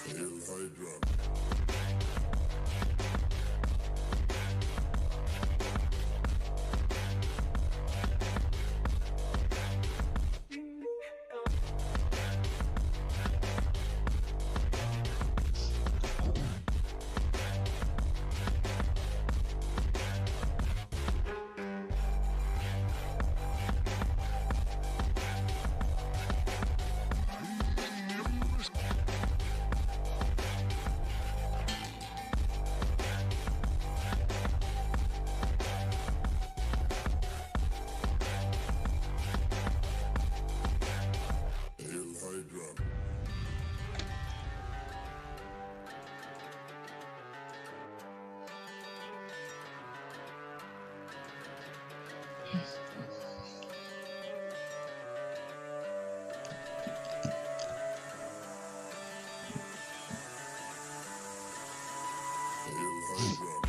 El Hydra. El Hydra. El Hydra.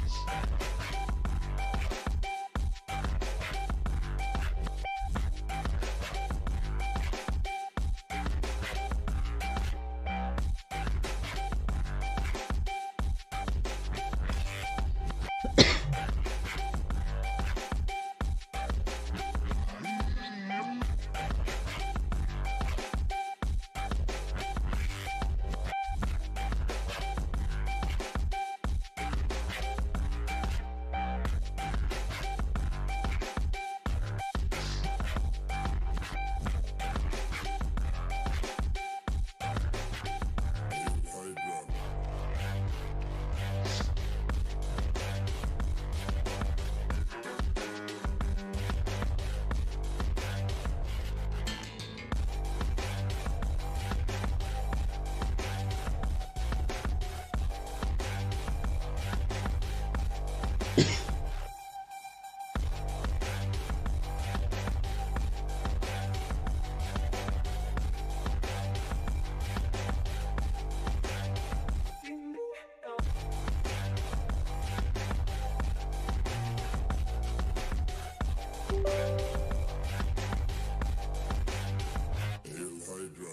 El Hydra.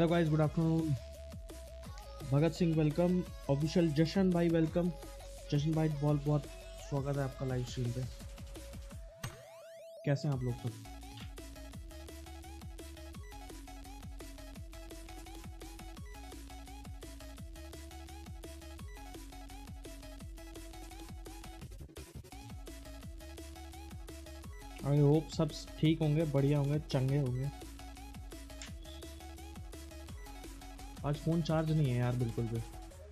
Hello guys, good afternoon. Bhagat Singh welcome, official Jashan भाई welcome. जशन भाई बहुत बहुत स्वागत है आपका लाइव स्ट्रीम पे। कैसे हैं आप लोग सब? आई होप सब ठीक होंगे, बढ़िया होंगे, चंगे होंगे। आज फ़ोन चार्ज नहीं है यार बिल्कुल भी।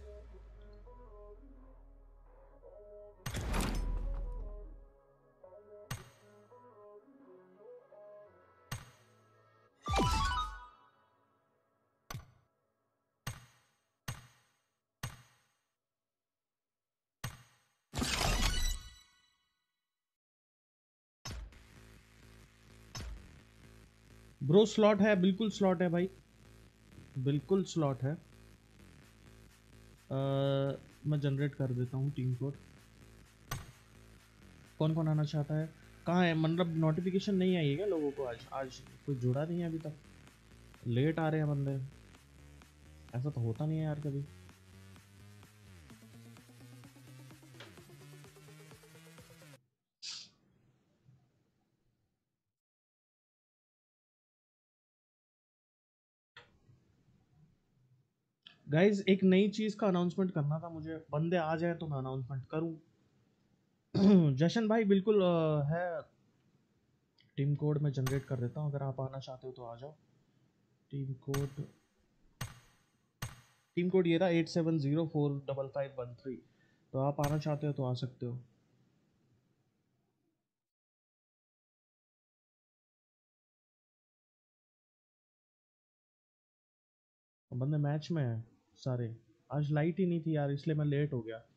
ब्रो स्लॉट है, बिल्कुल स्लॉट है भाई, बिल्कुल स्लॉट है। मैं जनरेट कर देता हूँ टीम कोड। कौन कौन आना चाहता है? कहाँ है? मतलब नोटिफिकेशन नहीं आई है क्या लोगों को? आज आज कोई जुड़ा नहीं है अभी तक। लेट आ रहे हैं बंदे, ऐसा तो होता नहीं है यार कभी। गाइज एक नई चीज़ का अनाउंसमेंट करना था मुझे, बंदे आ जाए तो मैं अनाउंसमेंट करूं। जशन भाई बिल्कुल है। टीम कोड मैं जनरेट कर देता हूं, अगर आप आना चाहते हो तो आ जाओ। टीम कोड ये रहा 87045513। तो आप आना चाहते हो तो आ सकते हो। बंदे मैच में है सारे। आज लाइट ही नहीं थी यार, इसलिए मैं लेट हो गया।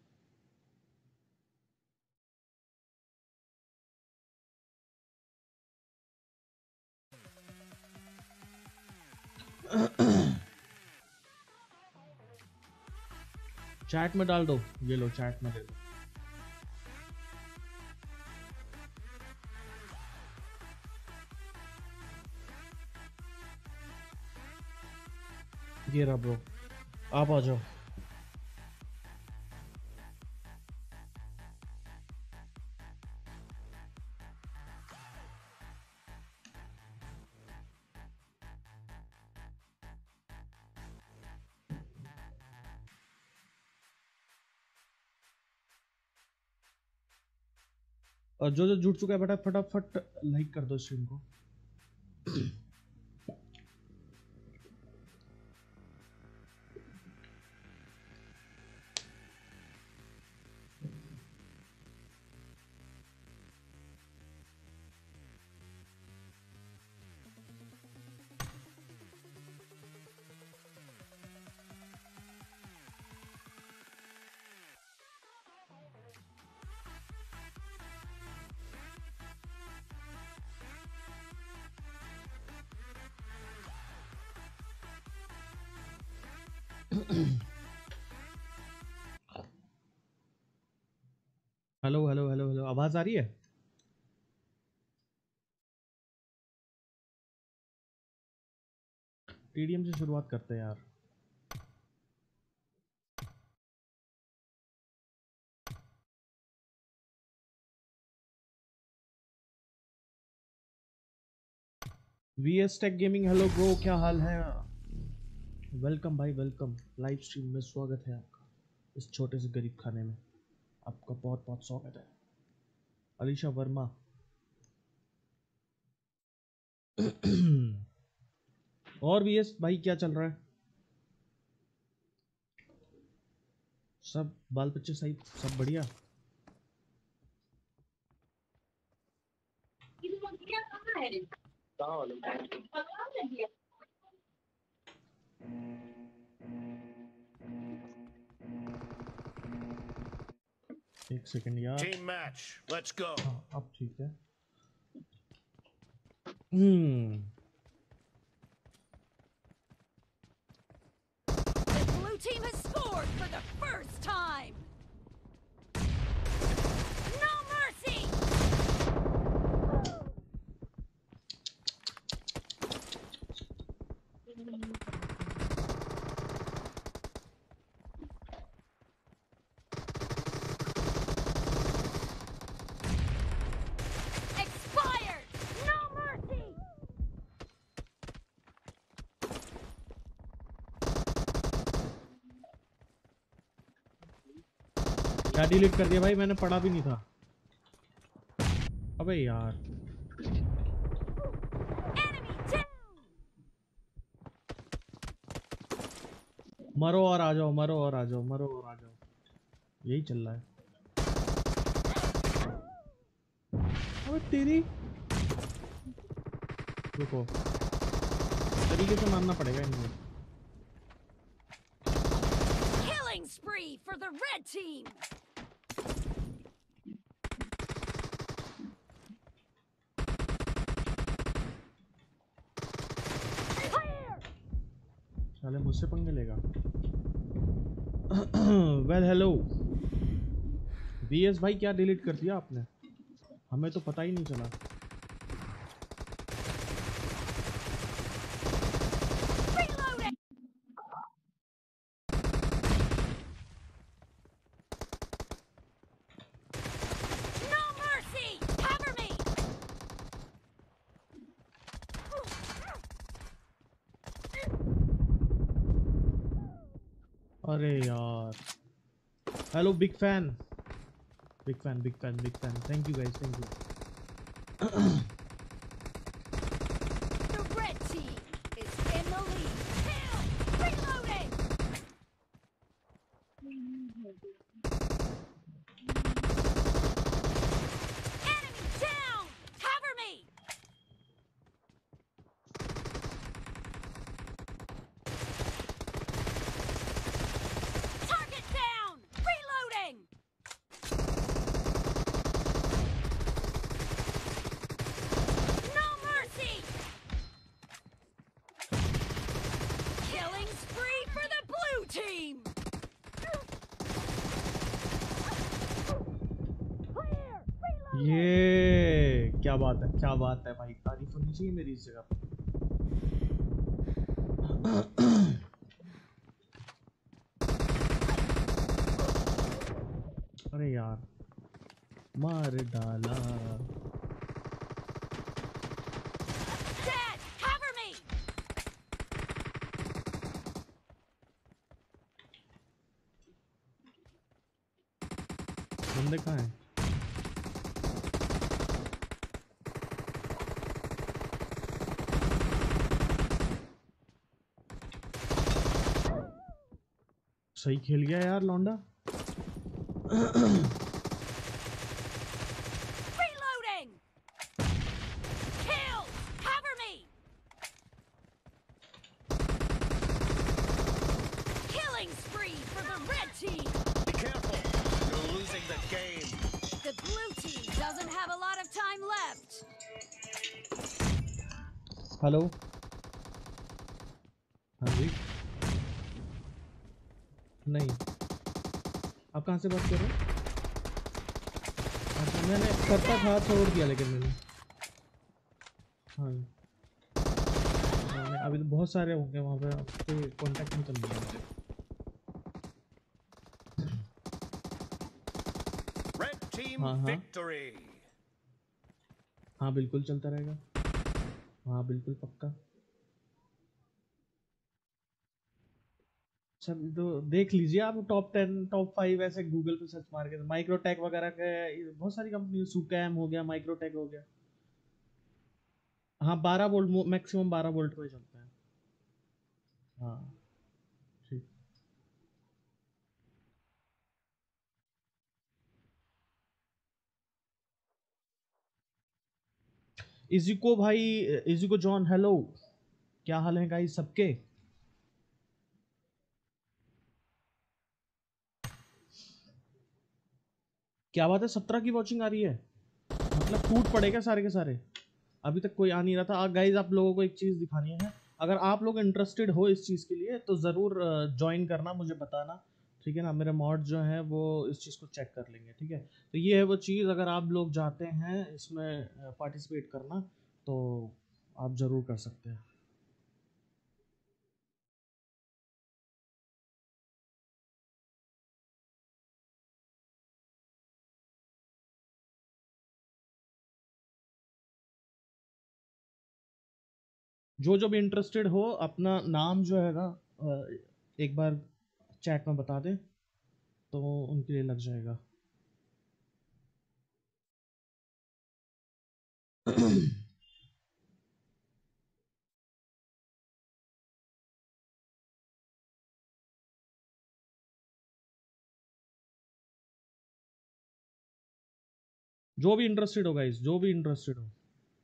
चैट में डाल दो, ये लो चैट में दे दो। ये रहा ब्रो, आप आ जाओ। और जो जो जुड़ चुका है बेटा फटाफट लाइक कर दो स्ट्रीम को। हेलो हेलो हेलो हेलो, आवाज आ रही है? टीडीएम से शुरुआत करते हैं यार। VS tech gaming, hello bro, क्या हाल है? वेलकम भाई वेलकम, लाइव स्ट्रीम में स्वागत है आपका। इस छोटे से गरीब खाने में आपका बहुत बहुत स्वागत है। अलीशा वर्मा। और वीएस भाई क्या चल रहा है? सब बाल बच्चे सही, सब बढ़िया? एक सेकंड यार। Team match, let's go. हाँ अब ठीक है। The blue team has scored for the first time! No mercy! क्या डिलीट कर दिया भाई? मैंने पढ़ा भी नहीं था। अबे यार Enemy down! मरो और आ जाओ, मरो और आ जाओ, मरो और आ जाओ, यही चल रहा है। अबे तेरी, रुको, तरीके से मारना पड़ेगा इनको। Killing spree for the red team! Clear! साले मुझसे पंगे लेगा। वेल हेलो वीएस भाई, क्या डिलीट कर दिया आपने? हमें तो पता ही नहीं चला। Reloading! No mercy! Cover me! अरे यार, hello big fan, big fan, big fan, big fan, thank you guys, thank you. The red team is in the lead. Kill! Reloading! Enemy down! Cover me! Target down! Reloading! No mercy! Killing spree for the blue team! Clear! Reloading! ये क्या बात है, क्या बात है भाई, तारीफ होनी चाहिए मेरी इस जगह पे। अरे यार, मार डाला। Dead! Cover me! बंदे कहाँ हैं? सही खेल गया यार लौंडा। Reloading! Kill! Cover me! Killing spree for the red team! Be careful! You're losing the game. The blue team doesn't have a lot of time left. Hello, हाँ जी, नहीं, आप कहाँ से बात कर रहे हो? अच्छा, मैंने करता था, छोड़ दिया लेकिन मैंने। हाँ मैंने अभी तो बहुत सारे होंगे वहाँ पे, आपके कांटेक्ट में चल रहा है मुझे। Red team हाँ हाँ victory. हाँ, बिल्कुल चलता रहेगा, हाँ बिल्कुल पक्का। सब तो देख लीजिए आप, टॉप 10 टॉप 5 ऐसे गूगल पे सर्च मार के, माइक्रोटेक वगैरह के बहुत सारी कंपनी, सुकैम हो गया, माइक्रोटेक हो गया। हाँ 12 वोल्ट, मैक्सिमम 12 वोल्ट में चलता है। हाँ ठीक। इजिको भाई, इजिको जॉन हेलो, क्या हाल है गाइस सबके? क्या बात है, 17 की वॉचिंग आ रही है, मतलब टूट पड़े क्या सारे के सारे? अभी तक कोई आ नहीं रहा था। गाइज आप लोगों को एक चीज़ दिखानी है, अगर आप लोग इंटरेस्टेड हो इस चीज़ के लिए तो ज़रूर ज्वाइन करना, मुझे बताना, ठीक है ना? मेरे मॉड जो हैं वो इस चीज़ को चेक कर लेंगे, ठीक है? तो ये है वो चीज़, अगर आप लोग चाहते हैं इसमें पार्टिसिपेट करना तो आप ज़रूर कर सकते हैं। जो जो भी इंटरेस्टेड हो अपना नाम जो है ना एक बार चैट में बता दें, तो उनके लिए लग जाएगा। जो भी इंटरेस्टेड हो गाइस, जो भी इंटरेस्टेड हो।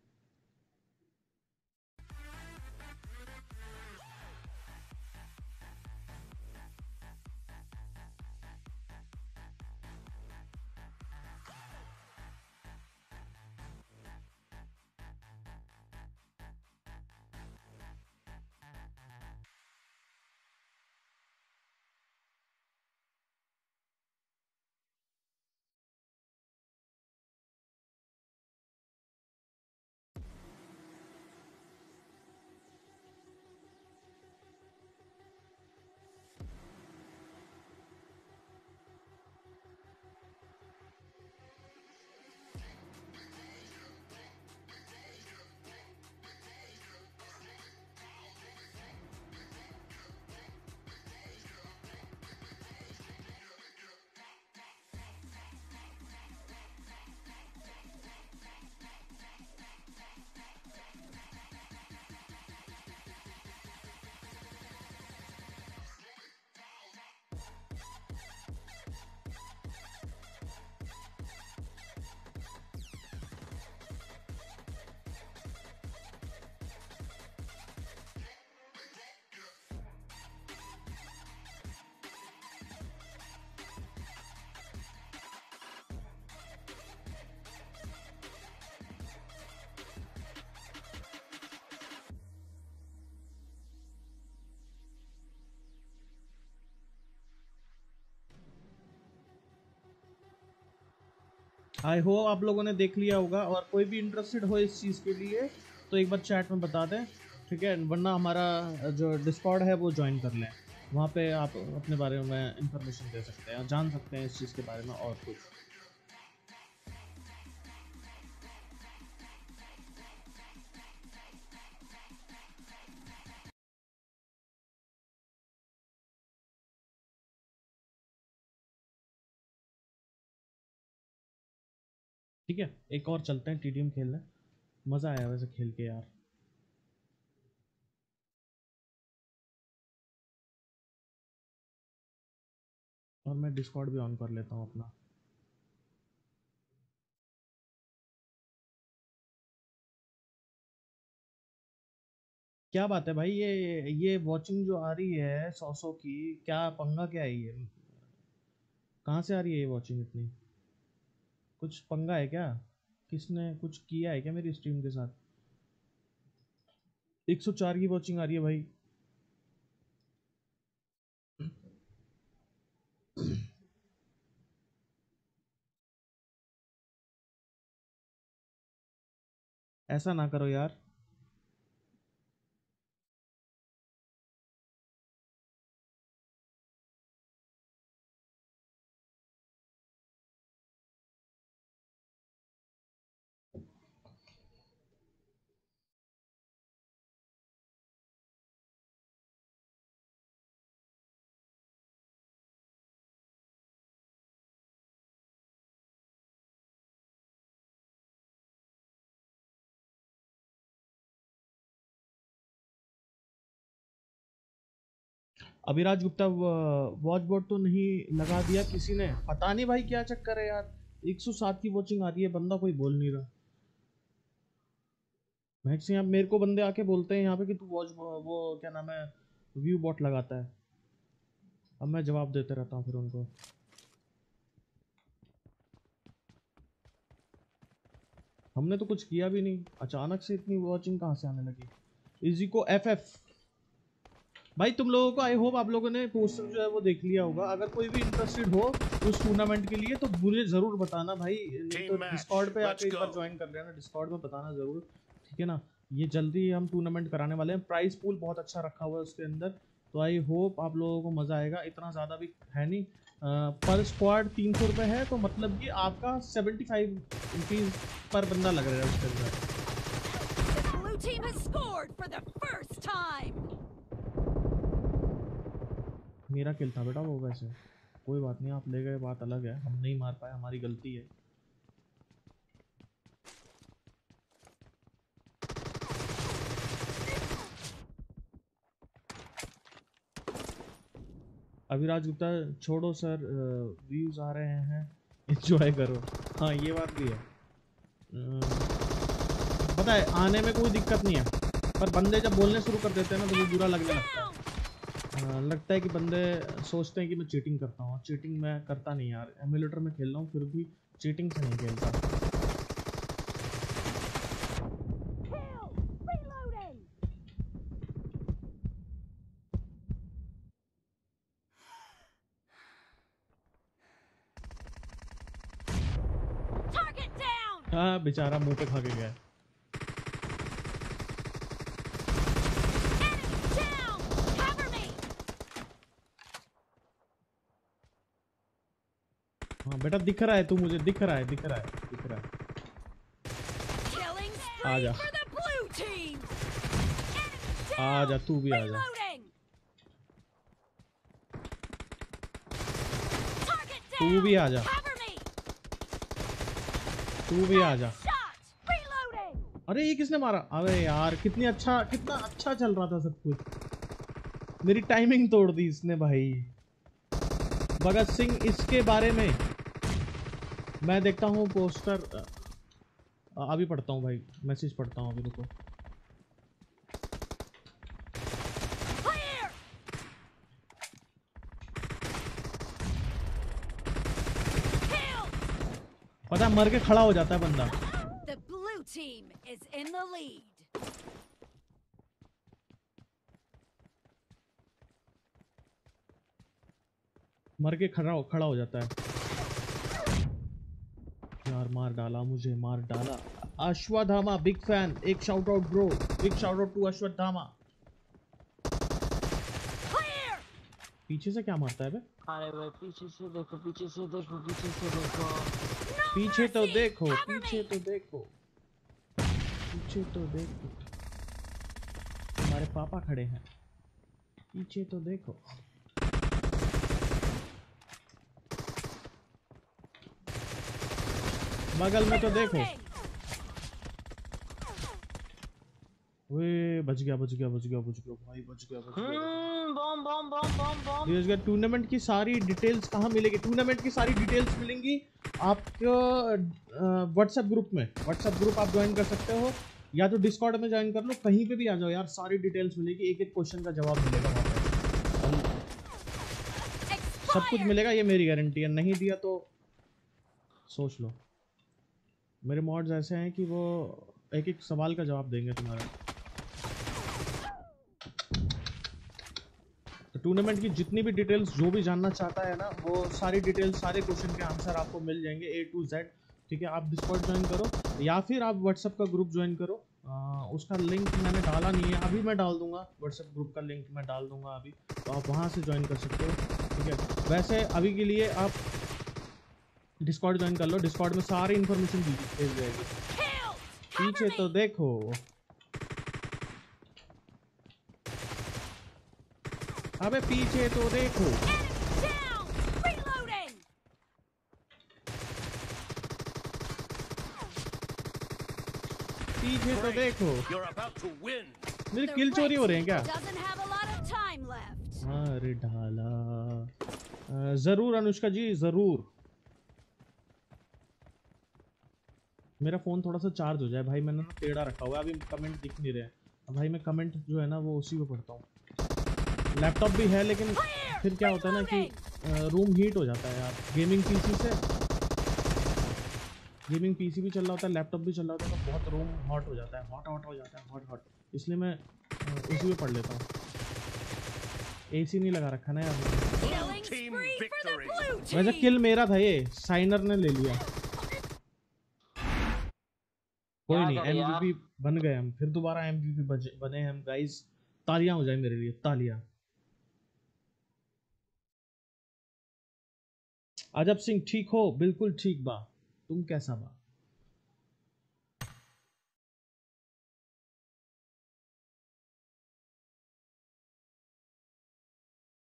आई होप आप लोगों ने देख लिया होगा, और कोई भी इंटरेस्टेड हो इस चीज़ के लिए तो एक बार चैट में बता दें, ठीक है? वरना हमारा जो डिस्कॉर्ड है वो ज्वाइन कर लें, वहाँ पे आप अपने बारे में इंफॉर्मेशन दे सकते हैं, जान सकते हैं इस चीज़ के बारे में और कुछ। ठीक है, एक और चलते हैं टीडीएम खेलने। मज़ा आया वैसे खेल के यार। और मैं डिस्कॉर्ड भी ऑन कर लेता हूँ अपना। क्या बात है भाई, ये वॉचिंग जो आ रही है 100 की, क्या पंगा क्या है ये? कहाँ से आ रही है ये वॉचिंग इतनी? कुछ पंगा है क्या? किसने कुछ किया है क्या मेरी स्ट्रीम के साथ? 104 की वॉचिंग आ रही है भाई। ऐसा ना करो यार। अभिराज गुप्ता वॉच बोर्ड तो नहीं लगा दिया किसी ने? पता नहीं भाई क्या चक्कर है यार। 107 की वॉचिंग आ रही है, बंदा कोई बोल नहीं रहा। मैक्स यहाँ मेरे को बंदे आके बोलते हैं यहाँ पे कि तू वॉच वो क्या नाम है व्यू बॉट लगाता है। अब मैं जवाब देते रहता हूँ फिर उनको। हमने तो कुछ किया भी नहीं, अचानक से इतनी वॉचिंग कहाँ से आने लगी? इजी को एफएफ भाई, तुम लोगों को आई होप आप लोगों ने पोस्टर जो है वो देख लिया होगा। अगर कोई भी इंटरेस्टेड हो उस टूर्नामेंट के लिए तो मुझे ज़रूर बताना भाई, नहीं तो डिस्कॉर्ड पे आके एक बार ज्वाइन कर लेना, डिस्कॉर्ड में बताना ज़रूर, ठीक है ना? ये जल्दी ही हम टूर्नामेंट कराने वाले हैं। प्राइस पूल बहुत अच्छा रखा हुआ है उसके अंदर, तो आई होप आप लोगों को मज़ा आएगा। इतना ज़्यादा भी है नहीं, पर स्क्वाड 300 रुपये है, तो मतलब कि आपका 75 रुपीज़ पर बंदा लग रहा है उसके अंदर। The blue team has scored for the first time. मेरा किल था बेटा वो, वैसे कोई बात नहीं, आप ले गए बात अलग है, हम नहीं मार पाए, हमारी गलती है। अभिराज गुप्ता, छोड़ो सर, व्यूज आ रहे हैं, एंजॉय करो। हाँ ये बात भी है। पता है आने में कोई दिक्कत नहीं है, पर बंदे जब बोलने शुरू कर देते हैं ना तो वो बुरा लगने लगता है। लगता है कि बंदे सोचते हैं कि मैं चीटिंग करता हूँ। चीटिंग मैं करता नहीं यार, एमुलेटर में खेल रहा हूँ फिर भी चीटिंग से नहीं खेलता। Target down! हाँ बेचारा मुंह पे खा के गया है। Enemy down! Cover me! हाँ बेटा दिख रहा है, तू मुझे दिख रहा है, दिख रहा है, दिख रहा है। Killing आजा। spree for the blue team! Enemy आजा, down! तू भी आजा। Reloading! Target तू down! भी आजा, Cover me! तू भी आजा। Shot! Reloading! अरे ये किसने मारा? अबे यार कितना अच्छा चल रहा था सब कुछ, मेरी टाइमिंग तोड़ दी इसने भाई। भगत सिंह, इसके बारे में मैं देखता हूँ पोस्टर, अभी पढ़ता हूँ भाई, मैसेज पढ़ता हूँ अभी, रुको। Clear! Kill! पता है मर के खड़ा हो जाता है बंदा। The blue team is in the lead. मर के खड़ा हो जाता है। यार मार डाला मुझे, मार डाला। अश्वत्थामा बिग फैन, एक shout out bro, big shout out to Ashwatthama. Clear! पीछे से क्या मारता है बे? अरे भाई पीछे से देखो, पीछे से देखो, पीछे से देखो। No पीछे तो mercy! देखो, Cover पीछे me! तो देखो, पीछे तो देखो, हमारे पापा खड़े हैं, पीछे तो देखो। बगल में तो देखो। Reloading! वे बच गया भाई, बच गया। बम बम बम बम बम। धीरज का टूर्नामेंट की सारी डिटेल्स कहाँ मिलेगी? टूर्नामेंट की सारी डिटेल्स मिलेंगी आपको व्हाट्सएप ग्रुप में। व्हाट्सएप ग्रुप आप ज्वाइन कर सकते हो, या तो डिस्कॉर्ड में ज्वाइन कर लो, कहीं पे भी आ जाओ यार, सारी डिटेल्स मिलेगी, एक एक क्वेश्चन का जवाब मिलेगा वहाँ पे, सब कुछ मिलेगा, ये मेरी गारंटी है। नहीं दिया तो सोच लो। मेरे मॉड्स ऐसे हैं कि वो एक एक सवाल का जवाब देंगे तुम्हारा। तो टूर्नामेंट की जितनी भी डिटेल्स जो भी जानना चाहता है ना, वो सारी डिटेल्स, सारे क्वेश्चन के आंसर आपको मिल जाएंगे A to Z। ठीक है, आप डिस्कॉर्ड ज्वाइन करो या फिर आप व्हाट्सएप का ग्रुप ज्वाइन करो। उसका लिंक मैंने डाला नहीं है, अभी मैं डाल दूंगा। व्हाट्सएप ग्रुप का लिंक मैं डाल दूंगा अभी, तो आप वहाँ से ज्वाइन कर सकते हो। ठीक है, वैसे अभी के लिए आप डिस्कॉर्ड ज्वाइन कर लो, डिस्कॉर्ड में सारी इन्फॉर्मेशन भेज जाएगी। पीछे तो देखो, अबे पीछे तो देखो। Down! Reloading! पीछे तो देखो। You're about to win. मेरे The किल चोरी हो red रहे हैं क्या? team doesn't have a lot of time left. अरे ढाला, जरूर अनुष्का जी जरूर। मेरा फोन थोड़ा सा चार्ज हो जाए भाई, मैंने ना टेढ़ा रखा हुआ है, अभी कमेंट दिख नहीं रहे हैं भाई। मैं कमेंट जो है ना वो उसी पे पढ़ता हूँ। लैपटॉप भी है लेकिन फिर क्या होता है ना कि रूम हीट हो जाता है यार। गेमिंग पीसी भी चल रहा होता है, लैपटॉप भी चल रहा होता है, तो बहुत रूम हॉट हो जाता है, हॉट हो जाता है, हॉट। इसलिए मैं उसी में पढ़ लेता हूँ। एसी नहीं लगा रखा ना यार। Killing Team spree for the victory. blue वैसे team. किल मेरा था, ये साइनर ने ले लिया। कोई नहीं, करे यार? एमवीपी बन गए हम, फिर दोबारा एमवीपी बने हम गाइस। तालियां हो जाए मेरे लिए, तालियां। अजब सिंह ठीक हो? बिल्कुल ठीक बा, तुम कैसा बा?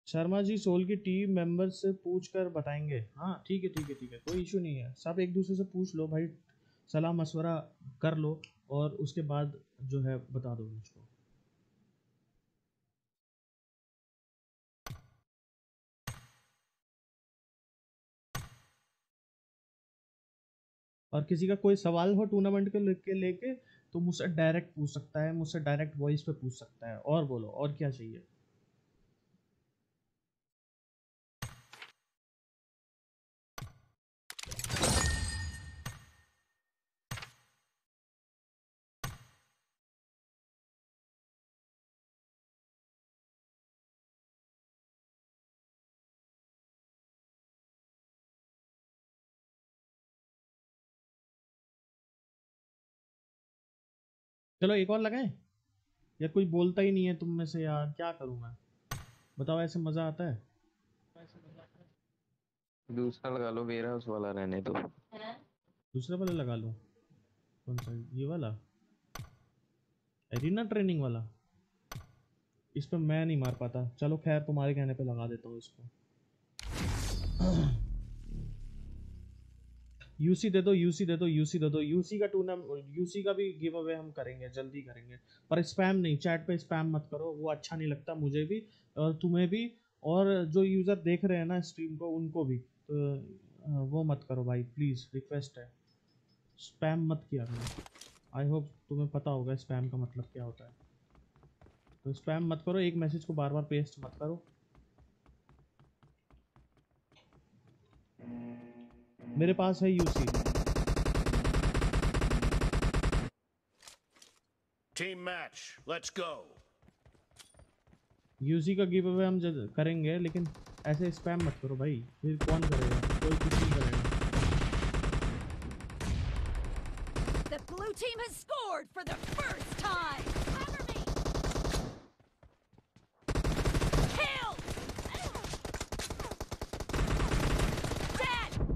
शर्मा जी सोल की टीम मेंबर से पूछ कर बताएंगे। हाँ ठीक है ठीक है ठीक है, कोई इशू नहीं है। सब एक दूसरे से पूछ लो भाई, सलाह मशवरा कर लो और उसके बाद जो है बता दो मुझको। और किसी का कोई सवाल हो टूर्नामेंट के लेके तो मुझसे डायरेक्ट पूछ सकता है, मुझसे डायरेक्ट वॉइस पे पूछ सकता है। और बोलो और क्या चाहिए। चलो एक और लगाएं। यार कोई बोलता ही नहीं है तुम में से यार, क्या करूं मैं बताओ, ऐसे मजा आता है। दूसरा लगा लो, मेरा उस वाला रहने दो। दूसरा वाला लगा लूं? कौन सा, ये वाला एरिना ट्रेनिंग वाला? इस पे मैं नहीं मार पाता। चलो खैर तुम्हारे कहने पे लगा देता हूँ इसको। यूसी दे दो, यूसी दे दो, यूसी दे दो। यूसी का टूर्नामेंट, यूसी का भी गिव अवे हम करेंगे, जल्दी करेंगे। पर स्पैम नहीं, चैट पे स्पैम मत करो, वो अच्छा नहीं लगता मुझे भी और तुम्हें भी, और जो यूज़र देख रहे हैं ना स्ट्रीम को उनको भी। तो वो मत करो भाई प्लीज़, रिक्वेस्ट है। स्पैम मत किया करो। आई होप तुम्हें पता होगा स्पैम का मतलब क्या होता है। तो स्पैम मत करो, एक मैसेज को बार बार पेस्ट मत करो। मेरे पास है UC. Team match. Let's go. UC का गिव अवे हम करेंगे, लेकिन ऐसे स्पैम मत करो भाई, फिर कौन करेगा, कोई कुछ नहीं करेगा। The blue team has scored for the first time. Cover me. Kill. Dead.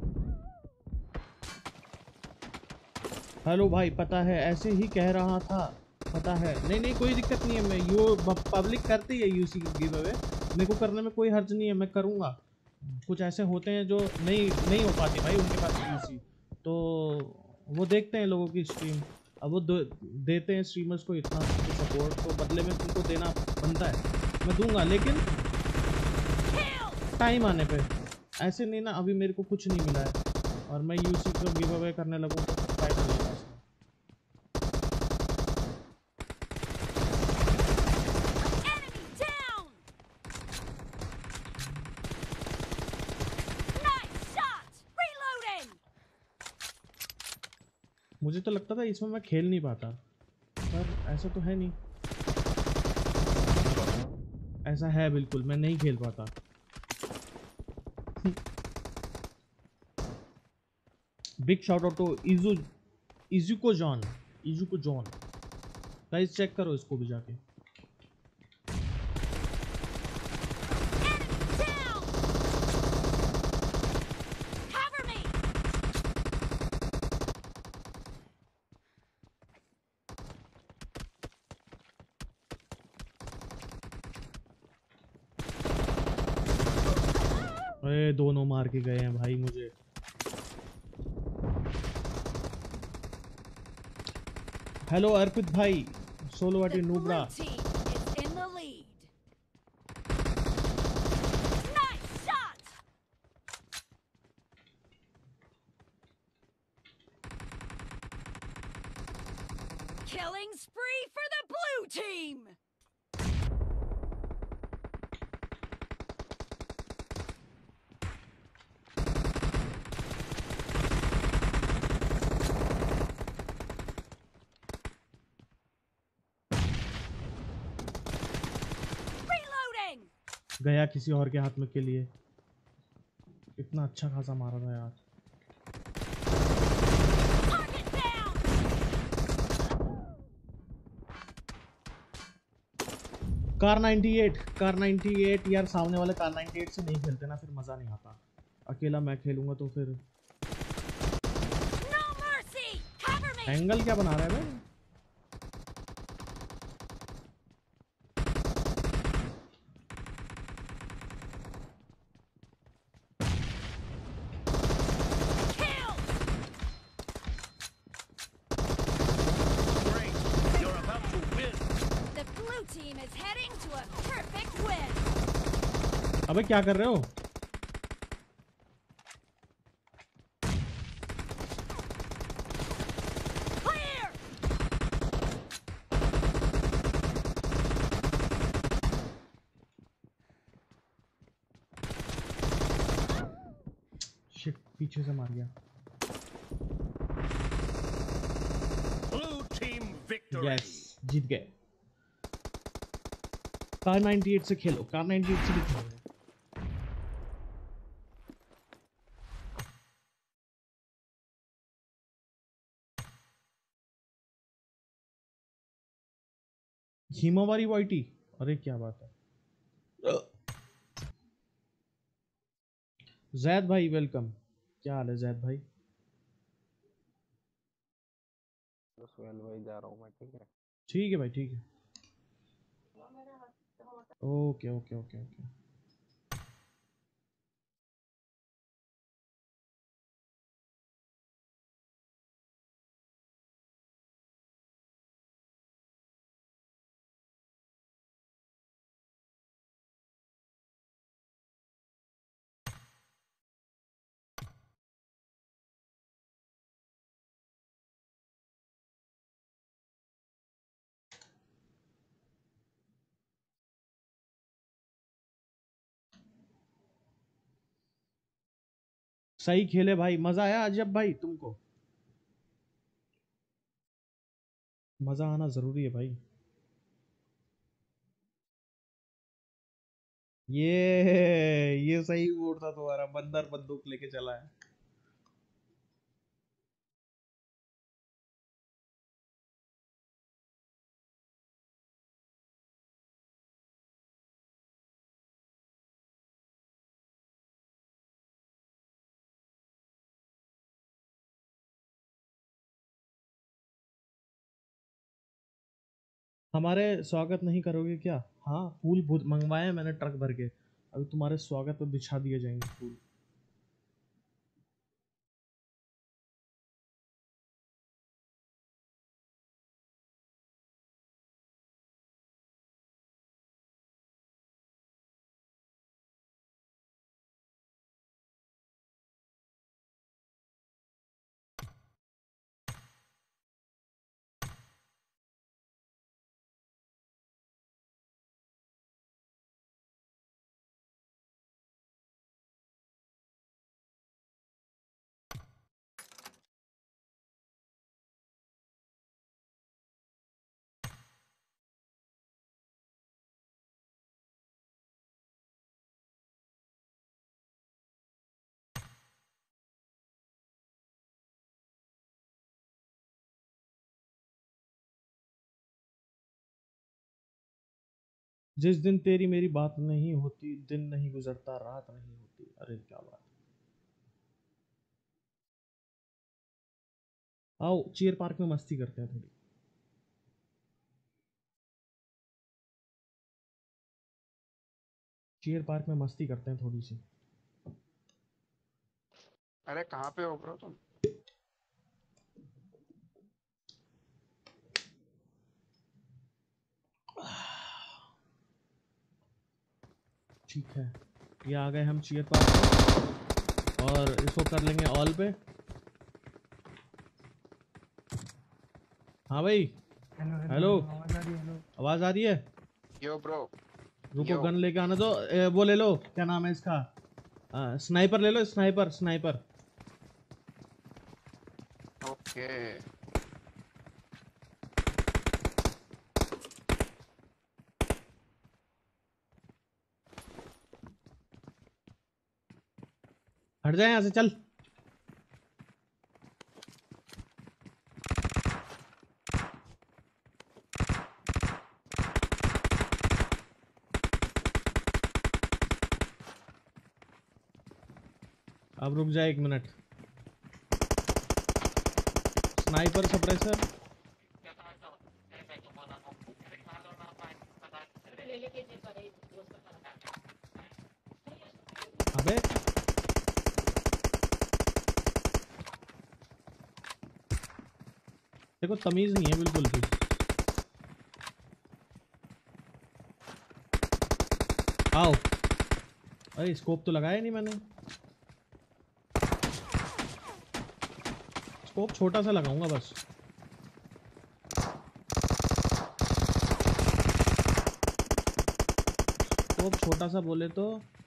Hello भाई, पता है ऐसे ही कह रहा था, पता है। नहीं नहीं कोई दिक्कत नहीं है, मैं यो पब्लिक करती है यूसी की गिव अवे, मेरे को करने में कोई हर्ज नहीं है, मैं करूँगा। कुछ ऐसे होते हैं जो नहीं हो पाती भाई उनके पास यूसी, तो वो देखते हैं लोगों की स्ट्रीम। अब वो देते हैं स्ट्रीमर्स को इतना सपोर्ट, तो बदले में उनको देना बनता है, मैं दूंगा, लेकिन टाइम आने पे। ऐसे नहीं ना, अभी मेरे को कुछ नहीं मिला है और मैं यूसी को गिव अवे करने लगूँ तो कुछ फायदा नहीं है इसमें। Enemy down. Nice shot. Reloading. मुझे तो लगता था इसमें मैं खेल नहीं पाता, पर ऐसा तो है नहीं। ऐसा है बिल्कुल, मैं नहीं खेल पाता। बिग शाउट आउट टू इजुको जॉन। गाइस चेक करो इसको भी जाके। Enemy down. Cover me. अरे दोनों मार के गए हैं भाई मुझे। हेलो अर्पित भाई, सोलो वाटी The Nubra. blue team is in the lead. Nice shot. Killing spree for the blue team. Reloading. गया किसी और के हाथ में के लिए। इतना अच्छा खासा मारा था यार। Target down. कार 98 यार, सामने वाले कार 98 से नहीं खेलते ना, फिर मजा नहीं आता। अकेला मैं खेलूंगा तो फिर। No mercy. Cover me. Angle क्या बना रहा है भाई? heading to a perfect win. अबे क्या कर रहे हो? Clear. शिट, पीछे से मार गया। Blue team victory. यस, जीत गए। कार 98 से खेलो, कार 98 से भी खेलो। हिमावारी वाइटी, अरे क्या बात है। जैद भाई वेलकम, क्या हाल है जैद भाई? सुहेल भाई जा रहा हूँ मैं, ठीक है। ठीक है भाई, ठीक है। Okay okay okay okay. सही खेले भाई, मजा आया अजब भाई तुमको? मजा आना जरूरी है भाई। ये सही मोड था तुम्हारा, बंदर बंदूक लेके चला है। हमारे स्वागत नहीं करोगे क्या? हाँ, फूल मंगवाए हैं मैंने ट्रक भर के, अभी तुम्हारे स्वागत पे बिछा दिए जाएंगे फूल। जिस दिन तेरी मेरी बात नहीं होती, दिन नहीं गुजरता, रात नहीं होती। अरे क्या बात। आओ चीयर पार्क में मस्ती करते हैं थोड़ी। चीयर पार्क में मस्ती करते हैं थोड़ी सी। अरे कहाँ पे हो ब्रो तुम? ठीक है, ये आ गए हम चीयर पार्क पे और इसको कर लेंगे ऑल पे। हाँ भाई, हेलो, आवाज आ रही है? यो ब्रो, रुको, यो। गन लेके आने दो। वो ले लो, क्या नाम है इसका? स्नाइपर ले लो, स्नाइपर स्नाइपर। ओके। हट जाए यहाँ से, चल। अब रुक जाए 1 मिनट। स्नाइपर सप्रेसर, अबे देखो तमीज नहीं है बिल्कुल भी। आओ। अरे स्कोप तो लगाया नहीं मैंने। स्कोप छोटा सा लगाऊंगा बस। स्कोप छोटा सा बोले तो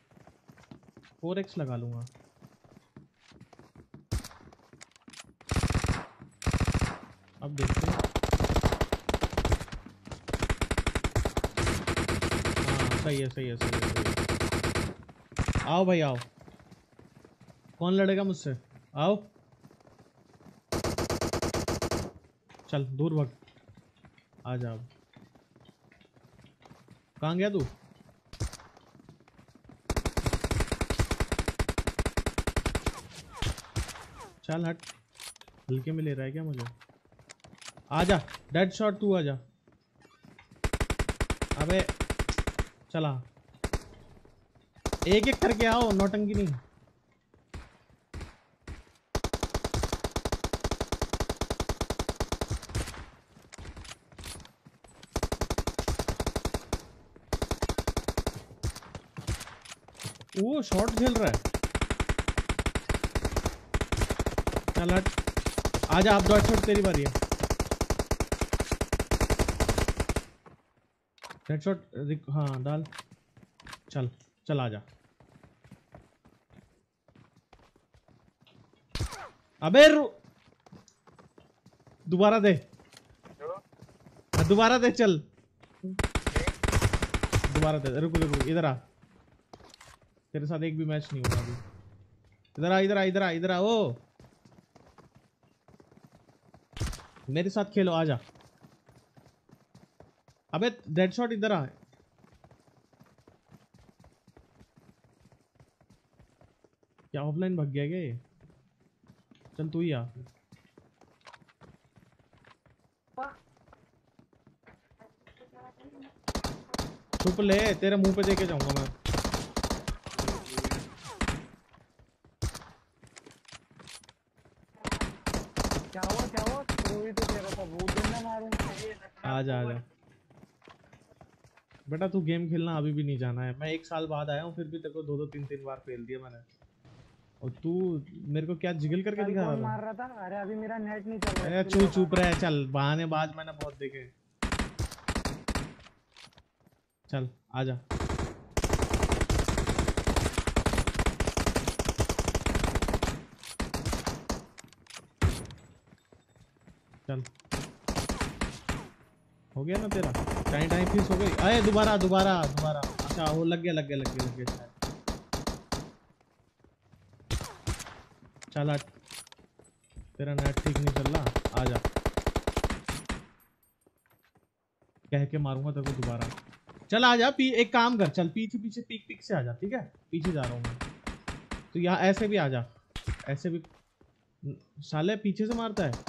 4x लगा लूंगा। अब देखते हैं। हाँ सही है सही है सही है सही है। आओ भाई आओ। कौन लड़ेगा मुझसे? आओ। चल दूर भाग। आ जाओ। कहाँ गया तू? चल हट। हल्के में ले रहा है क्या मुझे? आजा डेड शॉट तू आजा। अबे चला। एक एक करके आओ नौटंकी नहीं। वो शॉट खेल रहा है। चल हट। आजा अब डॉट शॉट तेरी बारी है। हेडशॉट हाँ डाल। चल चल आजा। अबे दोबारा दे। दोबारा दे चल। दोबारा दे। रुक रुक रुक इधर आ। तेरे साथ एक भी मैच नहीं होगा अभी। इधर आ इधर आ इधर आ इधर आ। ओ मेरे साथ खेलो आजा। अबे डेड शॉट इधर आ। क्या ऑफलाइन भाग गया क्या ये? चल तू ही आ। छुप ले तेरे मुंह पे देके जाऊंगा मैं। क्या हुआ कोई तो कह रहा था बहुत दिन ना मारूंगा। आजा आजा बेटा तू गेम खेलना अभी भी नहीं जाना है। मैं 1 साल बाद आया हूँ फिर भी तेरे को 2-2 3-3 बार फेल दिया मैंने। और तू मेरे को क्या जिगल करके दिखा रहा कौन था? मार रहा था? अरे अभी मेरा नेट नहीं चल रहा है। अरे चुप रहे। चल बहानेबाज मैंने बहुत देखे। चल आजा। चल हो गया ना तेरा? टाइम टाइम फिक्स हो गई। अरे दोबारा दोबारा दोबारा। अच्छा वो लग गया लग गया लग गया लग गया। चल हट। तेरा नेट ठीक नहीं चल रहा। आजा कह के मारूंगा तेरे को दोबारा। चल आजा। एक काम कर। चल पीछे पीछे पीक पीक से आजा। ठीक है पीछे जा रहा हूँ मैं। तो यहाँ ऐसे भी आजा। ऐसे भी साले पीछे से मारता है।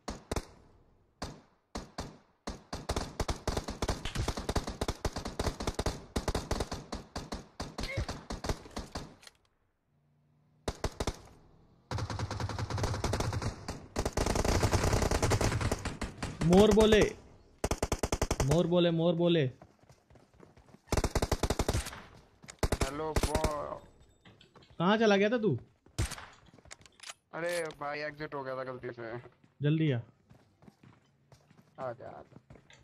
मोर बोले मोर बोले मोर बोले। Hello bro. कहाँ चला गया था तू? अरे भाई एग्जिट हो गया था गलती से। जल्दी आ। आजा आजा।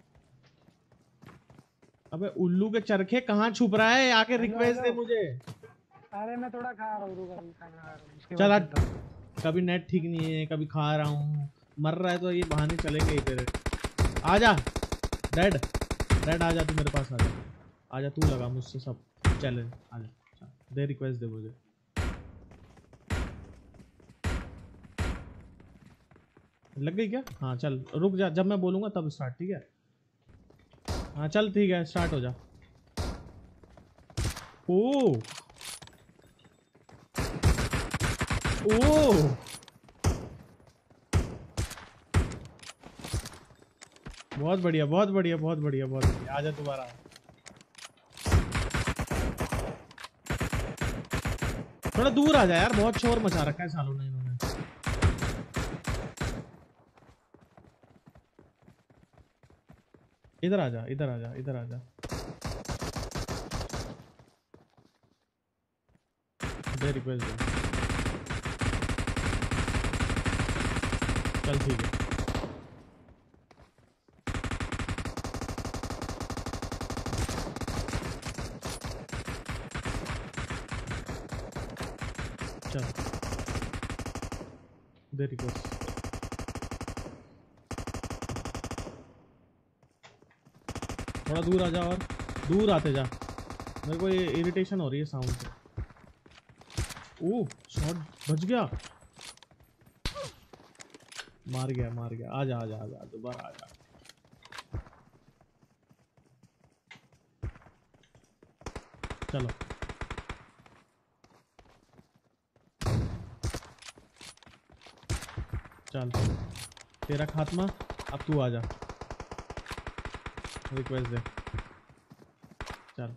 अबे उल्लू के चरखे कहाँ छुप रहा है? आके रिक्वेस्ट दे मुझे। अरे मैं थोड़ा खा रहा हूँ खाना खा रहा हूँ उसके चल बाद हट। कभी नेट ठीक नहीं है कभी खा रहा हूँ। मर रहा है तो ये बहाने चलेंगे ही तेरे। आजा डेड डेड आजा तू मेरे पास आजा। आजा तू लगा मुझसे सब चैलेंज। आजा दे रिक्वेस्ट दे मुझे। लग गई क्या? हाँ चल रुक जा। जब मैं बोलूंगा तब स्टार्ट। ठीक है हाँ चल ठीक है स्टार्ट हो जा। ओ ओ बहुत बढ़िया बहुत बढ़िया बहुत बढ़िया बहुत बढ़िया। आजा दोबारा। थोड़ा दूर आ जा यार। बहुत शोर मचा रखा है सालों ने इन्होंने। इधर आ जा इधर आ जा इधर आ जा। दे रिक्वेस्ट दे। चल ठीक है। चल दे रिक्वेस्ट। थोड़ा दूर आ जा, और दूर आते जा, मेरे को ये इरिटेशन हो रही है साउंड से। ओह शॉट बच गया, मार गया मार गया। आजा आजा आजा दोबारा आजा। चलो चल तेरा खात्मा, अब तू आजा, रिक्वेस्ट दे। चल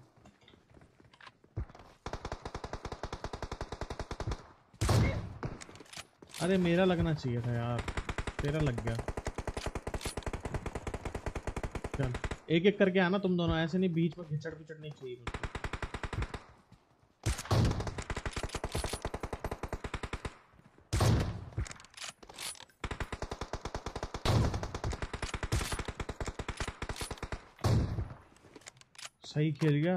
अरे मेरा लगना चाहिए था यार, तेरा लग गया। चल एक एक करके आना तुम दोनों, ऐसे नहीं बीच में घिचड़ पिचड़ नहीं चाहिए मुझको। सही खेल गया।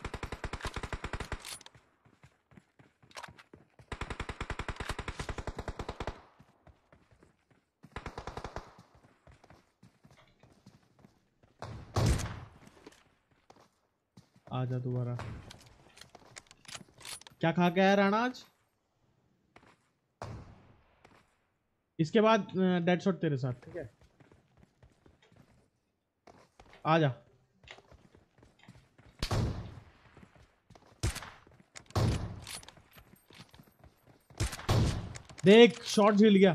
आजा दोबारा। क्या खा के आया राणा आज? इसके बाद डेड शॉट तेरे साथ, ठीक है? आजा। देख शॉट झेल गया,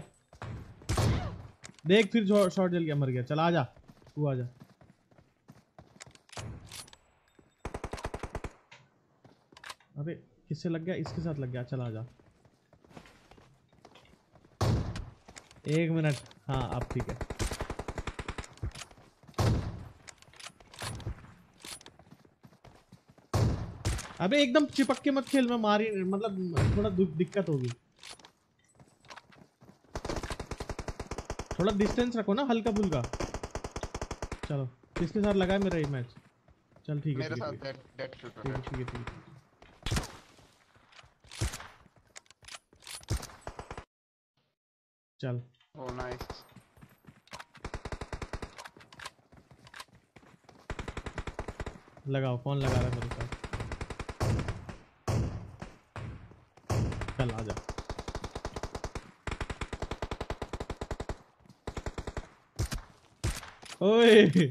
देख फिर शॉट झेल गया, मर गया। चल आजा, तू आजा। अबे किससे लग गया? इसके साथ लग गया। चल आजा। 1 मिनट। हाँ अब ठीक है। अबे एकदम चिपक के मत खेल, मैं मारी मतलब थोड़ा दिक्कत होगी। थोड़ा डिस्टेंस रखो ना, हल्का फुल्का। चलो किसके साथ लगा है मेरा ये मैच? चल ठीक है, मेरे साथ डेड शूटर है। ठीक है ठीक है। चल ओ नाइस। लगाओ, कौन लगा रहा है मेरे साथ? चल आजा। ओए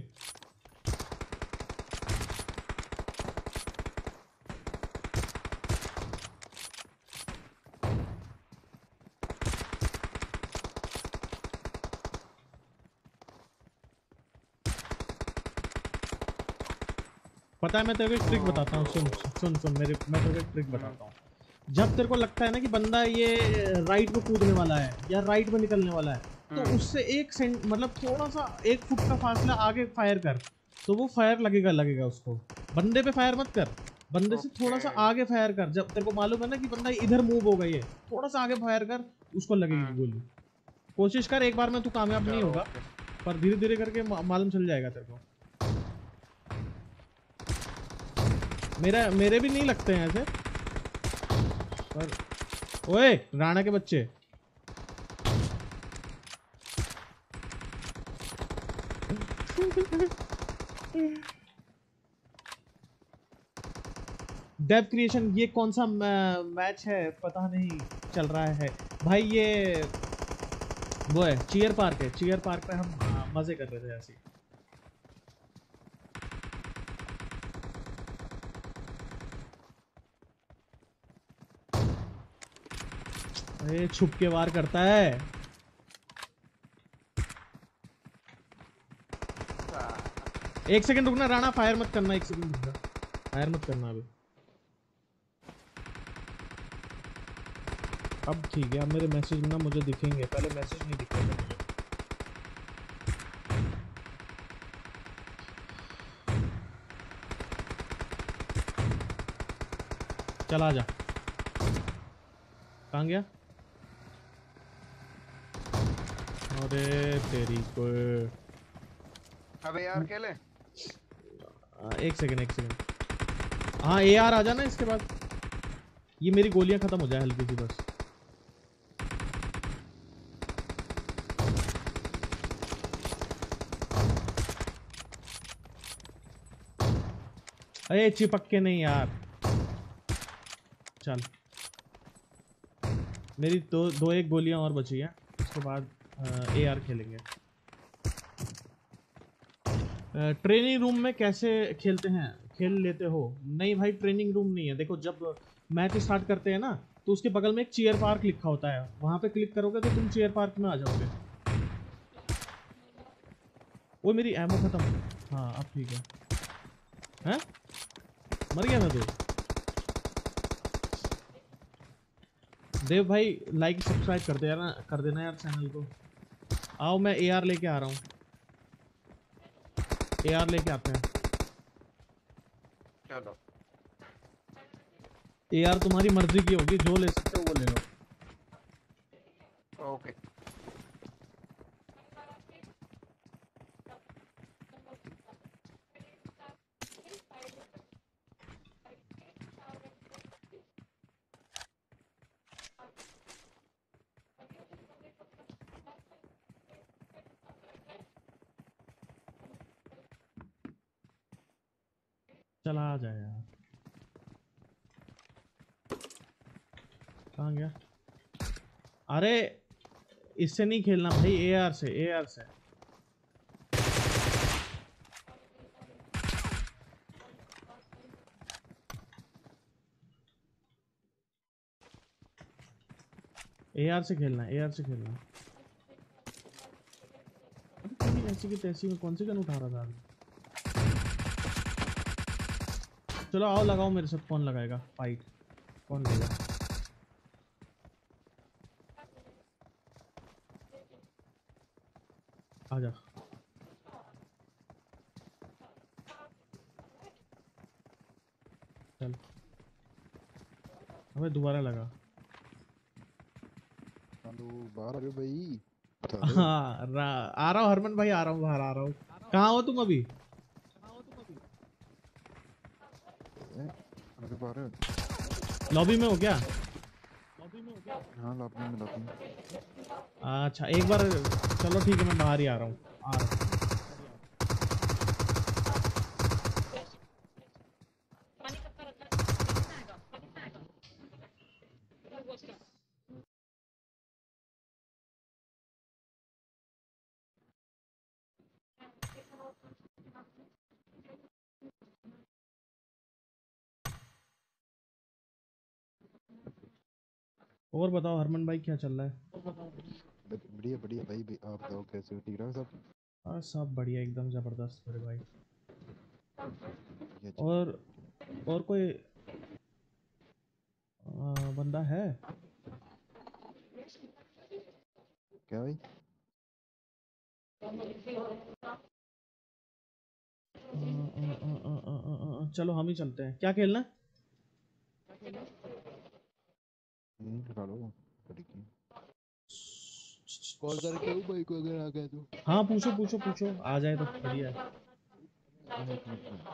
पता है, मैं तेरे को एक ट्रिक बताता हूँ। सुन सुन सुन मैं तेरे को एक ट्रिक बताता हूँ। जब तेरे को लगता है ना कि बंदा ये राइट में कूदने वाला है या राइट में निकलने वाला है, तो उससे मतलब थोड़ा सा 1 फुट का फासला आगे फायर कर, तो वो फायर लगेगा उसको। बंदे पे फायर मत कर, बंदे से थोड़ा सा आगे फायर कर। जब तेरे को मालूम है ना कि बंदा इधर मूव हो गई है, थोड़ा सा आगे फायर कर, उसको लगेगी गोली। कोशिश कर, एक बार में तू कामयाब नहीं होगा, पर धीरे धीरे करके मालूम चल जाएगा तेरे को। मेरे भी नहीं लगते हैं ऐसे, पर ओए राणा के बच्चे, डेव क्रिएशन, ये कौन सा मैच है पता नहीं चल रहा है भाई। ये वो है चीयर पार्क है, चीयर पार्क पे हम मजे कर रहे थे ऐसे। अरे छुप के वार करता है। एक सेकंड रुकना राणा, फायर मत करना, 1 सेकंड रुकना, फायर मत करना अभी। अब ठीक है, अब मेरे मैसेज ना मुझे दिखेंगे, पहले मैसेज नहीं दिखेंगे मुझे। चल आजा। कहाँ गया? अरे तेरी को। अबे यार खेले। एक सेकंड एक सेकंड। हाँ AR आ जाना इसके बाद। ये मेरी गोलियां खत्म हो जाए हल्की सी बस। अरे चिपक के नहीं यार। चल मेरी दो एक गोलियां और बची हैं, उसके बाद AR खेलेंगे। ट्रेनिंग रूम में कैसे खेलते हैं? खेल लेते हो? नहीं भाई ट्रेनिंग रूम नहीं है। देखो जब मैच स्टार्ट करते हैं ना तो उसके बगल में एक चेयर पार्क लिखा होता है, वहां पे क्लिक करोगे तो तुम चेयर पार्क में आ जाओगे। वो मेरी एमो खत्म। हाँ अब ठीक है। हैं? मर गया था तू? देव भाई लाइक सब्सक्राइब कर देना यार चैनल को। आओ मैं AR लेके आ रहा हूँ। AR लेके आते हैं। चलो AR तुम्हारी मर्जी की होगी, जो ले सकते हो वो ले लो। ओके। चला आ जाए यार। कहाँ गया? अरे इससे नहीं खेलना भाई, AR से AR से। AR से खेलना, AR से खेलना। अरे तेरी ऐसी की तैसी में कौन सी गन उठा रहा था अभी? चलो आओ लगाओ मेरे साथ। कौन लगाएगा फाइट? कौन लेगा? आजा। चल अबे दोबारा लगा। हेलो बाहर आ रहे हो भाई? बता दो। हाँ आ रहा हूँ हरमन भाई, आ रहा हूँ, बाहर आ रहा हूँ। कहाँ हो तुम अभी? अरे बाहर। लॉबी में हो क्या? हाँ लॉबी में। अच्छा एक बार। चलो ठीक है मैं बाहर ही आ रहा हूँ। आ रहा हूँ। और बताओ हरमन भाई क्या चल रहा है? बढ़िया बढ़िया भाई आप बताओ कैसे हो? ठीक ठाक सब? हाँ सब बढ़िया एकदम जबरदस्त मेरे भाई। बढ़िया और और कोई बंदा है? क्या भाई? चलो हम ही चलते हैं। क्या खेलना है? खा लो। कॉल करके हूँ भाई को अगर आ गया तो। हाँ पूछो पूछो पूछो, आ जाए तो बढ़िया है। एक मिनट में।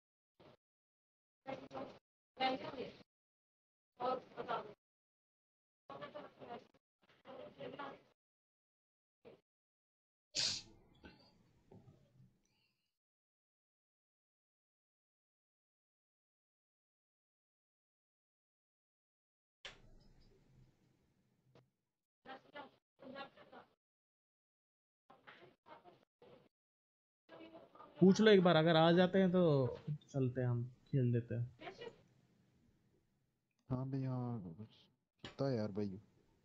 पूछ लो एक बार, अगर आ जाते हैं तो चलते हैं, हम खेल लेते हैं। हाँ भाई हाँ कितना यार भाई।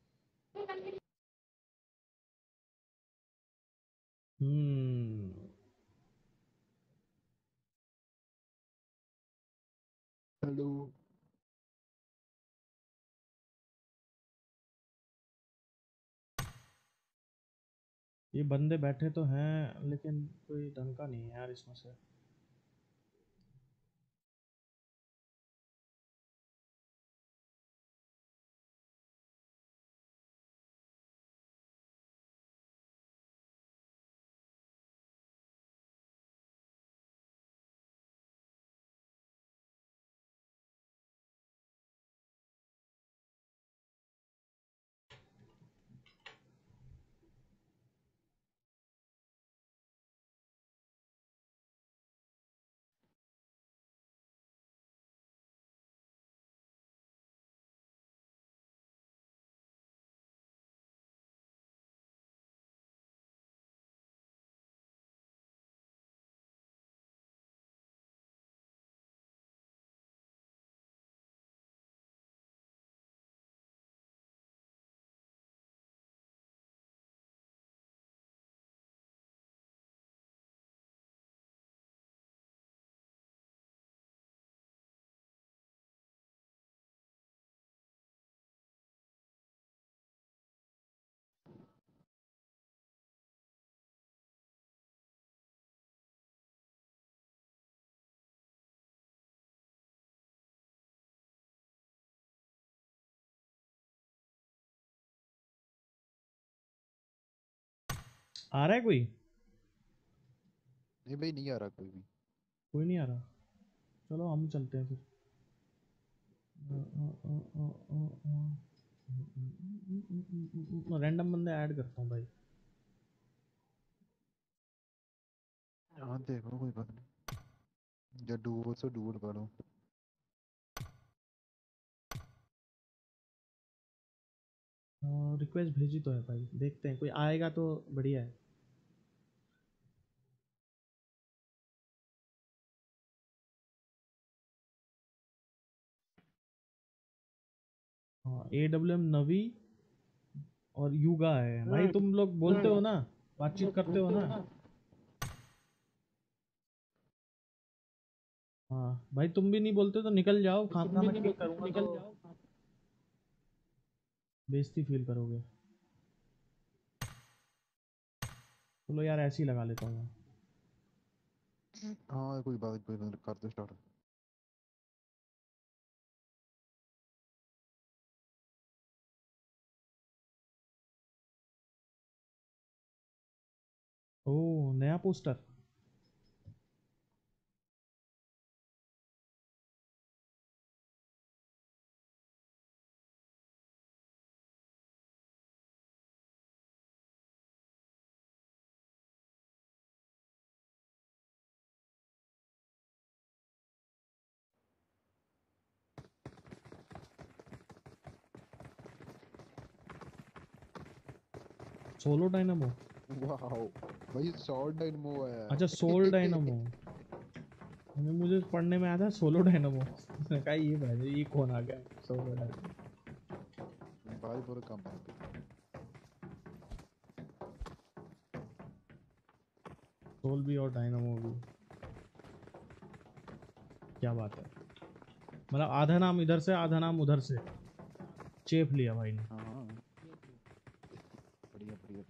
हम्म। हेलो। ये बंदे बैठे तो हैं लेकिन कोई ढंग का नहीं है यार इसमें से। आ रहा है कोई? नहीं भाई नहीं आ रहा कोई भी। कोई नहीं आ रहा। चलो हम चलते हैं फिर। रैंडम बंदे ऐड करता हूँ भाई। हाँ देख लो कोई बात नहीं, या डुओ से डुओ लगा लो। रिक्वेस्ट भेजी तो है भाई, देखते हैं कोई आएगा तो बढ़िया है। हाँ AWM नवी और युगा है भाई। तुम लोग बोलते हो ना, बातचीत करते हो ना? हाँ भाई, तुम भी नहीं बोलते तो निकल जाओ, खाना मैं किक करूंगा तो बेइज्जती फील करोगे। चलो यार ऐसे ही लगा लेता हूँ मैं। हाँ कोई बात कर दो स्टार्ट। ओह नया पोस्टर। Solo dynamo. वाह भाई शॉर्ट डायनमो है। अच्छा सोल डायनामो। मुझे पढ़ने में आया था सोलो डायनामो। मैंने कहा ये भाई ये कौन आ गया सोलो डायनामो। भाई पूरा काम है। सोल भी और डायनामो भी, क्या बात है। मतलब आधा नाम इधर से आधा नाम उधर से चेप लिया भाई ने। हाँ हाँ बढ़िया बढ़िया।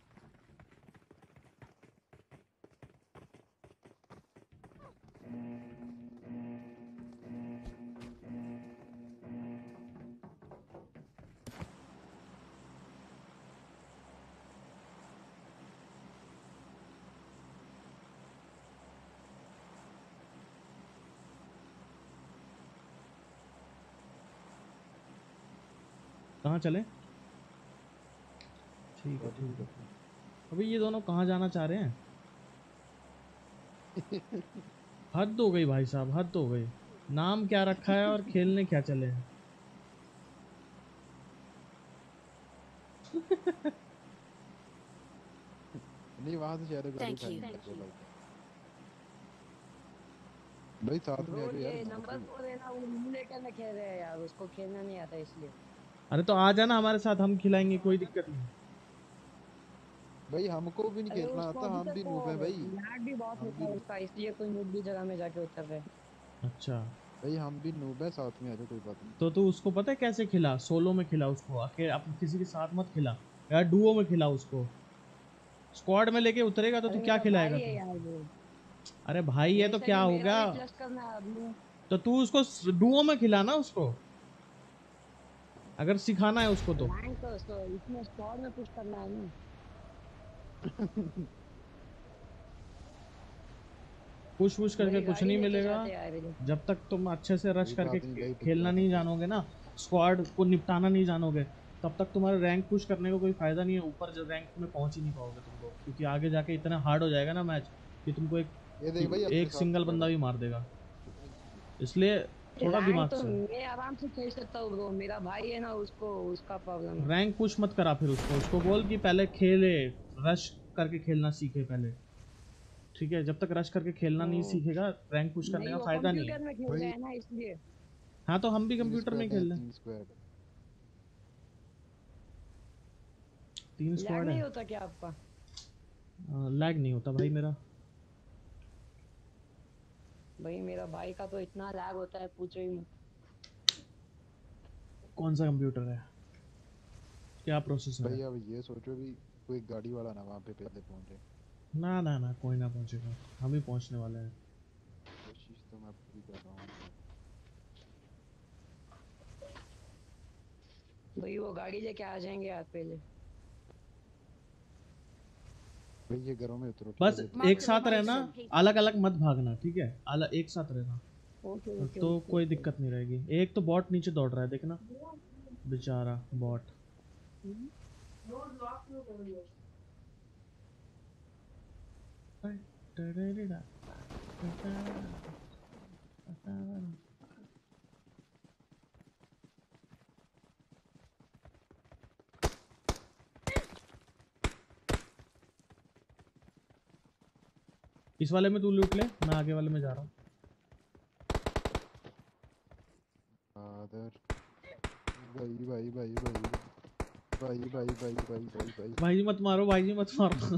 कहाँ चले? ठीक है ठीक है। अभी ये दोनों कहाँ जाना चाह रहे हैं? हद हो गई भाई साहब, हद हो गई। नाम क्या रखा है और खेलने क्या चले हैं? नहीं वहां से शायद गाड़ी Thank उठानी you. लग गया भाई साथ में आ ब्रो जाओ यार ये साथ नंबर में। 4 है ना, वो इमुलेटर में खेल रहे हैं यार, उसको खेलना नहीं आता इसलिए। अरे तो आ जाना हमारे साथ, हम खिलाएंगे, कोई दिक्कत नहीं। भाई हमको भी नहीं अरे खेलना उसको आता, अभी हम तक भी वो नूब है भाई। लैग भी बहुत हम होता भी है उसका, इसलिए कोई नूब की जगह में जाके उतर रहे हैं। अच्छा भाई हम भी नूब है, साथ में आ जाओ कोई बात नहीं। तो तू उसको पता है कैसे खिला? सोलो में खिला उसको, अकेले आप किसी के साथ मत खिला यार, डुओ में खिला उसको। स्क्वाड में लेके उतरेगा तो तू अरे क्या मेरा खिलाएगा भाई है तू? यार वो। अरे भाई है तो वैसे क्या भी हो मेरा गया? भी प्लस करना है अब। तो तू उसको डुओ में खिला ना उसको, अगर सिखाना है उसको तो। रैंक तो इसमें स्क्वाड में पुश करना है ना। पुश पुश करके भाई कुछ गाड़ी नहीं लेके मिलेगा जाते हैं यार। जब तक तुम अच्छे से रश कोई करके बात नहीं भाई रुक खेलना जाना नहीं भाई। जानोगे ना, स्क्वाड को निपटाना नहीं जानोगे, तब तक तुम्हारे रैंक पुश करने का कोई फायदा नहीं है। ऊपर जो रैंक में पहुंच ही नहीं पाओगे तुम लोग, क्योंकि आगे जाके इतना हार्ड हो जाएगा ना मैच कि तुमको ये देख भाई अपने एक साथ सिंगल स्क्वाड बंदा है। भी मार देगा। इसलिए थोड़ा रैंक दिमाग तो से मैं आराम से खेल सकता हूँ ब्रो, मेरा भाई है ना, उसको उसका प्रॉब्लम है। रैंक पुश मत करा। फिर उसको उसको बोल कि पहले खेले, रश करके खेलना सीखे पहले। ठीक है, जब तक रश करके खेलना नहीं तो सीखेगा रैंक पुश करने नहीं, का वो फायदा नहीं है। कंप्यूटर में खेल रहे भाई हैं ना इसलिए। हाँ तो हम भी तीन कंप्यूटर में ही स्क्वाड है, खेल रहे हैं। तीन स्क्वाड। 3 लैग स्क्वाड नहीं है। होता क्या आपका? लैग नहीं होता भाई मेरा। भाई मेरा भाई का तो इतना लैग होता है, पूछो ही मत। कौन सा कंप्यूटर है, क्या प्रोसेसर है? भाई अब ये सोचो भी कोई गाड़ी वाला ना वहाँ पे पहले पहुंचे। ना ना ना, कोई ना पहुंचेगा, हम ही पहुंचने वाले हैं। कोशिश तो मैं पूरी कर रहा हूँ। भाई वो गाड़ी लेके आ जाएंगे यार पहले। भाई ये घरों में उतरो बस ठीक है? Mark एक the साथ रहना, location. अलग अलग मत भागना, ठीक है? अलग एक साथ रहना ओके ओके तो कोई दिक्कत नहीं रहेगी। एक तो बॉट नीचे दौड़ रहा है, देखना बेचारा बॉट। इस वाले में तू लूट ले, मैं आगे वाले में जा रहा हूँ। फादर भाई भाई भाई भाई भाई भाई भाई भाई भाई भाई भाई जी मत मारो, भाई जी मत मारो।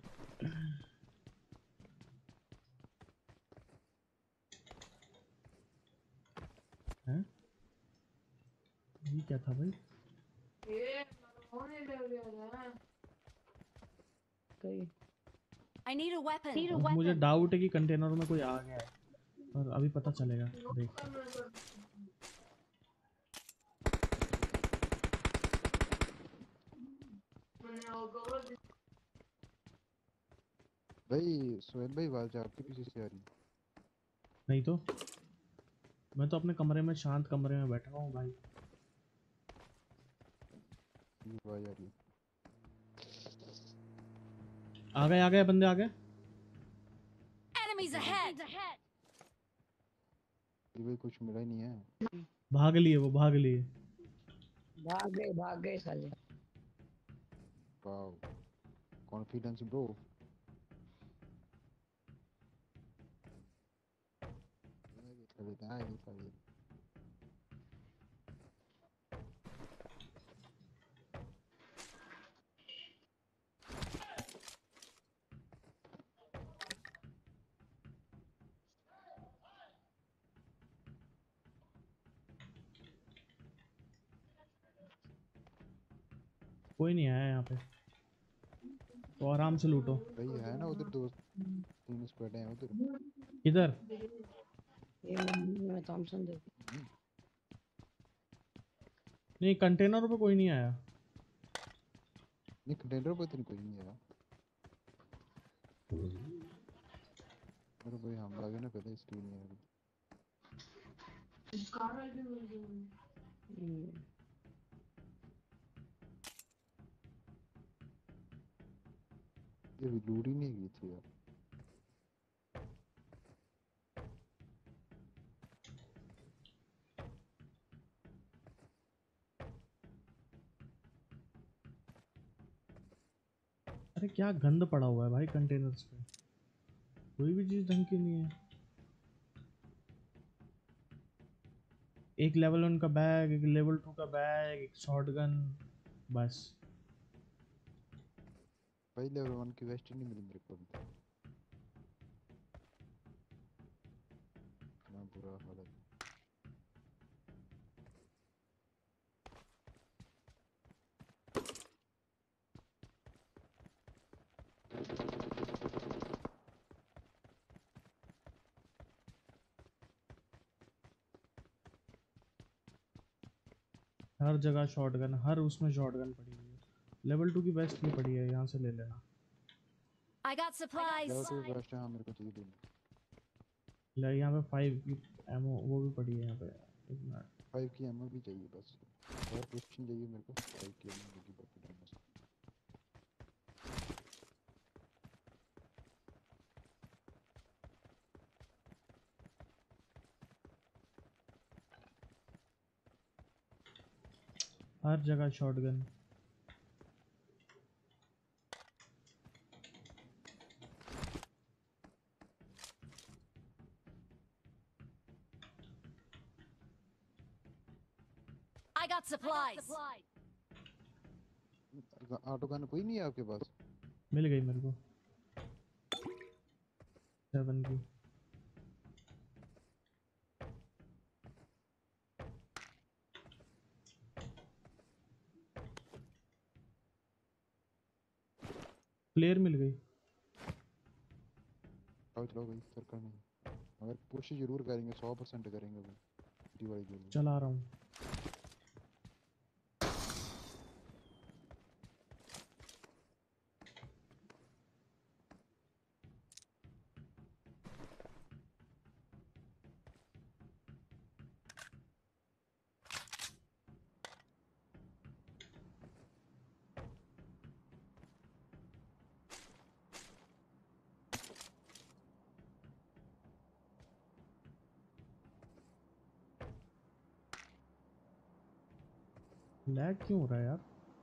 हैं? ये क्या था भाई? कहीं I need a weapon. अब मुझे डाउट है कि कंटेनर में कोई आ गया है, और अभी पता चलेगा। देख भाई सोहेल भाई आवाज आपके पीछे से आ रही नहीं तो मैं तो अपने कमरे में, शांत कमरे में बैठा हूँ भाई। है आवाज आ रही है आ गए बंदे आ गए। Enemies ahead. ये भाई कुछ मिला ही नहीं है भाग लिए, वो भाग लिए। भाग गए साले। वाओ कॉन्फिडेंस ब्रो आगे साले कोई नहीं आया यहाँ पे, तो आराम से लूटो। भाई है ना उधर दो तीन स्क्वाड हैं उधर किधर? ये मैं थॉमसन दे। नहीं, कंटेनर पे कोई नहीं आया। नहीं कंटेनर पर तो कोई नहीं आया मेरे भाई हम लगे ना पहले इसलिए नहीं आ रही ये लूट ही नहीं की थी यार अरे क्या गंद पड़ा हुआ है भाई कंटेनर्स पे, कोई भी चीज ढंग की नहीं है। एक लेवल 1 का बैग, एक लेवल 2 का बैग, एक शॉटगन, बस। भाई लेवल 1 की वेस्ट ही नहीं मिली मेरे को अभी तक इतना बुरा हाल है हर जगह शॉटगन, हर उसमें शॉटगन पड़ी हुई है। लेवल 2 की बेस्ट नहीं पड़ी है, यहाँ से ले लेना। I got supplies. Level 2 vest हाँ मेरे को चाहिए लेनी ले यहाँ पे 5 की एमो वो भी पड़ी है यहाँ पे। एक मिनट, 5 की एमओ भी चाहिए बस और कुछ नहीं चाहिए मेरे को 5 की एमओ की बाकी बस हर जगह shotgun. I got supplies. Auto gun कोई नहीं है आपके पास मिल गई मेरे को 7 की। प्लेयर मिल गई। आओ चलो भाई सर्कल में मगर कोशिश जरूर करेंगे 100% करेंगे भाई दिवाली के लिए चला रहा हूँ। लैग क्यों हो रहा है यार?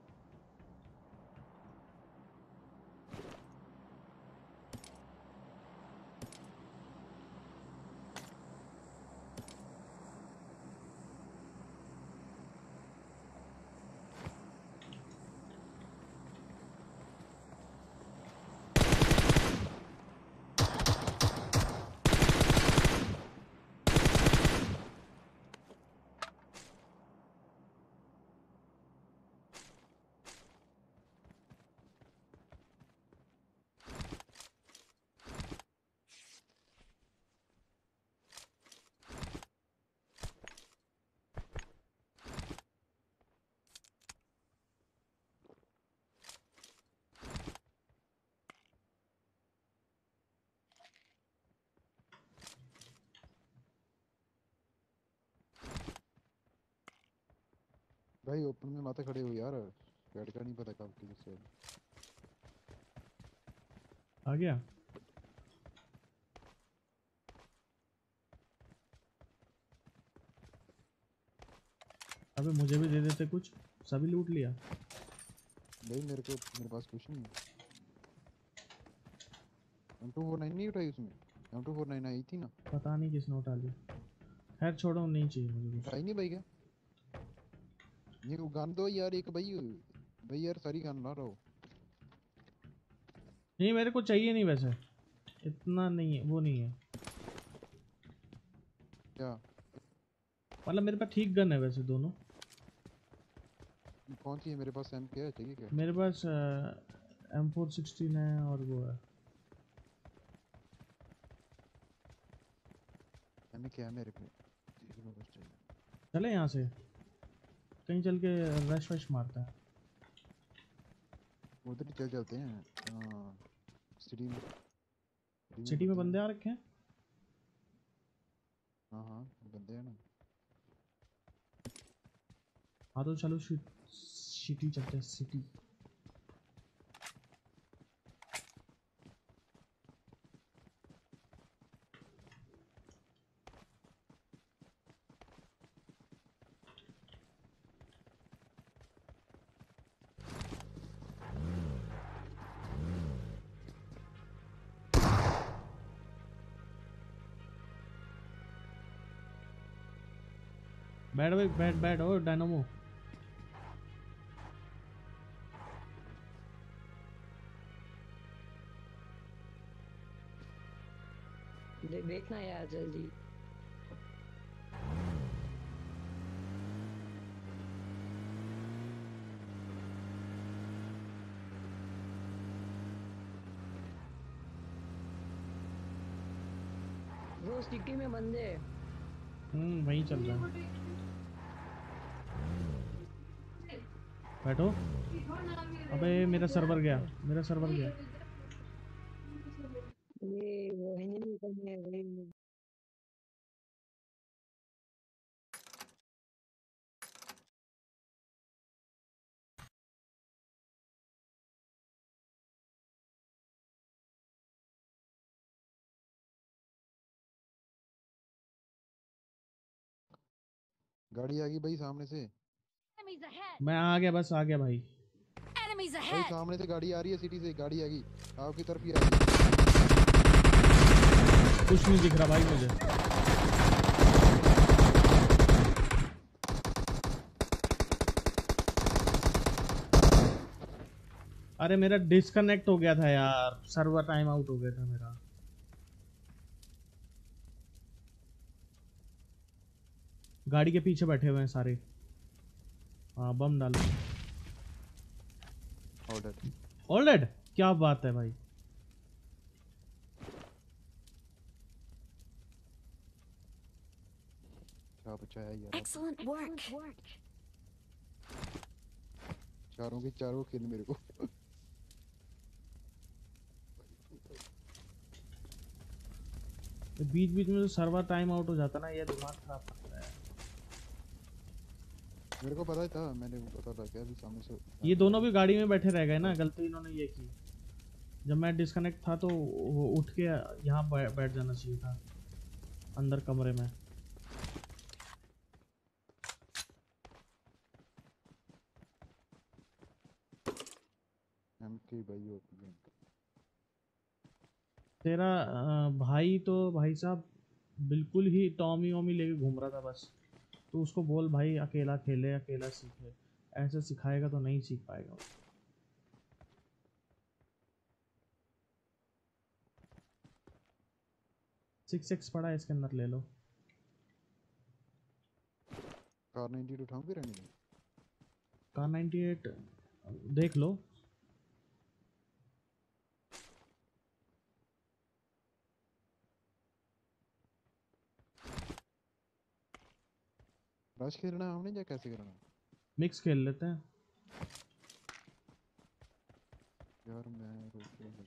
भाई ओपन में माथे खड़े हो यार, रेड का नहीं पता कब किससे। आ गया। अबे मुझे भी दे देते कुछ, सभी लूट लिया। नहीं मेरे पास कुछ नहीं है। M249 नहीं उठाई उसमें? M249 आई थी ना। पता नहीं किसने उठा ली। खैर छोड़ो, नहीं चाहिए मुझे कुछ। उठाई नहीं भाई क्या? ये वो गन दो यार एक भाई। भाई यार सारी गन ला रहा हो। नहीं मेरे को चाहिए नहीं वैसे, इतना नहीं है, वो नहीं है। क्या? मतलब मेरे पास ठीक गन है वैसे दोनों। कौन सी है? मेरे पास एम क्या है, चाहिए क्या? मेरे पास M416 है और वो है। एम क्या है मेरे पे? किसी को कुछ चाहिए? चले यहाँ से कहीं चल के रश वश मारता है। उधर ही चल चलते हैं। हाँ सिटी में। सिटी में बंदे हैं। आ रखे हैं। हाँ हाँ बंदे हैं ना। हाँ तो चलो सिटी चलते हैं, सिटी। बैठ भाई, बैठ बैठ। ओ डायनामो, देखना यार जल्दी। वो सिटी में बंदे हैं। वहीं चल रहा है। बैठो। अबे मेरा सर्वर गया, मेरा सर्वर गया। ये वो एनिमी करने वही। गाड़ी आ गई भाई सामने से। Enemies ahead! मैं आ गया, बस आ गया भाई। Enemies भाई ahead! सामने से गाड़ी आ रही है, सिटी से गाड़ी आ गई। आपकी तरफ ही आ रही है। कुछ नहीं दिख रहा भाई मुझे। अरे मेरा डिस्कनेक्ट हो गया था यार, सर्वर टाइम आउट हो गया था मेरा। गाड़ी के पीछे बैठे हुए हैं सारे। हाँ बम डालो। ऑल डेड, क्या बात है भाई। क्या बचा है यार? Excellent work! चारों के चारों किल मेरे को। बीच बीच में तो सर्वर टाइम आउट हो जाता ना, ये दिमाग खराब करता है। मेरे को पता था, मैंने पता था क्या अभी सामने से। ये दोनों भी गाड़ी में बैठे रह गए ना, गलती इन्होंने ये की। जब मैं डिस्कनेक्ट था तो वो उठ के यहाँ बैठ जाना चाहिए था अंदर कमरे में। की भाई होती है। तेरा भाई तो भाई साहब बिल्कुल ही टॉमी वॉमी लेके घूम रहा था बस। तो उसको बोल भाई अकेला खेले अकेला सीखे, ऐसे सिखाएगा तो नहीं सीख पाएगा। 6x पड़ा है इसके अंदर, ले लो। कार 98 उठाऊं फिर रहने दो। कार 98 देख लो। रश खेलना है हमने या कैसे करना है? मिक्स खेल लेते हैं। यार मैं रुक गया।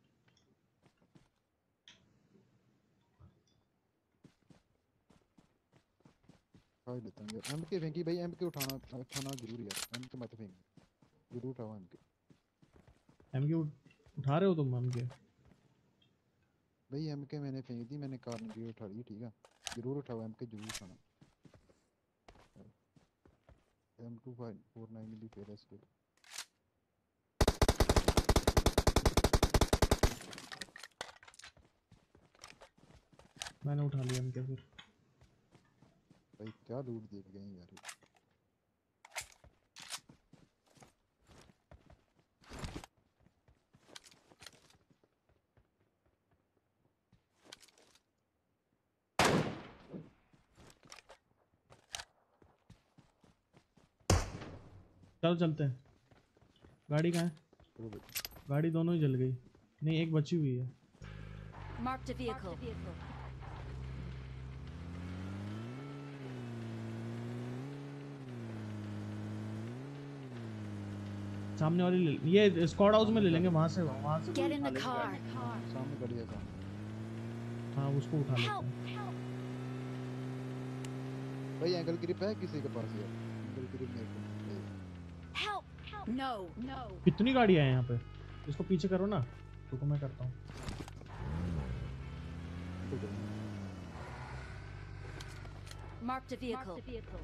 खाई लेता हूँ यार। एमके फेंकी भाई, एमके उठाना जरूर यार। एमके मत फेंक, जरूर उठाओ एमके। एमके उठा रहे हो तुम एमके? भाई एमके मैंने फेंक दी, मैंने कार नहीं उठा ली, ठीक है? जरूर उठाओ एमके, जरूर उठाना। M249 भी फेल है इसके। मैंने उठा लिया एमके फिर। भाई क्या लूट देख गए यार। चलो चलते हैं। गाड़ी कहाँ है? चलो भाई। गाड़ी दोनों ही जल गई। नहीं, एक बची हुई है। Marked a vehicle. सामने वाली ये स्क्वाड हाउस में ले लेंगे, वहां से Get in उठा the लेंगे car. गाड़ी। सामने गाड़ी है सामने। हाँ उसको उठा लेते Help! हैं। Help! भाई एंगल ग्रिप है किसी के पास यार? एंगल ग्रिप मेरे को चाहिए। Help! Help! No! No! कितनी गाड़ियां हैं यहाँ पे? इसको पीछे करो ना, रुको मैं करता हूँ। ठीक है। Marked a vehicle.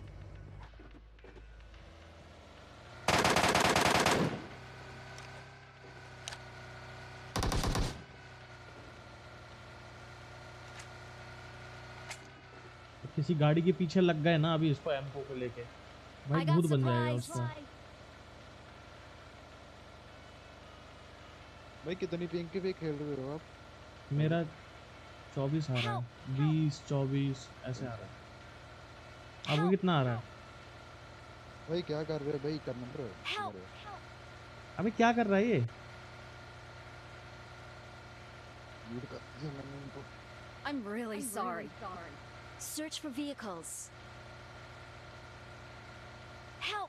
किसी गाड़ी के पीछे लग गए ना अभी इसको एम्पो पे लेके, भाई I got भूत बन जाएगा supplies. उसको। भाई कितनी पिंक पे खेल रहे हो आप? मेरा 24 आ रहा है, 20 24 ऐसे आ रहा है। आपको कितना आ रहा है? भाई क्या कर रहे हो भाई? कर नंबर Help! अबे क्या कर रहा है ये? लीड कर दिया मैंने इनको। I'm really sorry. Search for vehicles. Help!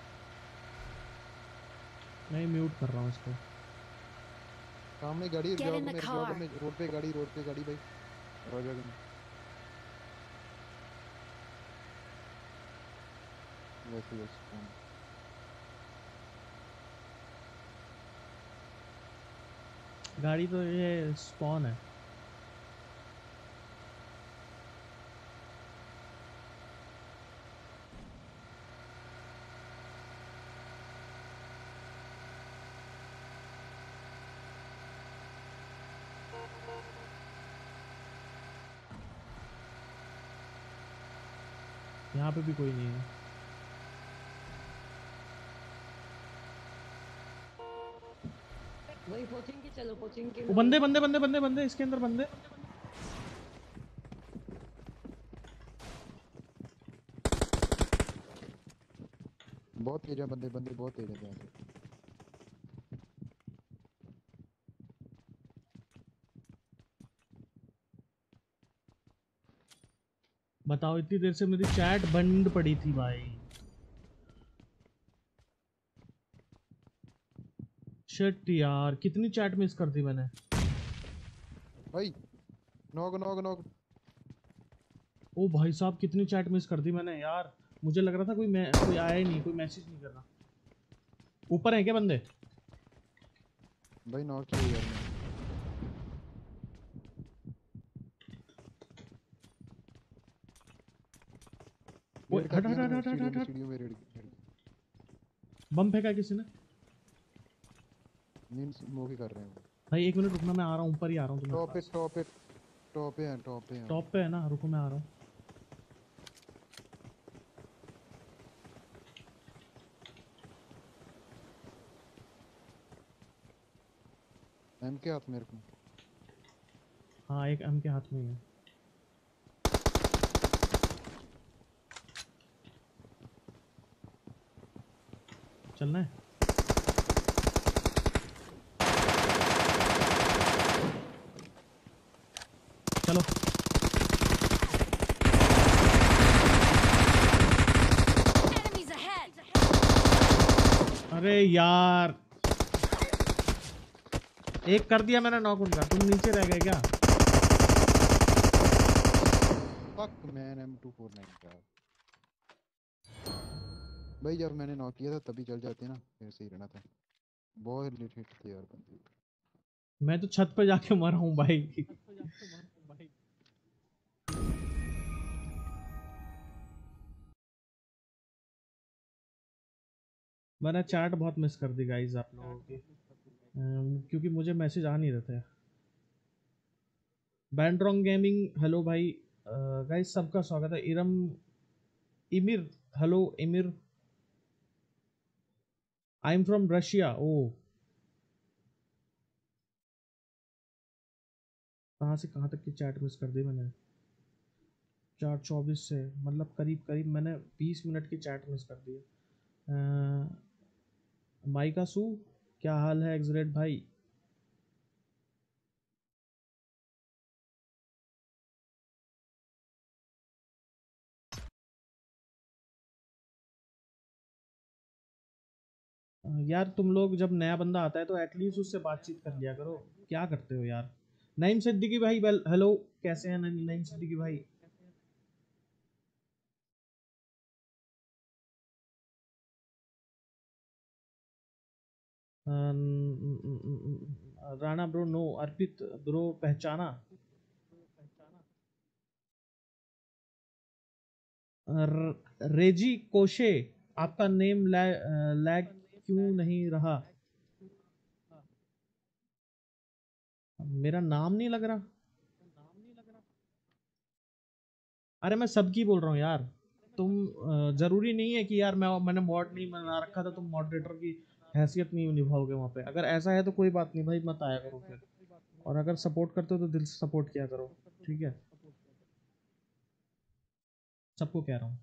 मैं म्यूट कर रहा हूँ इसको। सामने गाड़ी है, Get जाओ in the मेरे car. जाओ में रोड पे गाड़ी भाई। राजा गंज। वैसे बस गाड़ी तो ये स्पॉन है। यहाँ पे भी कोई नहीं है। वही कोचिंग की, चलो कोचिंग की। वो बंदे बंदे बंदे बंदे बंदे इसके अंदर बंदे। बहुत तेज है बंदे बहुत तेज है यहाँ से। बताओ इतनी देर से मेरी चैट बंद पड़ी थी भाई। शिट यार, कितनी चैट मिस कर दी मैंने। भाई नॉक। ओ भाई साहब, कितनी चैट मिस कर दी मैंने यार। मुझे लग रहा था कोई आया ही नहीं, कोई मैसेज नहीं कर रहा। ऊपर है क्या बंदे? भाई नॉक किया यार मैंने। वो रेड कर हट दिया हट मैंने, हट हट हट हट। सीढ़ियों में रेड। बम फेंका किसी ने? मीन स्मोक ही कर रहे हैं वो। भाई 1 मिनट रुकना, मैं आ रहा हूँ, ऊपर ही आ रहा हूँ तुम्हारे टॉप पे पास। टॉप पे टॉप पे हैं टॉप पे हैं। टॉप पे है ना, रुको मैं आ रहा हूँ। एम के हाथ मेरे को। हाँ एक एम के हाथ में ही है। चलना है। चलो Enemies ahead! अरे यार, एक कर दिया मैंने नॉक उनका, तुम नीचे रह गए क्या? फक मैन M249 का भाई, जब मैंने नॉक किया था तभी चल जाते ना, फिर सही रहना था। बहुत लेट हिट थे यार बंदे। मैं तो छत पे जाके मरा हूँ भाई। मैंने चैट बहुत मिस कर दी गाइस आप लोगों की, क्योंकि मुझे मैसेज आ नहीं रहे थे। बैंड्रॉन्ग गेमिंग हेलो भाई। गाइस सबका स्वागत है। Irem Emir hello Emir. I am from Russia. ओ कहाँ से कहाँ तक की चैट मिस कर दी मैंने? 4:24 से मतलब करीब करीब मैंने 20 मिनट की चैट मिस कर दी है। माइका सू क्या हाल है एक्सरेट भाई? यार तुम लोग जब नया बंदा आता है तो एटलीस्ट उससे बातचीत कर लिया करो, क्या करते हो यार? नईम सिद्दीकी भाई वेल हेलो, कैसे हैं नईम सिद्दीकी भाई? Rana bro no, Arpit bro पहचाना। रेजी कोशे आपका नेम लैग क्यों नहीं रहा? मेरा नाम नहीं लग रहा? अरे मैं सबकी बोल रहा हूँ यार। तुम जरूरी नहीं है कि यार मैंने मॉड नहीं बना रखा था, तुम मॉडरेटर की हैसियत नहीं निभाओगे वहाँ पे। अगर ऐसा है तो कोई बात नहीं भाई, मत आया करो फिर। और अगर सपोर्ट करते हो तो दिल से सपोर्ट किया करो, ठीक है? सबको कह रहा हूँ।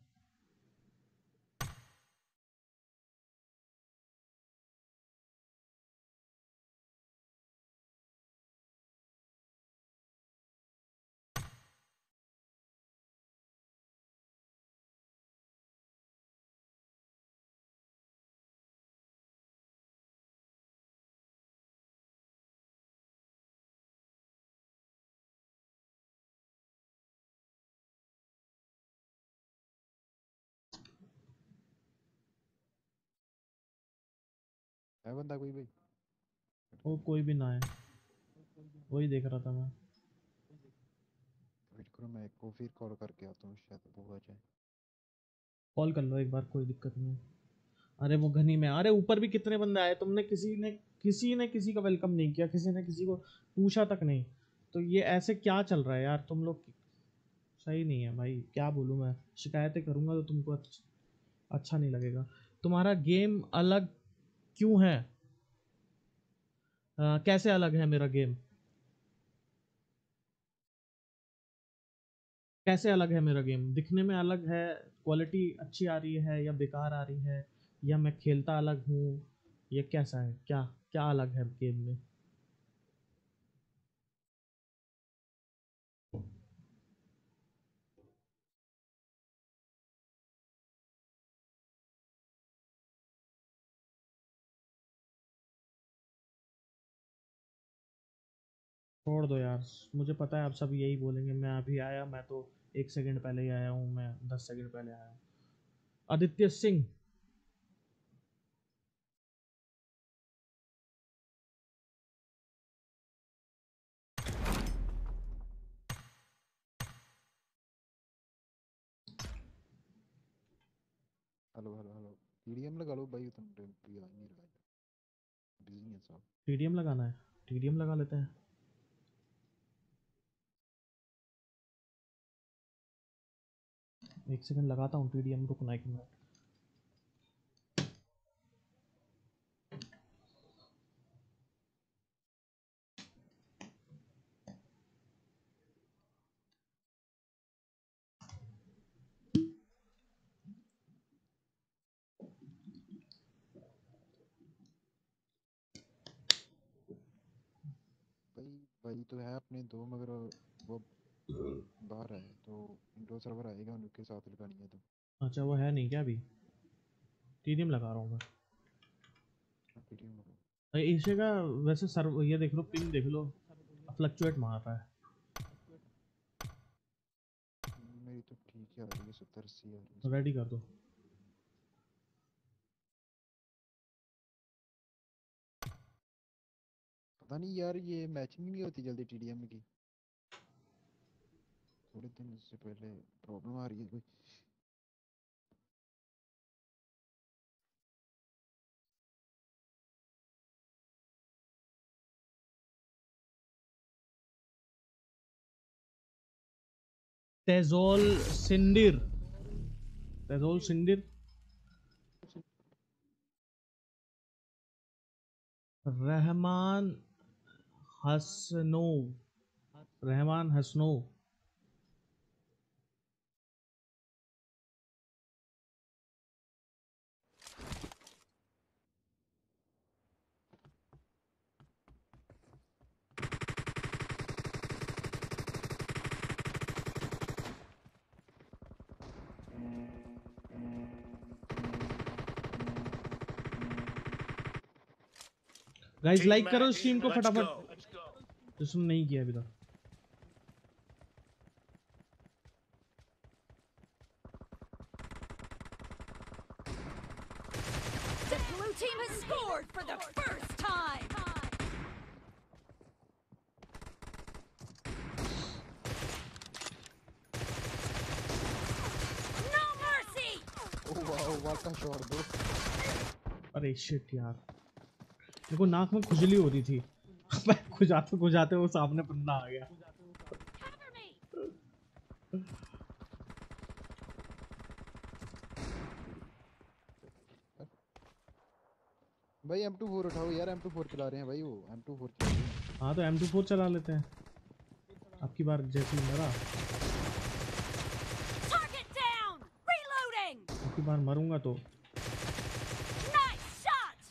है बंदा कोई भाई? वो कोई भी ना है, वही देख रहा था मैं। वेट करो, मैं एक को फिर कॉल करके आता हूँ, शायद वो आ जाए। कॉल कर लो एक बार, कोई दिक्कत नहीं है। अरे वो घनी में, अरे ऊपर भी कितने बंदे आए, तुमने किसी ने किसी का वेलकम नहीं किया, किसी ने किसी को पूछा तक नहीं। तो ये ऐसे क्या चल रहा है यार तुम लोग? सही नहीं है भाई, क्या बोलूँ मैं? शिकायतें करूँगा तो तुमको अच्छा नहीं लगेगा। तुम्हारा गेम अलग क्यों है? कैसे अलग है मेरा गेम? कैसे अलग है मेरा गेम? दिखने में अलग है, क्वालिटी अच्छी आ रही है या बेकार आ रही है, या मैं खेलता अलग हूँ, ये कैसा है? क्या क्या अलग है गेम में? छोड़ दो यार, मुझे पता है आप सब यही बोलेंगे। मैं अभी आया, मैं तो 1 सेकंड पहले ही आया हूँ, मैं 10 सेकंड पहले आया हूँ। Aditya Singh hello hello hello, TDM लगा लो भाई, तुम भी आ नहीं रहा है। बिजी है सब। टीडीएम लगाना है, टीडीएम लगा लेते हैं। एक सेकंड लगाता हूँ टीडीएम, रुकना एक मिनट। भाई भाई तो है अपने दो, मगर वो बाहर है, तो इंडो सर्वर आएगा उनके साथ लगानी है तो। अच्छा वो है नहीं क्या अभी? टीडीएम लगा रहा हूँ मैं। टीडीएम लगाओ। भाई एशिया का वैसे सर्व ये देख लो, पिंग देख लो, फ्लक्चुएट मार रहा है। मेरी तो ठीक है, आ रही है 70-80 आ रही है। रेडी कर दो। पता नहीं यार, ये मैचिंग नहीं होती जल्दी टीडीएम की। थोड़े दिन से पहले प्रॉब्लम आ रही है कोई। तेजोल सिंडिर, तेजोल सिंडिर, Rahman Hasanov, Rahman Hasanov. Guys like करो स्ट्रीम को Let's फटाफट, go. जिसने नहीं किया अभी तक। The blue team has scored for the first time. No mercy. ओह वाह वाह का शॉट दो। अरे शिट यार, मेरे को नाक में खुजली हो रही थी। मैं खुजाते खुजाते वो सामने बंदा आ गया। Cover me. भाई M24 उठाओ यार, M24 चला रहे हैं भाई, वो M24 चला रहे हैं। हाँ तो M24 चला लेते हैं। आपकी बार जैसी मरा, Target down. Reloading. आपकी बार मरूंगा तो Nice shot.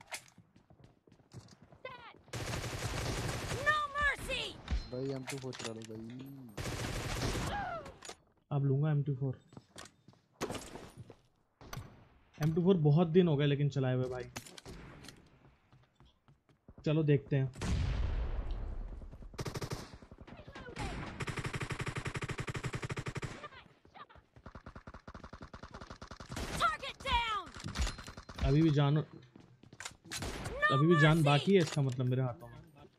Dead. No mercy. भाई M24 चला लो भाई। अब लूंगा M24। M24 बहुत दिन हो गए लेकिन चलाए हुए भाई। चलो देखते हैं। Target down. अभी भी जान, No अभी भी जान mercy. बाकी है इसका मतलब मेरे हाथों में।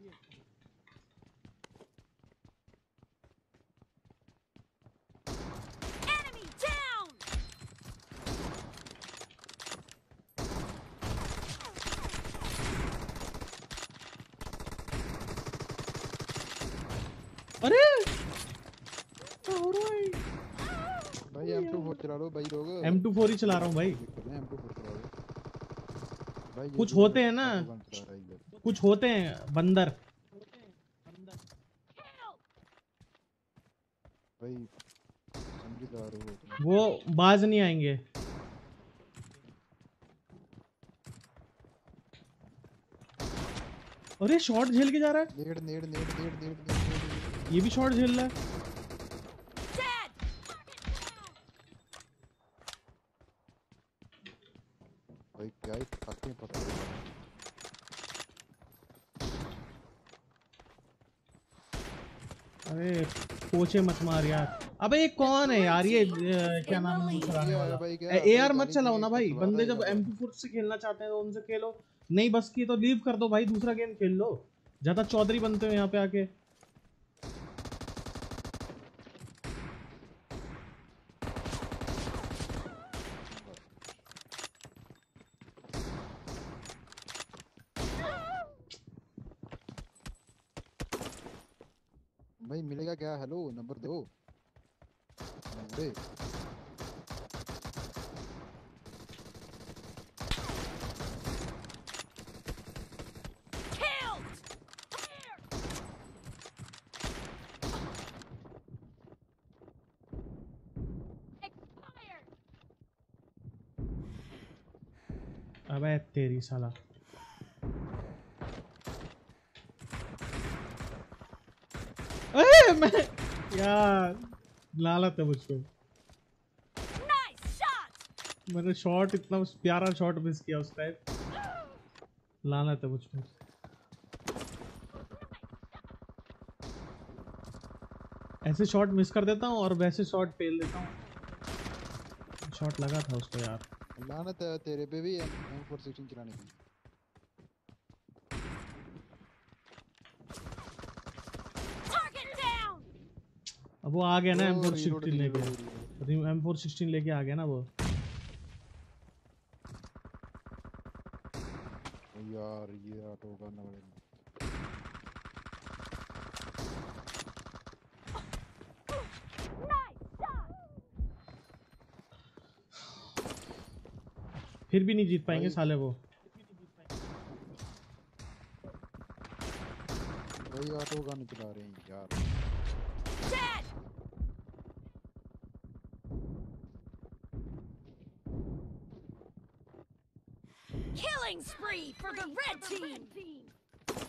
Enemy down. अरे क्या हो रहा है? भाई M24 चला लो भाई लोग। M24 ही चला रहा हूँ भाई। M24 चला लो भाई। ये कुछ जो होते हैं ना, M21 चला रहा है इधर। कुछ होते हैं बंदर। भाई समझदार हो तुम। वो बाज नहीं आएंगे। अरे शॉट झेल के जा रहा है, नेड़ नेड़ नेड़ नेड़ नेड़ नेड़। ये भी शॉट झेल रहा है। Dead. भाई क्या ही खाते हैं पता नहीं। अरे पोचे मत मार यार। अबे ये कौन है यार, ये क्या नाम है वो चलाने वाला? भाई क्या एआर मत चलाओ ना भाई। बंदे जब M24 से खेलना चाहते हैं तो उनसे खेलो, नहीं बस की तो लीव कर दो भाई, दूसरा गेम खेल लो। ज्यादा चौधरी बनते हो यहाँ पे आके। भाई मिलेगा क्या? हेलो नंबर दो। अरे Killed! Expired! अबे तेरी साला। मैं यार लालत है मुझको। Nice shot! मैंने शॉट इतना प्यारा शॉट मिस किया उस टाइम। लानत है मुझको। ऐसे शॉट मिस कर देता हूँ और वैसे शॉट फेल देता हूँ। शॉट लगा था उसको यार। लानत है तेरे पे भी M416 चलाने की। Target down! अब वो आ गया ना ओ, reload M416 लेके। reload। M416 लेके आ गया ना वो। ओ यार ये ऑटो करना पड़ेगा। Nice shot! फिर भी नहीं जीत पाएंगे भाई- साले वो। भाई ऑटो गन चला रहे हैं यार। Dead! Killing spree for the red team!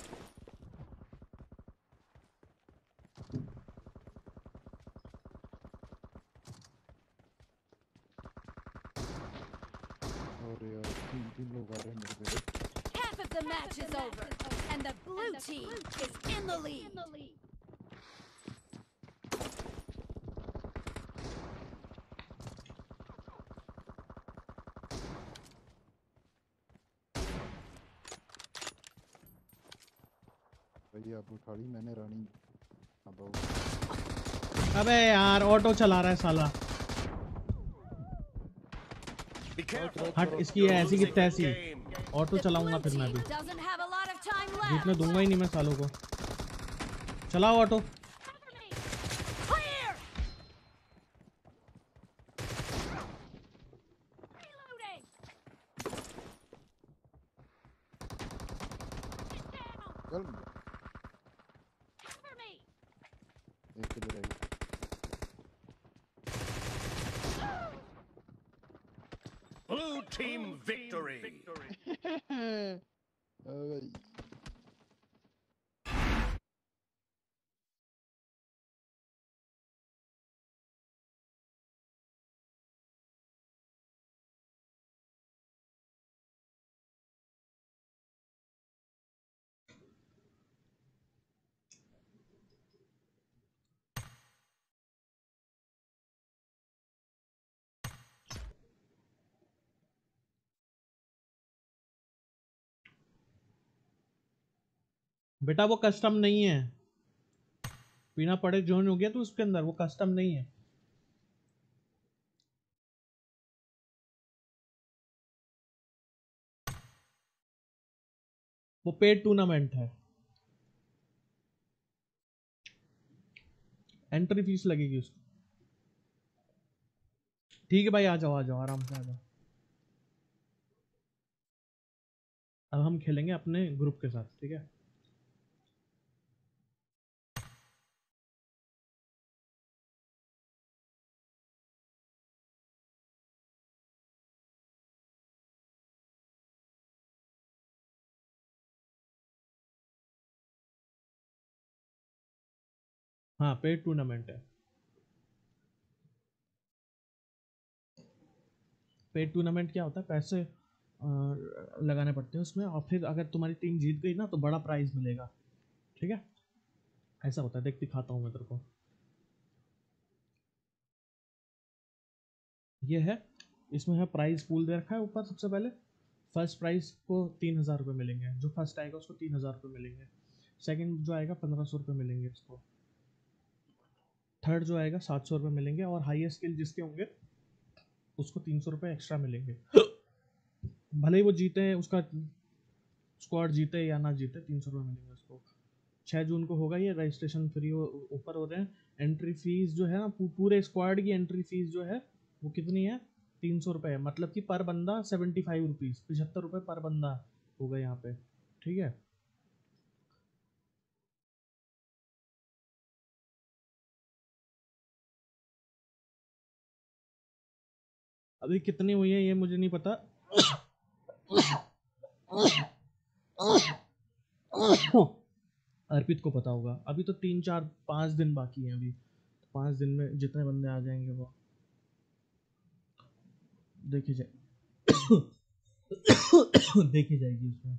और यार तीन लोग आ रहे हैं मेरे पे। Half of the match is over, and the blue team is in the lead. भाई आप उठा ली मैंने रानी। अब अबे यार ऑटो चला रहा है साला। Be careful. हट इसकी है ऐसी की तैसी। Game. ऑटो The चलाऊंगा blue फिर मैं team भी। doesn't have a lot of time जीतने left. दूंगा ही नहीं मैं सालों को। चलाओ auto. Cover me! Clear! Reloading! Get down! चल Cover me! एक किधर है? Blue team victory. भाई बेटा वो कस्टम नहीं है। बिना पढ़े जॉइन हो गया तो उसके अंदर वो कस्टम नहीं है। वो पेड टूर्नामेंट है। एंट्री फीस लगेगी उसको। ठीक है भाई आ जाओ आराम से आ जाओ। अब हम खेलेंगे अपने ग्रुप के साथ ठीक है। हाँ पेड टूर्नामेंट है। पेड टूर्नामेंट क्या होता है पैसे लगाने पड़ते हैं उसमें और फिर अगर तुम्हारी टीम जीत गई ना तो बड़ा प्राइज मिलेगा ठीक है। ऐसा होता है देख दिखाता हूँ मैं तेरे को। ये है इसमें है प्राइज पूल दे रखा है ऊपर। सबसे पहले फर्स्ट प्राइज को 3,000 रुपये मिलेंगे। जो फर्स्ट आएगा उसको 3,000 रुपये मिलेंगे। सेकंड जो आएगा 1,500 रुपये मिलेंगे उसको। थर्ड जो आएगा 700 रुपये मिलेंगे और हाईएस्ट स्किल जिसके होंगे उसको 300 रुपये एक्स्ट्रा मिलेंगे। भले ही वो जीते उसका स्क्वाड जीते या ना जीते 300 रुपये मिलेंगे उसको। 6 जून को होगा ये रजिस्ट्रेशन फ्री ऊपर हो रहे हैं। एंट्री फीस जो है ना पूरे स्क्वाड की एंट्री फीस जो है वो कितनी है, 300 रुपये है। मतलब कि पर बंदा 75 रुपीज़, 75 रुपये पर बंदा होगा यहाँ पे, ठीक है। अभी कितनी हुई है ये मुझे नहीं पता। अर्पित को पता होगा। अभी तो 3 4 5 दिन बाकी हैं अभी। 5 दिन में जितने बंदे आ जाएंगे वो देखी जाए। देखी जाएगी उसमें।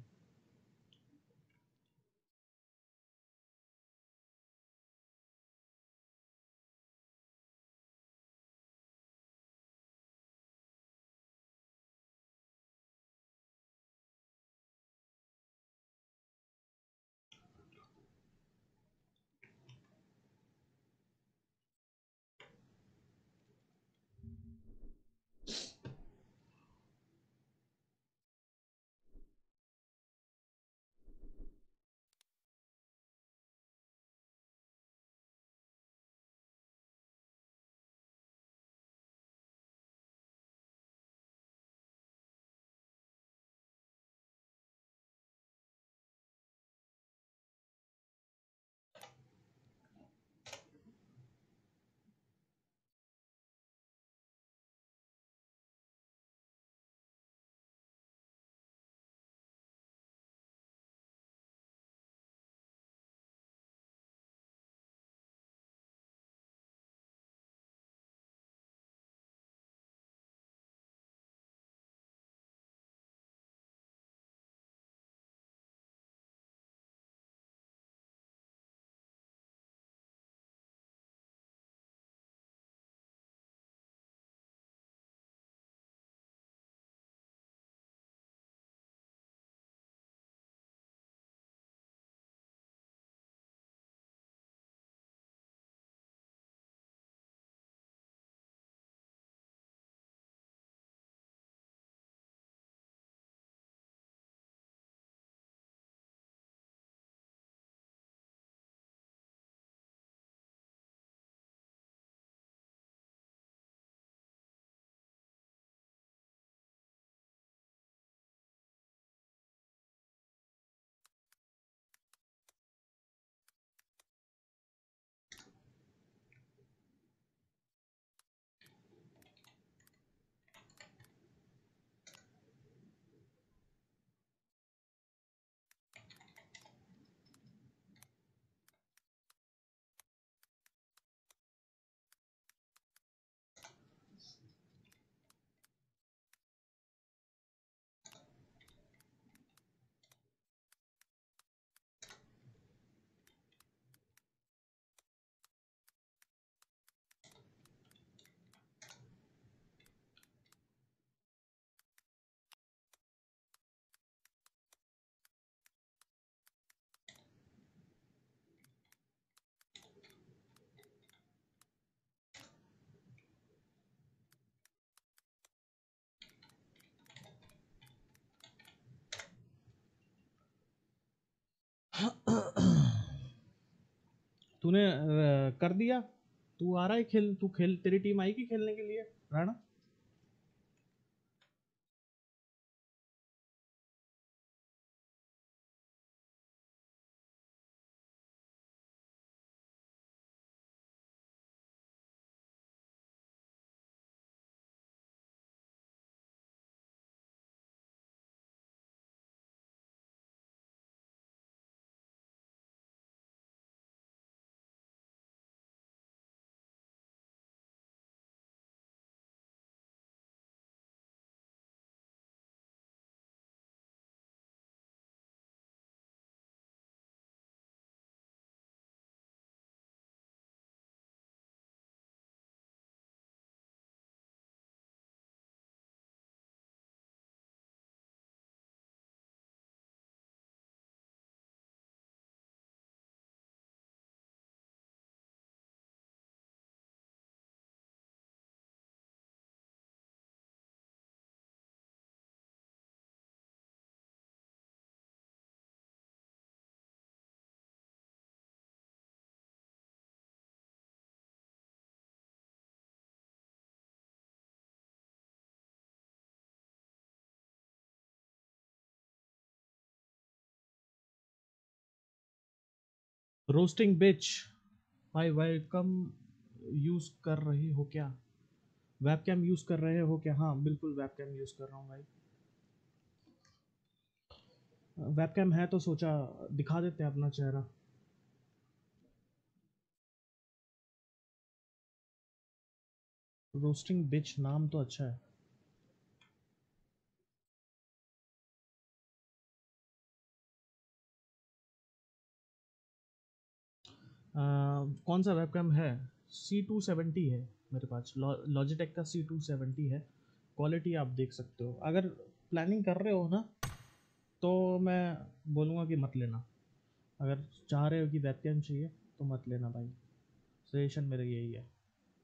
तूने कर दिया? तू आ रहा है खेल? तू खेल, तेरी टीम आएगी खेलने के लिए राणा? रोस्टिंग बिच भाई वेलकम। यूज कर रही हो क्या? वेबकैम यूज कर रहे हो क्या? हाँ बिल्कुल वेबकैम यूज कर रहा हूँ भाई। वेबकैम है तो सोचा दिखा देते हैं अपना चेहरा। रोस्टिंग बिच नाम तो अच्छा है। कौन सा वेबकैम है? C270 है मेरे पास। लॉजिटेक का C270 है। क्वालिटी आप देख सकते हो। अगर प्लानिंग कर रहे हो ना तो मैं बोलूँगा कि मत लेना। अगर चाह रहे हो कि वेबकैम चाहिए तो मत लेना भाई। सजेशन मेरा यही है।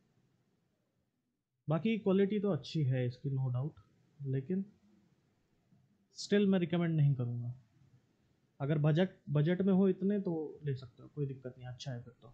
बाकी क्वालिटी तो अच्छी है इसकी नो डाउट, लेकिन स्टिल मैं रिकमेंड नहीं करूँगा। अगर बजट बजट में हो इतने तो ले सकते हो, कोई दिक्कत नहीं, अच्छा है फिर तो।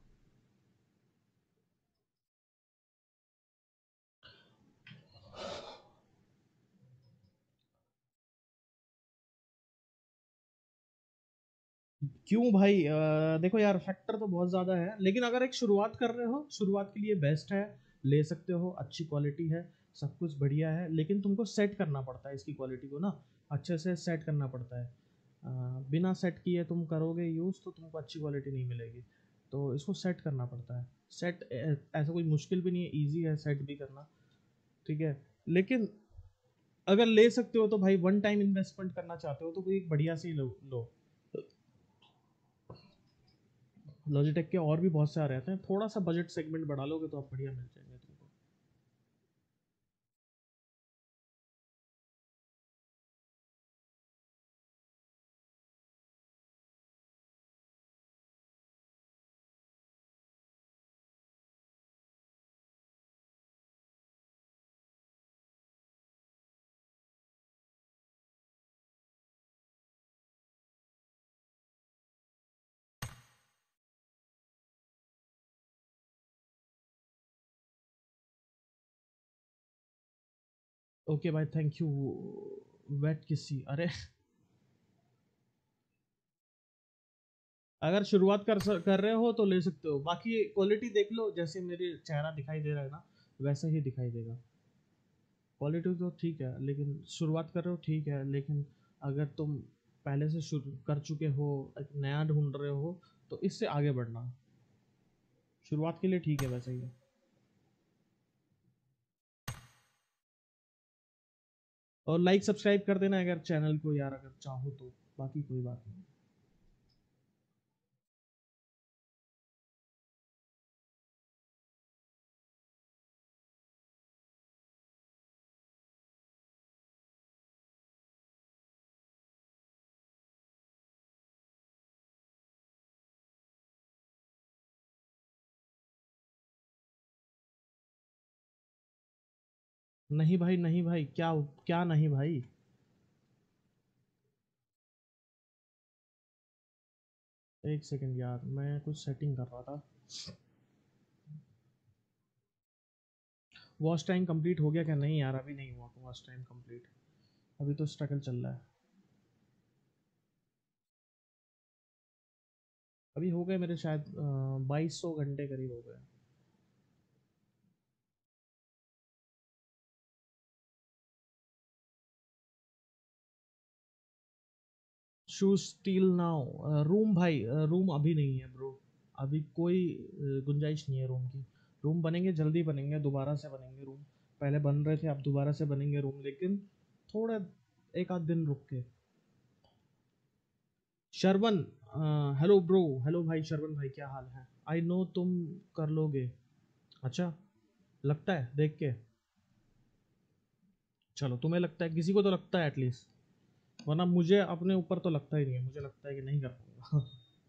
क्यों भाई? देखो यार फैक्टर तो बहुत ज़्यादा है, लेकिन अगर एक शुरुआत कर रहे हो, शुरुआत के लिए बेस्ट है। ले सकते हो, अच्छी क्वालिटी है, सब कुछ बढ़िया है, लेकिन तुमको सेट करना पड़ता है इसकी क्वालिटी को ना, अच्छे से सेट करना पड़ता है। बिना सेट किए तुम करोगे यूज़ तो तुमको अच्छी क्वालिटी नहीं मिलेगी। तो इसको सेट करना पड़ता है। सेट ऐसा कोई मुश्किल भी नहीं है, ईजी है सेट भी करना। ठीक है, लेकिन अगर ले सकते हो तो भाई वन टाइम इन्वेस्टमेंट करना चाहते हो तो कोई एक बढ़िया सी लो। लॉजिटेक के और भी बहुत सारे आते हैं, थोड़ा सा बजट सेगमेंट बढ़ा लोगे तो आप बढ़िया मिल जाएंगे तुमको। ओके भाई, थैंक यू। वेट किसी, अरे अगर शुरुआत कर रहे हो तो ले सकते हो। बाकी क्वालिटी देख लो, जैसे मेरे चेहरा दिखाई दे रहा है ना वैसा ही दिखाई देगा। क्वालिटी तो ठीक है, लेकिन शुरुआत कर रहे हो ठीक है, लेकिन अगर तुम पहले से शुरू कर चुके हो, एक नया ढूंढ रहे हो तो इससे आगे बढ़ना। शुरुआत के लिए ठीक है वैसे ही। और लाइक सब्सक्राइब कर देना अगर चैनल को यार, अगर चाहो तो। बाकी कोई बात नहीं। नहीं भाई, नहीं भाई, क्या क्या नहीं भाई? एक सेकंड यार, मैं कुछ सेटिंग कर रहा था। वॉच टाइम कंप्लीट हो गया क्या? नहीं यार अभी नहीं हुआ वॉच टाइम कंप्लीट, अभी तो स्ट्रगल चल रहा है। अभी हो गए मेरे शायद 2200 घंटे करीब हो गए। शू स्टील नाउ रूम भाई, रूम अभी नहीं है ब्रो। अभी कोई गुंजाइश नहीं है रूम की। रूम बनेंगे, जल्दी बनेंगे, दोबारा से बनेंगे रूम। पहले बन रहे थे, अब दोबारा से बनेंगे रूम, लेकिन थोड़ा एक आध दिन रुक के। शरवण, हेलो ब्रो, हेलो भाई शरवण भाई, क्या हाल है? आई नो तुम कर लोगे। अच्छा, लगता है देख के। चलो तुम्हें लगता है, किसी को तो लगता है एटलीस्ट, वरना मुझे अपने ऊपर तो लगता ही नहीं है। मुझे लगता है कि नहीं कर पाऊंगा।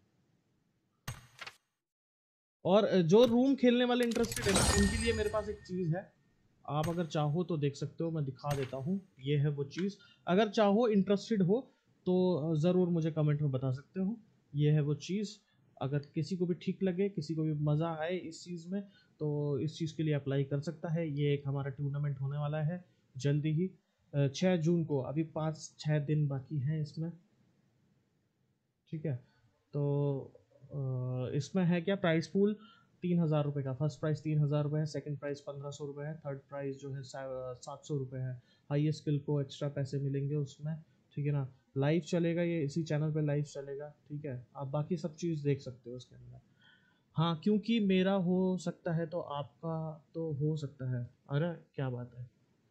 और जो रूम खेलने वाले इंटरेस्टेड है ना, उनके लिए मेरे पास एक चीज़ है। आप अगर चाहो तो देख सकते हो, मैं दिखा देता हूँ। ये है वो चीज़। अगर चाहो, इंटरेस्टेड हो तो ज़रूर मुझे कमेंट में बता सकते हो। ये है वो चीज़। अगर किसी को भी ठीक लगे, किसी को भी मज़ा आए इस चीज़ में, तो इस चीज़ के लिए अप्लाई कर सकता है। ये एक हमारा टूर्नामेंट होने वाला है जल्दी ही, 6 जून को। अभी 5-6 दिन बाकी हैं इसमें। ठीक है, तो इसमें है क्या, प्राइस पूल 3,000 रुपये का। फर्स्ट प्राइस 3,000 रुपये है, सेकंड प्राइस 1,500 रुपये है, थर्ड प्राइस जो है 700 रुपये है। हाईएस्ट स्किल को एक्स्ट्रा पैसे मिलेंगे उसमें, ठीक है ना। लाइव चलेगा ये, इसी चैनल पे लाइव चलेगा, ठीक है। आप बाकी सब चीज़ देख सकते हो उसके अंदर। हाँ, क्योंकि मेरा हो सकता है तो आपका तो हो सकता है। अरे क्या बात है।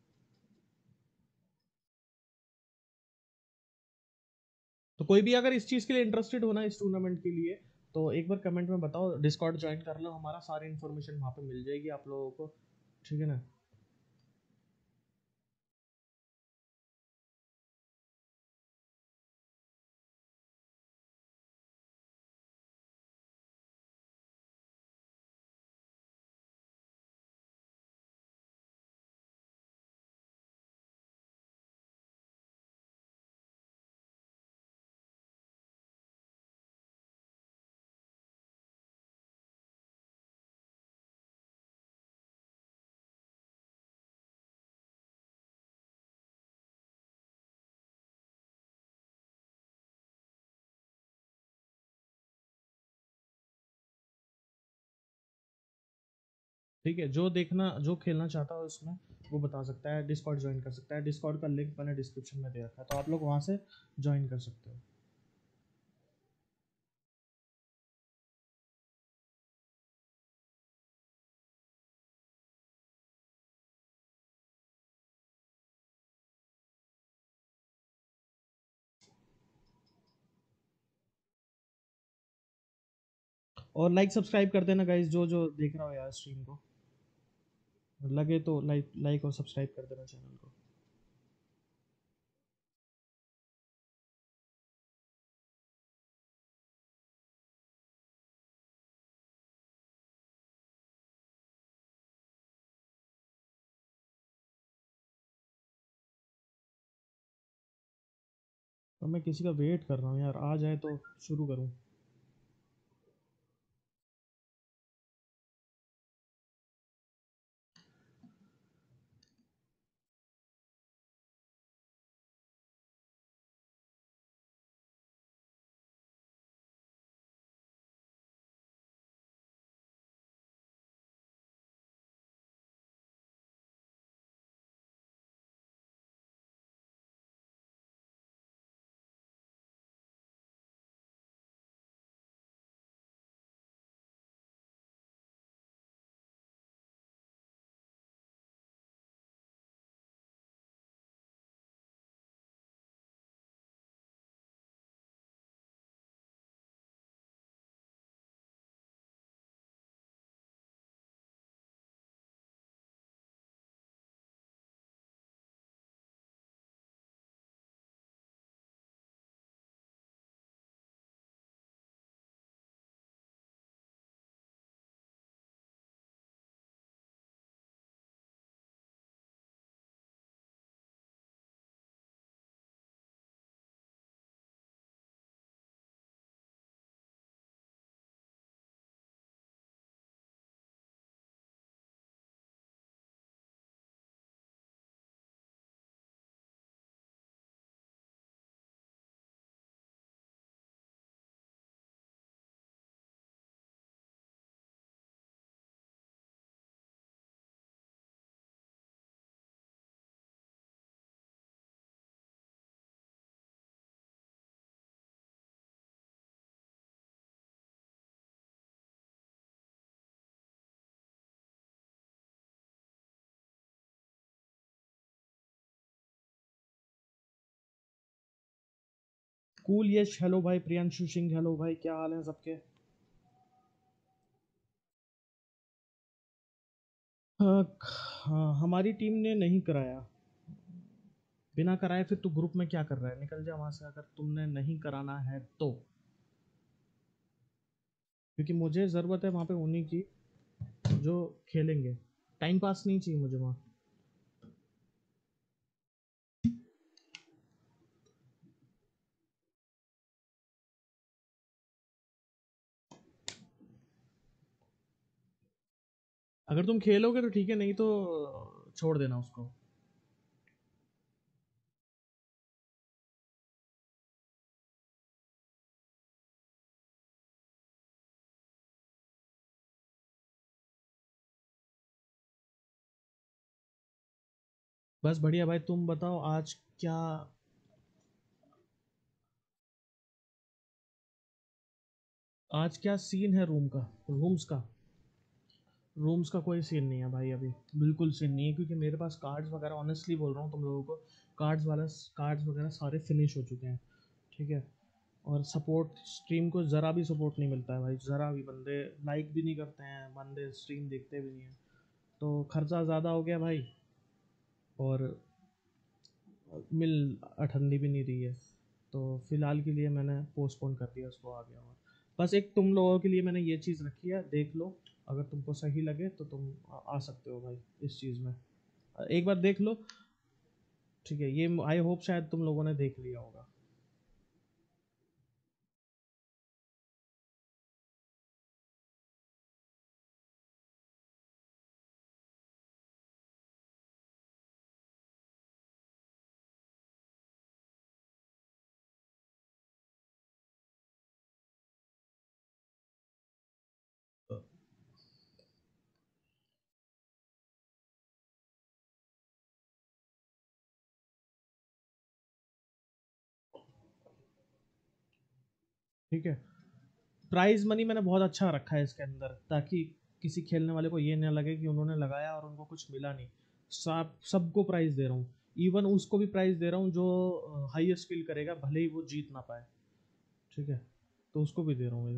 तो कोई भी अगर इस चीज़ के लिए इंटरेस्टेड हो ना, इस टूर्नामेंट के लिए, तो एक बार कमेंट में बताओ, डिस्कॉर्ड ज्वाइन कर लो हमारा, सारी इन्फॉर्मेशन वहाँ पे मिल जाएगी आप लोगों को, ठीक है ना। ठीक है, जो देखना, जो खेलना चाहता हो इसमें, वो बता सकता है, डिस्कॉर्ड ज्वाइन कर सकता है। डिस्कॉर्ड का लिंक मैंने डिस्क्रिप्शन में दे रखा है, तो आप लोग वहाँ से ज्वाइन कर सकते हो। और लाइक सब्सक्राइब कर देना गाइज, जो जो देख रहा हो यार स्ट्रीम को, लगे तो लाइक लाइक और सब्सक्राइब कर देना चैनल को। तो मैं किसी का वेट कर रहा हूँ यार, आ जाए तो शुरू करूँ। कूल यश हेलो भाई, प्रियांशु सिंह हेलो भाई, क्या हाल है सबके। हाँ, हमारी टीम ने नहीं कराया। बिना कराए फिर तू ग्रुप में क्या कर रहा है, निकल जा वहां से, अगर तुमने नहीं कराना है तो। क्योंकि मुझे ज़रूरत है वहाँ पे उन्हीं की जो खेलेंगे, टाइम पास नहीं चाहिए मुझे वहाँ। अगर तुम खेलोगे तो ठीक है, नहीं तो छोड़ देना उसको। बस बढ़िया भाई, तुम बताओ आज क्या। आज क्या सीन है रूम्स का कोई सीन नहीं है भाई, अभी बिल्कुल सीन नहीं है, क्योंकि मेरे पास कार्ड्स वगैरह, ऑनेस्टली बोल रहा हूँ तुम लोगों को, कार्ड्स वगैरह सारे फिनिश हो चुके हैं। ठीक है। और सपोर्ट, स्ट्रीम को ज़रा भी सपोर्ट नहीं मिलता है भाई, ज़रा भी। बंदे लाइक भी नहीं करते हैं, बंदे स्ट्रीम देखते भी नहीं हैं। तो खर्चा ज़्यादा हो गया भाई, और मिल अठंडी भी नहीं रही है। तो फ़िलहाल के लिए मैंने पोस्टपोन कर दिया उसको, आ गया। और बस एक तुम लोगों के लिए मैंने ये चीज़ रखी है, देख लो। अगर तुमको सही लगे तो तुम आ सकते हो भाई इस चीज़ में, एक बार देख लो। ठीक है, ये आई होप शायद तुम लोगों ने देख लिया होगा। ठीक है। प्राइज मनी मैंने बहुत अच्छा रखा है इसके अंदर, ताकि किसी खेलने वाले को ये ना लगे कि उन्होंने लगाया और उनको कुछ मिला नहीं। सबको प्राइज दे रहा हूँ, इवन उसको भी प्राइज दे रहा हूँ जो हाईएस्ट किल करेगा, भले ही वो जीत ना पाए। ठीक है, तो उसको भी दे रहा हूँ ये।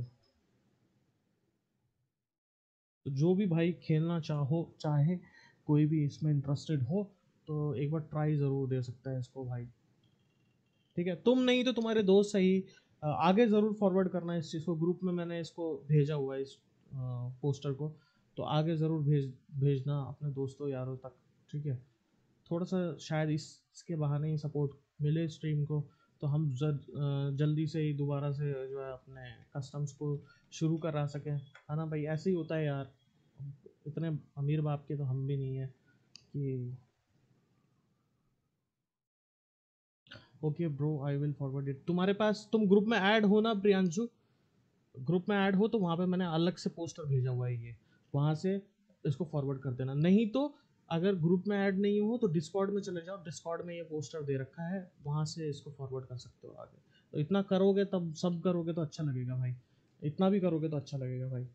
तो जो भी भाई खेलना चाहे, कोई भी इसमें इंटरेस्टेड हो, तो एक बार ट्राई ज़रूर दे सकता है इसको भाई। ठीक है, तुम नहीं तो तुम्हारे दोस्त सही, आगे ज़रूर फॉरवर्ड करना इस चीज़ को। ग्रुप में मैंने इसको भेजा हुआ है, इस पोस्टर को, तो आगे ज़रूर भेजना अपने दोस्तों यारों तक। ठीक है, थोड़ा सा शायद इसके बहाने ही सपोर्ट मिले स्ट्रीम को, तो हम जल्दी से ही दोबारा से जो है अपने कस्टम्स को शुरू करा सकें, है ना भाई। ऐसे ही होता है यार, इतने अमीर बाप के तो हम भी नहीं है कि। Okay bro, I will forward it. तुम्हारे पास, तुम ग्रुप में ऐड हो ना प्रियांशु? ग्रुप में ऐड हो तो वहाँ पे मैंने अलग से पोस्टर भेजा हुआ है, ये वहाँ से इसको फॉरवर्ड कर देना। नहीं तो अगर ग्रुप में ऐड नहीं हो तो डिस्कॉर्ड में चले जाओ, डिस्कॉर्ड में ये पोस्टर दे रखा है, वहाँ से इसको फॉरवर्ड कर सकते हो आगे। तो इतना करोगे, तब सब करोगे तो अच्छा लगेगा भाई, इतना भी करोगे तो अच्छा लगेगा भाई।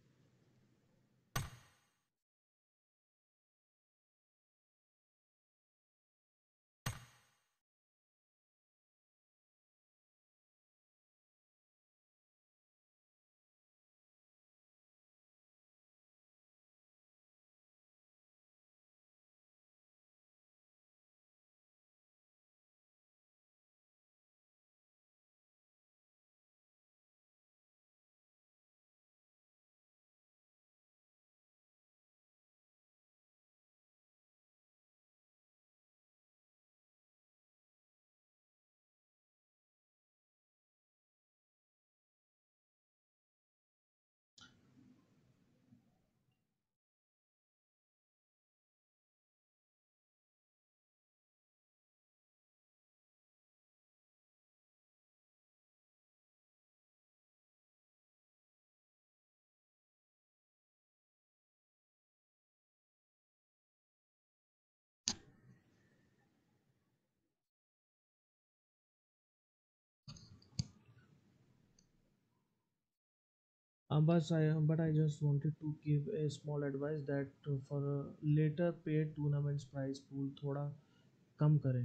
But I just wanted to give a small advice that for later paid tournaments prize pool थोड़ा कम करें।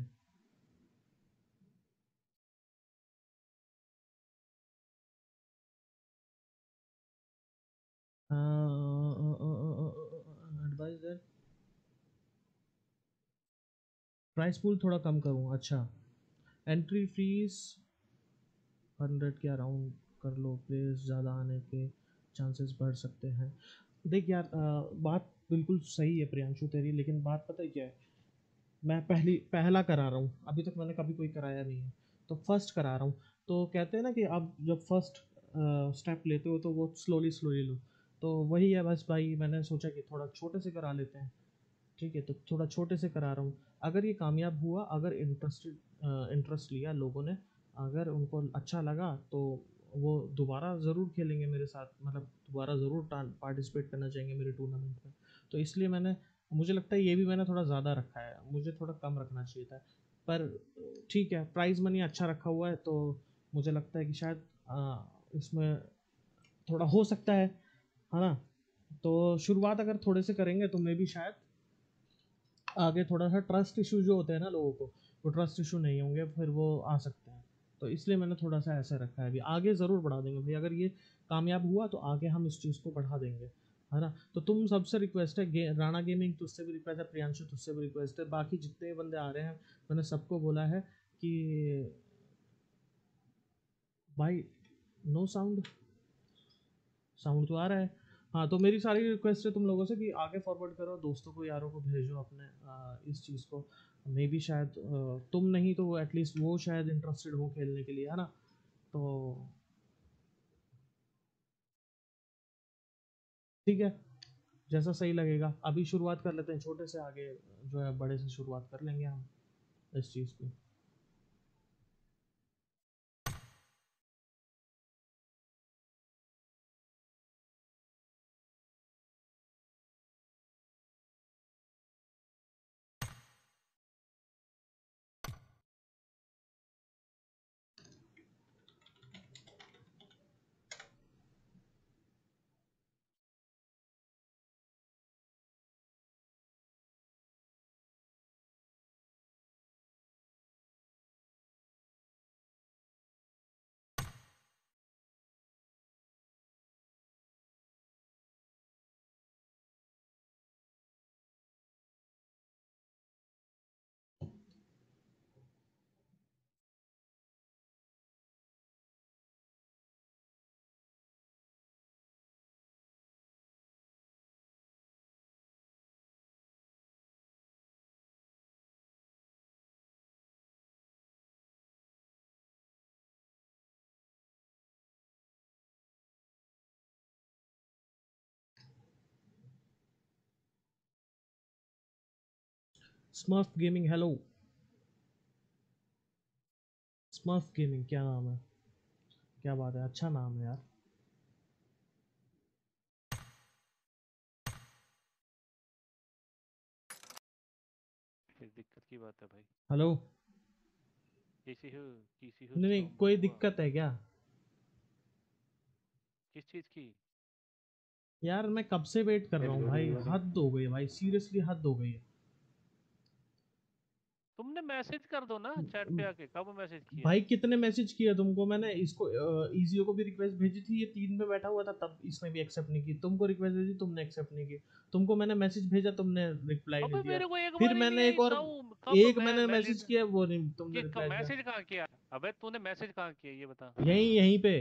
एडवाइस दैट प्राइस पूल थोड़ा कम करूँ, अच्छा। एंट्री फीस 100 के अराउंड कर लो, प्लेयर्स ज़्यादा आने के चांसेस बढ़ सकते हैं। देख यार, बात बिल्कुल सही है प्रियांशु तेरी, लेकिन बात पता है क्या है, मैं पहला करा रहा हूँ, अभी तक मैंने कभी कोई कराया नहीं है, तो फर्स्ट करा रहा हूँ। तो कहते हैं ना कि आप जब फर्स्ट स्टेप लेते हो तो वो स्लोली स्लोली लो, तो वही है बस भाई। मैंने सोचा कि थोड़ा छोटे से करा लेते हैं। ठीक है, तो थोड़ा छोटे से करा रहा हूँ। अगर ये कामयाब हुआ, अगर इंटरेस्ट लिया लोगों ने, अगर उनको अच्छा लगा, तो वो दोबारा ज़रूर खेलेंगे मेरे साथ, मतलब दोबारा ज़रूर पार्टिसिपेट करना चाहेंगे मेरे टूर्नामेंट में। तो इसलिए मैंने मुझे लगता है ये भी मैंने थोड़ा ज़्यादा रखा है, मुझे थोड़ा कम रखना चाहिए था, पर ठीक है, प्राइस मनी अच्छा रखा हुआ है तो मुझे लगता है कि शायद इसमें थोड़ा हो सकता है ना। तो शुरुआत अगर थोड़े से करेंगे तो मे भी शायद आगे थोड़ा सा ट्रस्ट इशू जो होते हैं ना लोगों को, वो ट्रस्ट इशू नहीं होंगे, फिर वो आ सकते हैं। तो इसलिए मैंने थोड़ा सा ऐसा रखा है। अभी आगे ज़रूर बढ़ा देंगे भाई, अगर ये कामयाब हुआ तो आगे हम इस चीज़ को बढ़ा देंगे, है ना। तो तुम सबसे रिक्वेस्ट है, राणा गेमिंग तुझसे भी रिक्वेस्ट है, प्रियांशु तुझसे भी रिक्वेस्ट है, बाकी जितने बंदे आ रहे हैं मैंने सबको बोला है कि भाई नो साउंड, साउंड तो आ रहा है। हाँ, तो मेरी सारी रिक्वेस्ट है तुम लोगों से कि आगे फॉरवर्ड करो, दोस्तों को यारों को भेजो अपने इस चीज़ को। मे बी शायद तुम नहीं तो एटलीस्ट वो शायद इंटरेस्टेड हो खेलने के लिए, है ना। तो ठीक है, जैसा सही लगेगा। अभी शुरुआत कर लेते हैं छोटे से, आगे जो है बड़े से शुरुआत कर लेंगे हम इस चीज़ की। Smurf gaming, hello smurf gaming, क्या नाम है, क्या बात है, अच्छा नाम है यार। फिर दिक्कत की बात है भाई। हेलो, किसी हो नहीं नहीं, कोई दिक्कत है क्या? किस चीज की? यार मैं कब से वेट कर रहा हूँ भाई, हद हो गई भाई, सीरियसली हद हो गई है। तुमने मैसेज कर दो ना चैट पे आके, कब मैसेज किया? भाई कितने मैसेज किया तुमको मैंने, इसको इजियो को भी रिक्वेस्ट भेजी थी, ये 3 पे बैठा हुआ था तब इसने भी एक्सेप्ट नहीं की, तुमको रिक्वेस्ट भेजी तुमने एक्सेप्ट नहीं की, तुमको मैंने मैसेज भेजा तुमने रिप्लाई नहीं अबे दिया, मेरे को एक फिर बार ही नहीं मैंने आई एक और साऊ, कब मैंने मैं मैसेज किया, वो नहीं तुमने रिप्लाई दिया। मैसेज कहाँ किया? अबे तूने मैसेज कहाँ किया ये बता। यहीं यहीं पे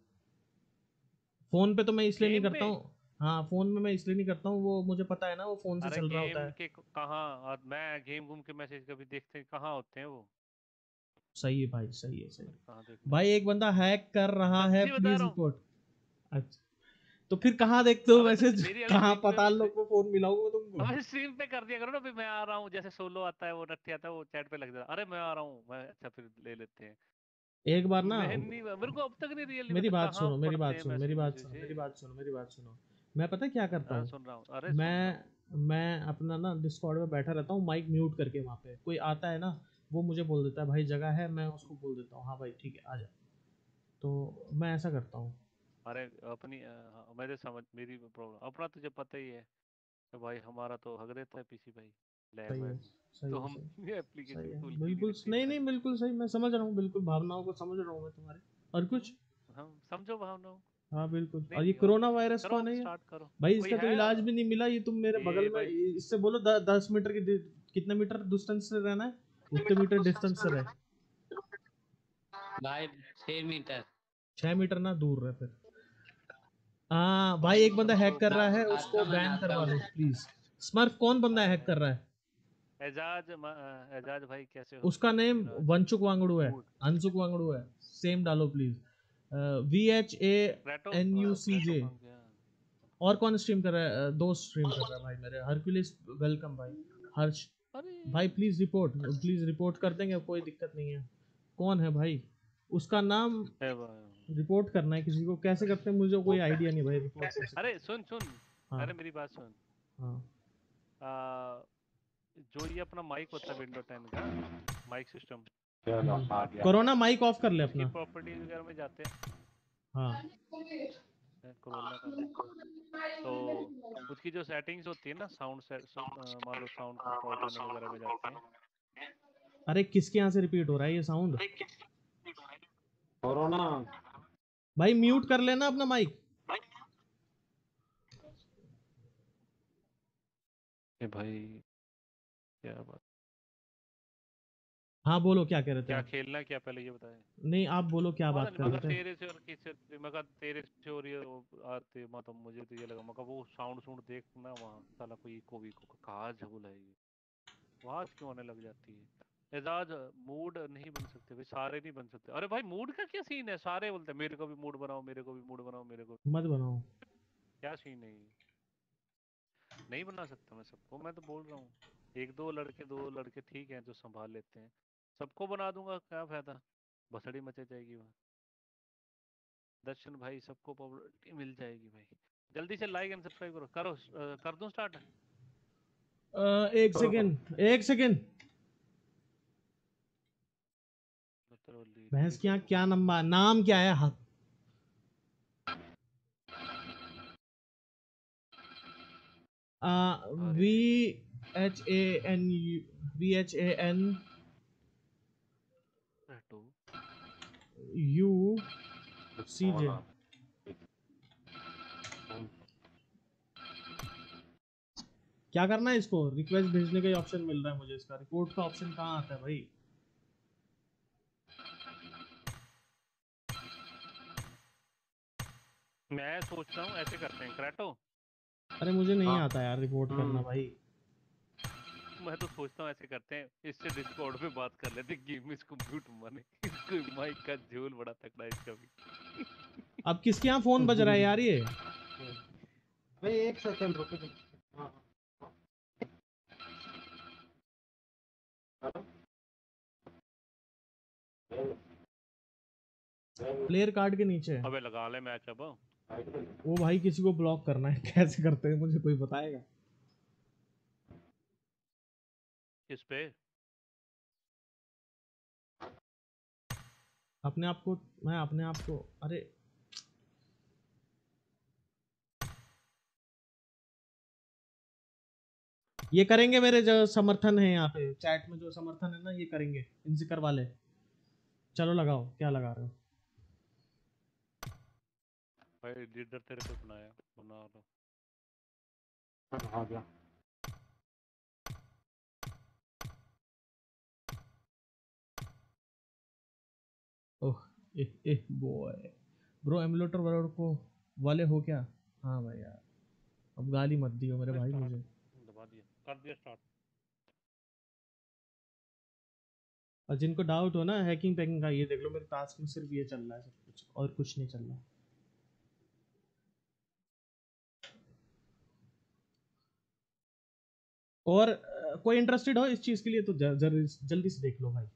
फोन पे तो मैं इसलिए नहीं गेम करता पे? हूँ। हाँ, फोन में मैं इसलिए नहीं करता हूँ, वो मुझे पता है ना, वो फोन से अरे चल रहा होता गेम है। के कहाँ, और मैं गेम घूम के मैसेज कभी देखते कहाँ होते हैं वो। सही है भाई, सही है, सही है। कहाँ देखना भाई एक बंदा हैक कर रहा है, सच्ची बता प्लीज रहा हूँ। रिपोर्ट। अच्छा, तो फिर कहाँ देखते हो अबे तो मैसेज, मेरी अभी कहाँ स्ट्रीम पता पे, लोग को फोन मिलाऊंगा तुमको। अबे स्ट्रीम पे कर दिया करो ना, अभी मैं आ रहा हूँ, जैसे सोलो आता है वो रट्टी आता है वो चैट पे लग जाता है, अरे मैं आ रहा हूँ मैं, अच्छा फिर ले लेते हैं। एक बार ना, मैं नहीं, मेरे को अब तक नहीं रियली मेरी पता बात कहाँ सुनो, मेरी पढ़ते बात हैं सुनो, मेरी मैसेज बात वैसेज सुनो, है। मेरी बात सुनो, मेरी बात सुनो। मैं पता क्या करता हाँ हूँ, सुन रहा हूँ, अरे सुन रहा हूँ। मैं अपना ना डिस्कॉर्ड में बैठा रहता हूँ, माइक म्यूट करके, वहाँ पे कोई आता है ना, वो मुझे बोल देता है भाई जगह है, मैं उसको बोल देता हूँ हाँ भाई ठीक है आ जा, तो मैं ऐसा करता हूँ। अरे अपनी मेरे समझ, मेरी प्रॉब्लम अपना तुझे पता ही है कि भाई हमारा तो हक देता है पीसी भाई, लैग सही है, वैग, सही तो है, हम सही, ये सही एप्लीकेशन है, खोल के नहीं बिल्कुल रखते नहीं इतना। नहीं, बिल्कुल सही, मैं समझ रहा हूँ, बिल्कुल भावनाओं को समझ रहा हूँ मैं तुम्हारे, और कुछ। हम समझो भावनाओं। हाँ बिल्कुल, नहीं और ये नहीं और कोरोना कुछ नहीं, वायरस करो कौन है ये? स्टार्ट करो। भाई कोई इसका तो है इलाज भी नहीं मिला, ये तुम मेरे बगल ये में, भाई? इससे बोलो 10 मीटर की कितने मीटर डिस्टेंस से रहना है, उतने मीटर डिस्टेंस से रहे। भाई 6 मीटर। 6 मीटर ना दूर रहे फिर। हाँ भाई, एक बंदा हैक कर रहा है, उसको बैन करवा दो प्लीज। स्मर्फ कौन बंदा हैक कर रहा है? एजाज भाई कैसे हो? उसका नेम एजाज वंचुक वांगड़ू है, मूड अनसुक वांगड़ू है, सेम डालो प्लीज। रेटो VHANUCJ। कहाँ गया? और कौन स्ट्रीम कर रहा है? दोस्त स्ट्रीम कर रहा है भाई मेरे, हरक्यूलिस वेलकम भाई, हर्ष अरे भाई प्लीज रिपोर्ट, प्लीज रिपोर्ट कर देंगे, कोई दिक्कत नहीं है। कौन है भाई? उसका नाम ए भाई। रिपोर्ट करना है किसी को, कैसे करते हैं मुझे कोई आइडिया नहीं भाई, रिपोर्ट कैसे अरे करते सुन सुन, हैं। हाँ अरे मेरी बात सुन। हाँ जो ये अपना माइक होता है विंडो 10 का mic system, corona mic off कर ले उसकी अपना। प्रॉपर्टीज वगैरह में जाते हैं हाँ कोरोना का mic। तो उसकी जो सेटिंग्स होती है ना साउंड मान लो साउंड कंट्रोल पैनल वगैरह में जाते हैं। अरे किसके यहाँ से रिपीट हो रहा है ये साउंड? कोरोना भाई म्यूट कर लेना अपना माइक। ए भाई क्या बात, हाँ बोलो क्या कह रहे थे क्या आप? खेलना क्या पहले ये बताएं। नहीं आप बोलो क्या बात कर मगर रहे थे? तेरे से और किससे मगर तेरे से और ये आते मतलब मुझे तो ये लगा मगर वो साउंड देखना वहाँ साला कोई इको विको कहाँ झोल है ये, आवाज क्यों आने लग जाती है। एजाज मूड नहीं बन सकते भाई, सारे नहीं बन सकते। अरे भाई मूड का क्या सीन है, सारे बोलते हैं मेरे को भी मूड बनाओ, मेरे को भी मूड बनाओ, मेरे को मत बनाओ। क्या सीन है ये? नहीं बना सकता मैं सबको, मैं तो बोल रहा हूँ एक दो लड़के ठीक हैं जो संभाल लेते हैं, सबको बना दूंगा क्या फायदा, बसड़ी मचे जाएगी वहाँ। दर्शन भाई सबको पॉपुलैरिटी मिल जाएगी भाई, जल्दी से लाइक एंड सब्सक्राइब करो। कर दूं स्टार्ट? एक सेकेंड भैंस के यहाँ क्या नंबर नाम क्या है? VHAN UCJ। क्या करना है इसको? रिक्वेस्ट भेजने का ऑप्शन मिल रहा है मुझे, इसका रिपोर्ट का ऑप्शन कहाँ आता है भाई? मैं सोच रहा हूँ ऐसे करते हैं क्रैटो। अरे मुझे नहीं आता यार रिपोर्ट करना भाई। मैं तो सोचता हूँ ऐसे करते हैं, इससे डिस्कॉर्ड पे बात कर लेते, गिव मी कंप्यूटर मनी। इसको माइक का झोल बड़ा तगड़ा है इसका भी। अब किसके यहाँ फोन बज रहा है यार ये? भाई एक सेकंड रुको। प्लेयर कार्ड के नीचे। अबे लगा ले मैच अब। वो भाई किसी को ब्लॉक करना है, कैसे करते हैं मुझे कोई बताएगा? किस पे? अपने आप को, मैं अपने आप को, अरे ये करेंगे मेरे जो समर्थन है यहाँ पे चैट में, जो समर्थन है ना ये करेंगे, इनसे करवा ले। चलो लगाओ, क्या लगा रहे हो? भाई लीडर तेरे को बनाया, बना लो। आ गया। ओह बॉय ब्रो, एमुलेटर वाले हो क्या? हाँ भाई यार, अब गाली मत दियो मेरे भाई मुझे। दबा दिया, कर दिया स्टार्ट। और जिनको डाउट हो ना हैकिंग पैकिंग का, ये देख लो मेरे टास्क में सिर्फ ये चल रहा है, सब कुछ और कुछ नहीं चल रहा। और कोई इंटरेस्टेड हो इस चीज के लिए तो जल्दी से देख लो भाई।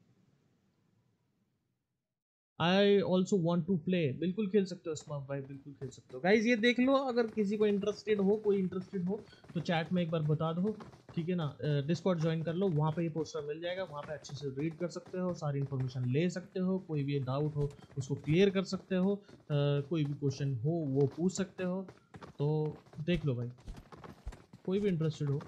I also want to play, बिल्कुल खेल सकते हो स्मार्ट भाई, बिल्कुल खेल सकते हो गाइज। ये देख लो, अगर किसी को इंटरेस्टेड हो, कोई इंटरेस्टेड हो तो चैट में एक बार बता दो, ठीक है ना? डिस्कॉर्ड ज्वाइन कर लो, वहाँ पे ये पोस्टर मिल जाएगा, वहाँ पे अच्छे से रीड कर सकते हो, सारी इन्फॉर्मेशन ले सकते हो, कोई भी डाउट हो उसको क्लियर कर सकते हो, कोई भी क्वेश्चन हो वो पूछ सकते हो। तो देख लो भाई, कोई भी इंटरेस्टेड हो।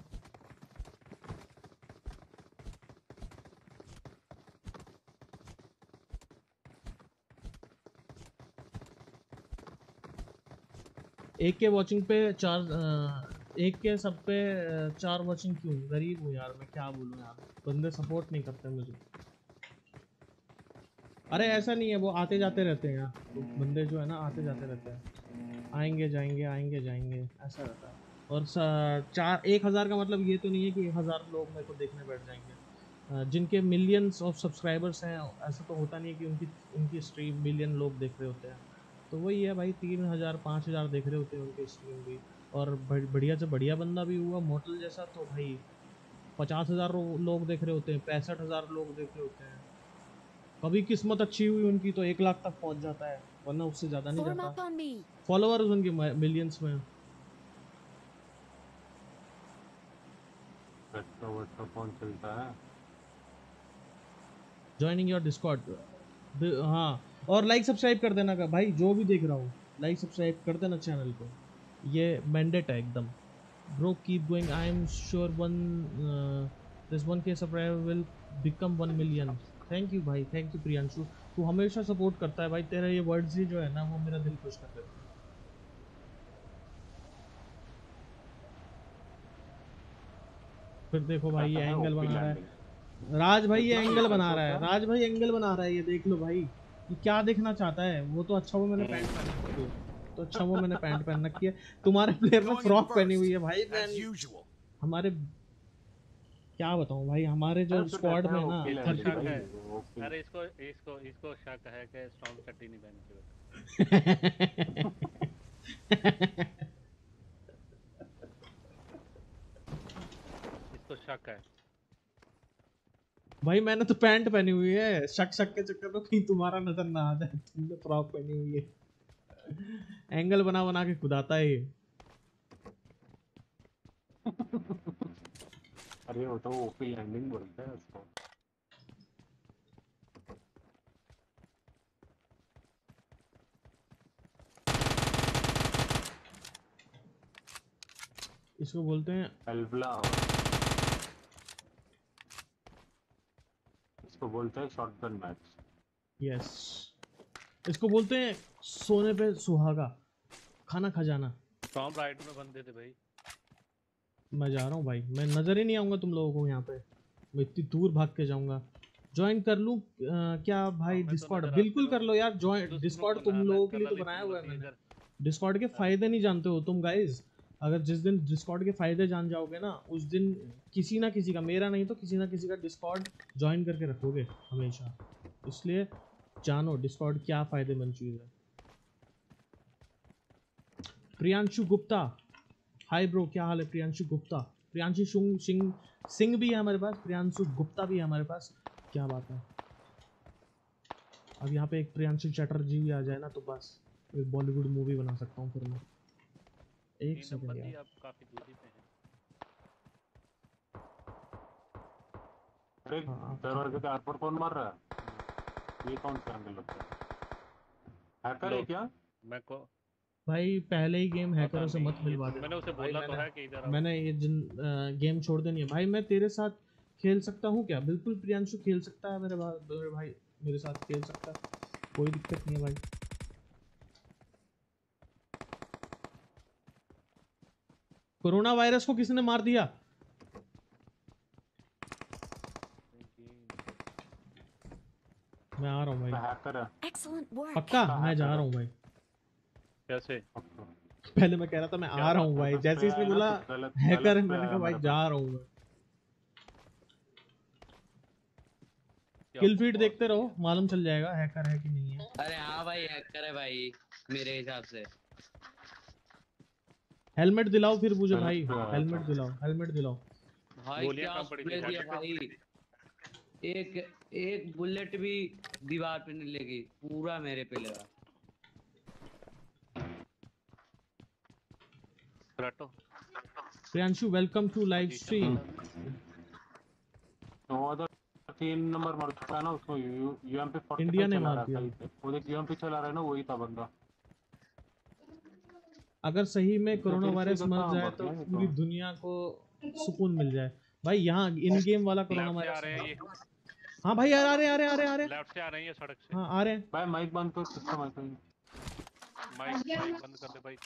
एक के वॉचिंग पे 4 एक के सब पे 4 वॉचिंग क्यों? गरीब हूँ यार मैं, क्या बोलूँ यार, बंदे सपोर्ट नहीं करते मुझे। अरे ऐसा नहीं है, वो आते जाते रहते हैं यार, तो बंदे जो है ना आते जाते रहते हैं, आएंगे जाएंगे ऐसा रहता है। और 1000 का मतलब ये तो नहीं है कि 1000 लोग मेरे को देखने बैठ जाएंगे। जिनके मिलियंस ऑफ सब्सक्राइबर्स हैं, ऐसा तो होता नहीं है कि उनकी स्ट्रीम मिलियन लोग देख रहे होते हैं। तो वही है भाई, 3000 5000 देख रहे होते हैं उनके स्ट्रीम भी। और बढ़िया से बढ़िया बंदा भी हुआ मोटल जैसा तो भाई 50,000 लोग देख रहे होते हैं, 65,000 लोग देख रहे होते हैं। कभी किस्मत अच्छी हुई उनकी तो 1 लाख तक पहुंच जाता है, वरना उससे ज़्यादा नहीं जाता। फॉलोअर्स उनके मिलियंस में। व्हाट्सएप फोन चलता है। Joining your discord. हाँ, और लाइक सब्सक्राइब कर देना का भाई, जो भी देख रहा हूँ लाइक सब्सक्राइब कर देना चैनल को, ये मैंडेट है एकदम। Bro keep going, I am sure this 1K subscriber will become 1 million. Thank you भाई, थैंक यू प्रियांशु, तू हमेशा सपोर्ट करता है भाई, तेरा ये वर्ड्स ही जो है ना वो मेरा दिल खुश कर देता है। फिर देखो भाई ये एंगल बना रहा है राज भाई, ये एंगल बना रहा है राज भाई, एंगल बना रहा है ये, देख लो भाई ये क्या देखना चाहता है। वो तो अच्छा वो मैंने पैंट पहन रखी है, तो अच्छा वो मैंने पैंट पहन रखी है, तुम्हारे प्लेयर ने फ्रॉक पहनी हुई है भाई। हमारे क्या बताऊं भाई, हमारे जो स्क्वाड में ना अरे इसको शक है कि स्ट्रॉन्ग चड्डी नहीं पहनी थी। इसको शक है भाई, मैंने तो पैंट पहनी हुई है, शक के चक्कर में कहीं तुम्हारा नजर ना आ जाए, तुमने फ्रॉक पहनी हुई है। एंगल बना बना के खुदाता है ये। अरे वो तो ओपी लैंडिंग बोलते हैं उसको। इसको बोलते हैं एल्वला, इसको बोलते हैं शॉटगन मैच। यस, इसको बोलते हैं सोने पे सुहागा, खाना खजाना। टॉम राइट में बंदे थे भाई। मैं जा रहा हूँ भाई, मैं नजर ही नहीं आऊंगा तुम लोगों को यहाँ पे, मैं इतनी दूर भाग के जाऊंगा। ज्वाइन कर लूँ क्या भाई डिस्कॉर्ड? बिल्कुल कर लो यार ज्वाइन, डिस्कॉर्ड तुम लोगों के लिए तो बनाया हुआ है मैंने। डिस्कॉर्ड के फायदे नहीं जानते हो तुम गाइज, अगर जिस दिन डिस्कॉर्ड के फायदे जान जाओगे ना, उस दिन किसी ना किसी का, मेरा नहीं तो किसी ना किसी का डिस्कॉर्ड ज्वाइन करके रखोगे हमेशा। इसलिए जानो डिस्कॉर्ड क्या फायदेमंद चीज़ है। प्रियांशु गुप्ता, हाय ब्रो, क्या हाल है प्रियांशु गुप्ता? प्रियांशु सिंह भी है हमारे पास, प्रियांशु गुप्ता भी है हमारे पास, क्या बात है। अब यहाँ पे एक प्रियांशु चटर्जी भी आ जाए ना तो बस एक बॉलीवुड मूवी बना सकता हूँ फिर मैं। एक सेकंड यार, आप काफी दूरी पे हैं। अरे सर्वर के तार पर कौन मार रहा है? ये कौन सा एंगल लगता है? हैकर है क्या? मैं को भाई पहले ही गेम हैकरों से मत मिलवा दे। मैंने उसे बोला तो है कि इधर मैंने ये गेम छोड़ देनी है भाई। मैं तेरे साथ खेल सकता हूँ क्या? बिल्कुल प्रियांशु खेल सकता है मेरे भाई, मेरे साथ खेल सकता है, कोई दिक्कत नहीं है भाई। कोरोना वायरस को किसने मार दिया? मैं आ रहा हूँ भाई, हैकर है पक्का मैं जा रहा हूँ भाई। कैसे? पहले मैं कह रहा था मैं आ रहा हूँ भाई, जैसे इसने बोला हैकर है मैंने कहा भाई जा रहा हूँ मैं। किल फीड देखते रहो, मालूम चल जाएगा हैकर है कि नहीं है। अरे हाँ भाई हैकर है भाई मेरे हिसाब से। हेलमेट दिलाओ फिर मुझे भाई, हेलमेट दिलाओ, हेलमेट दिलाओ भाई। क्या प्ले दिया भाई, एक बुलेट भी दीवार पे नहीं लगी, पूरा मेरे पे लगा। Priyanshu welcome to live stream. तो अदर 3 नंबर मर चुका है ना, उसको यूएमपी 40 इंडिया ने मार दिया। वो देख यूएमपी चला रहा है ना, वही था बंदा। अगर सही में कोरोना वायरस मर जाए तो पूरी दुनिया को सुकून मिल जाए भाई। यहाँ इन गेम वाला कोरोना वायरस, हाँ भाई यार आ रहे लेफ्ट से आ रही है सड़क से। हाँ आ रहे हैं भाई। माइक बंद कर, किसका माइक बंद कर दे भाई।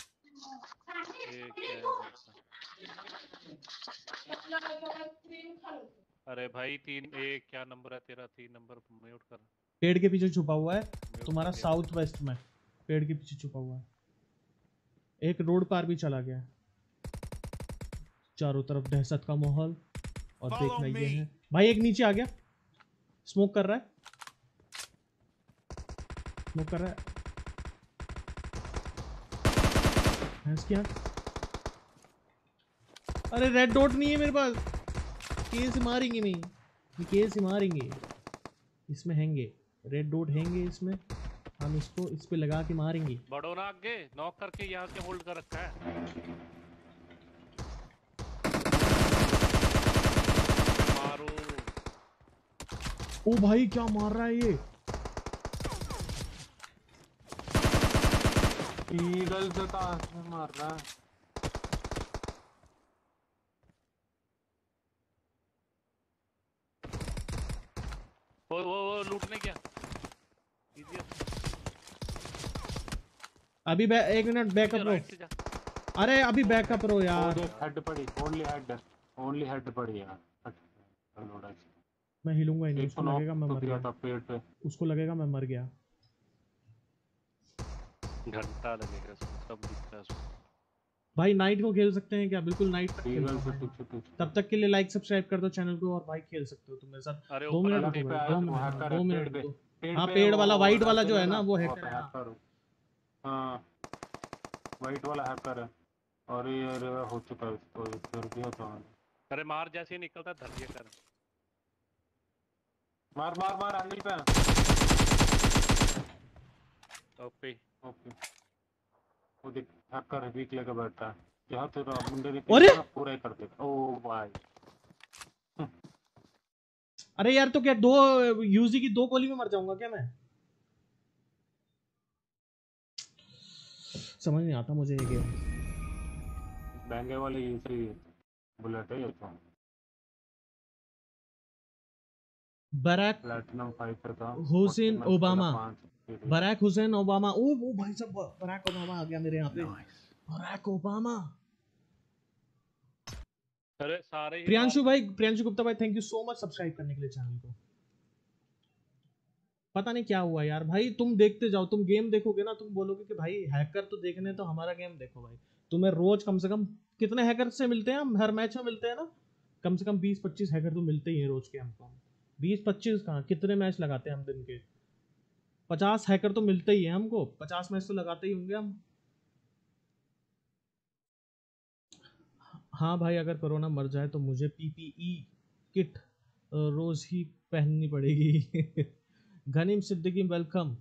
अरे भाई 3-1 क्या नंबर है तेरा? 3 नंबर म्यूट कर। पेड़ के पीछे छुपा हुआ है तुम्हारा, साउथ वेस्ट में पेड़ के पीछे छुपा हुआ है। एक रोड पार भी चला गया। चारों तरफ दहशत का माहौल और देखना ये है भाई। एक नीचे आ गया, स्मोक कर रहा है, स्मोक कर रहा है। भैंस की आंख। अरे रेड डॉट नहीं है मेरे पास, केस मारेंगे नहीं, केस मारेंगे, इसमें हैंगे रेड डॉट हैंगे इसमें, हम इसको इस पे लगा के मारेंगे। बढ़ो ना आगे, नॉक करके यहाँ से होल्ड कर रखा है। ओ भाई क्या मार रहा है ये? ईगल से कहां से मार रहा है? वो लूटने क्या? अभी एक मिनट बैकअप रो। अरे अभी बैकअप रो यार। हेड पड़ी, ओनली हेड पड़ी यार। मैं हिलूंगा ही नहीं, उसको लगेगा मैं मर गया। पेड़ पे उसको लगेगा मैं मर गया। घंटा लगेगा, सब दिखता है उसको। भाई नाइट को खेल सकते हैं क्या? बिल्कुल नाइट तक खेलता हूं। तब तक के लिए लाइक सब्सक्राइब कर दो चैनल को और भाई खेल सकते हो तुम मेरे साथ। 2 मिनट रुको भाई, 2 मिनट दो। हाँ पेड़ वाला वाइट वाला जो है ना वो हैकर है। हाँ वाइट वाला हैकर है और ये हो चुका है इसको कर दिया था। अरे मार जैसे ही निकलता धर दिया कर। मार मार मार अनिल पे। ओपी वो देख हैकर वीक लेकर बैठा है। यहाँ तेरा मुंडे ने पूरा ही कर देगा। ओ भाई अरे यार तो क्या दो यूजी की 2 गोली में मर जाऊंगा क्या मैं? समझ नहीं आता मुझे ये गेम। महंगे वाले यूजी बुलेट है ये तो। बराक प्लैटिनम 5 था। Hussein Obama. Barack Hussein Obama. ओ भाई साहब बराक ओबामा आ गया मेरे यहाँ पे। Barack Obama. अरे सारे प्रियांशु भाई, प्रियांशु गुप्ता भाई thank you so much subscribe करने के लिए चैनल को। पता नहीं क्या हुआ यार भाई, तुम देखते जाओ, तुम गेम देखोगे ना तुम बोलोगे कि भाई हैकर तो देखने तो हमारा गेम देखो भाई। तुम्हें रोज कम से कम कितने हैकर से मिलते हैं हम? हर मैच में मिलते हैं ना कम से कम 20-25 हैकर तो मिलते ही हैं रोज के हमको। 20-25 कहाँ, कितने मैच लगाते हैं हम दिन के? 50 हैकर तो मिलते ही हैं हमको। 50 मैच तो लगाते ही होंगे हम। हाँ भाई अगर कोरोना मर जाए तो मुझे पीपीई किट रोज ही पहननी पड़ेगी। गनीम सिद्दीकी वेलकम।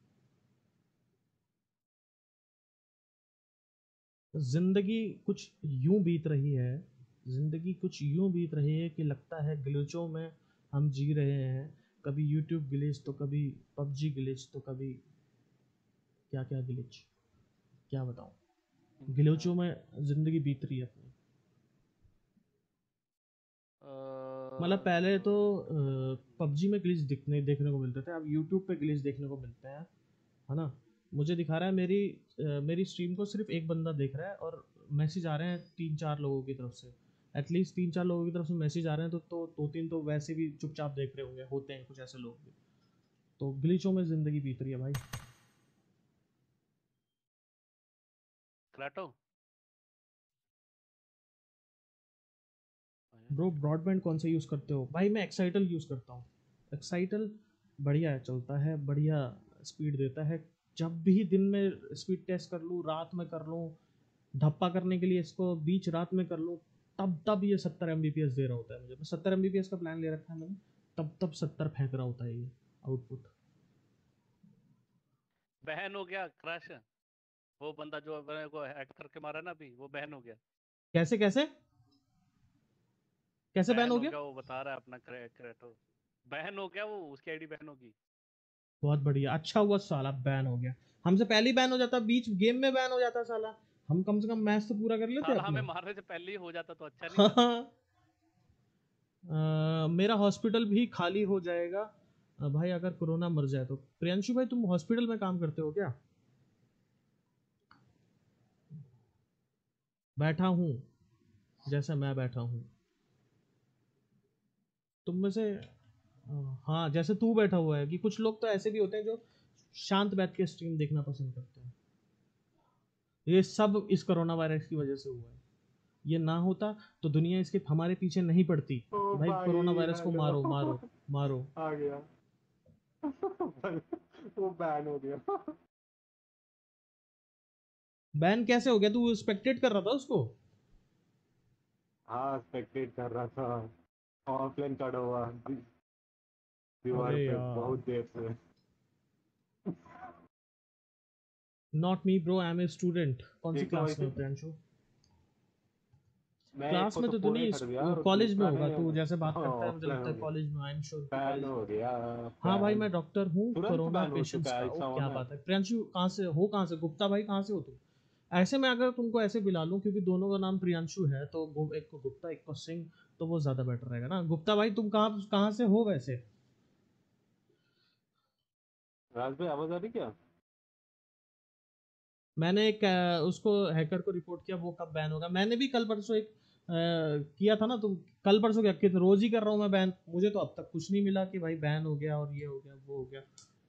जिंदगी कुछ यूं बीत रही है, जिंदगी कुछ यूं बीत रही है कि लगता है ग्लिचों में हम जी रहे हैं। कभी यूट्यूब ग्लिच तो कभी पबजी ग्लिच तो कभी क्या क्या ग्लिच, क्या बताऊं। ग्लिचों में जिंदगी बीत रही है अपनी। मतलब पहले तो पबजी में ग्लिच देखने को मिलते थे, अब यूट्यूब पे ग्लिच देखने को मिलते हैं, है ना। मुझे दिखा रहा है मेरी स्ट्रीम को सिर्फ एक बंदा देख रहा है और मैसेज आ रहे हैं 3-4 लोगों की तरफ से। एटलीस्ट 3-4 लोगों की तरफ से मैसेज आ रहे हैं तो 2-3 तो वैसे भी चुपचाप देख रहे होंगे, होते हैं कुछ ऐसे लोग भी। तो ग्लिचों में जिंदगी बीत रही है भाई। क्राटो ब्रो ब्रॉडबैंड कौन सा यूज़ करते हो? भाई मैं एक्साइटल यूज़ करता हूँ। एक्साइटल बढ़िया है, चलता है, बढ़िया स्पीड देता है। जब भी दिन में स्पीड टेस्ट कर लूँ, रात में कर लूँ, धप्पा करने के लिए इसको बीच रात में कर लूँ, तब ये 70 Mbps दे रहा होता है मुझे। 70 Mbps का प्लान ले रखा है मैंने, तब 70 फेंक रहा होता है ये आउटपुट। बहन हो गया क्रश। वो बंदा जो मेरे को हैक करके मारा ना अभी, वो बहन हो गया। कैसे कैसे कैसे बैन हो गया? वो बता रहा है अपना क्रेटो बहन हो गया, वो उसकी आईडी बहन होगी। बहुत बढ़िया, अच्छा हुआ साला बैन हो गया। हमसे पहले ही बैन हो जाता, बीच गेम में बैन हो जाता साला। हम कम से कम मैच तो पूरा कर लेते साला अपना। हमें मारने से पहले ही हो जाता तो अच्छा नहीं था। मेरा हॉस्पिटल भी खाली हो जाएगा भाई अगर कोरोना मर जाए तो। प्रियांशु भाई तुम हॉस्पिटल में काम करते हो क्या? बैठा हूँ जैसे मैं बैठा हूँ तुम में से। हाँ जैसे तू बैठा हुआ है कि कुछ लोग तो ऐसे भी होते हैं जो शांत बैठ के स्ट्रीम देखना पसंद करते हैं। ये सब इस कोरोना वायरस की वजह से हुआ है। ये ना होता तो दुनिया इसके हमारे पीछे नहीं पड़ती। भाई कोरोना वायरस को मारो मारो मारो। आ गया। वो बैन हो गया। बैन कैसे हो गया? तू स्पेक्टेट कर रहा था उसको? हाँ स्पेक्टेट कर रहा था, ऑफलाइन खड़ा हुआ दीवार पे बहुत देर से। Not me bro, I am a student. कौन सी क्लास में हो प्रियांशु? मैं एक क्लास को में तो तो पूरे नहीं, कर दिया और कॉलेज में दूसरा होगा ने तू जैसे बात करता है, मुझे ऑफलाइन लगता हो है गया, कॉलेज में, आई एम श्योर कि बैन कॉलेज में। हो गया, हाँ भाई बैन मैं डॉक्टर हूँ, तुरंत कोरोना बैन हो पेशेंट्स चुका का। है, ओ ऐसा क्या होना है। बात है प्रियांशु, कहाँ से गुप्ता भाई कहाँ से हो तुम? ऐसे में अगर तुमको ऐसे बुला लूं, क्योंकि दोनों का नाम प्रियांशु है, तो एक को गुप्ता एक को सिंह, तो वो ज्यादा बेटर रहेगा ना। गुप्ता भाई तुम कहाँ कहाँ से हो वैसे? राज भाई आवाज आ रही क्या? मैंने एक उसको हैकर को रिपोर्ट किया, वो कब बैन होगा? मैंने भी कल परसों एक किया था ना, तुम कल परसों क्या कि रोज ही कर रहा हूँ मैं बैन, मुझे तो अब तक कुछ नहीं मिला कि भाई बैन हो गया और ये हो गया वो हो गया।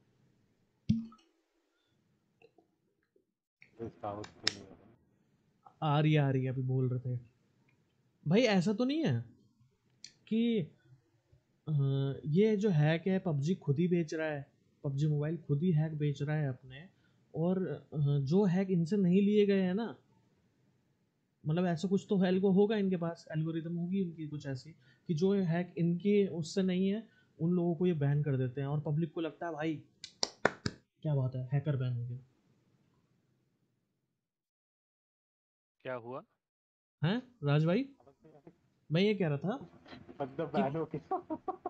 इसका आवाज क्यों नहीं आ रहा? आ रही है अभी बोल रहे थे भाई। ऐसा तो नहीं है कि ये जो हैक है पबजी खुद ही बेच रहा है, पबजी मोबाइल खुद ही हैक बेच रहा है अपने, और जो हैक इनसे नहीं लिए गए हैं ना, मतलब ऐसा कुछ तो एल्गो होगा इनके पास, एल्गोरिदम होगी इनकी कुछ ऐसी कि जो हैक इनके उससे नहीं है उन लोगों को ये बैन कर देते हैं, और पब्लिक को लगता है भाई क्या बात है हैकर बैन हो गया। क्या हुआ? हैं राज भाई, मैं ये कह रहा था बंदा कि बैन हो गया।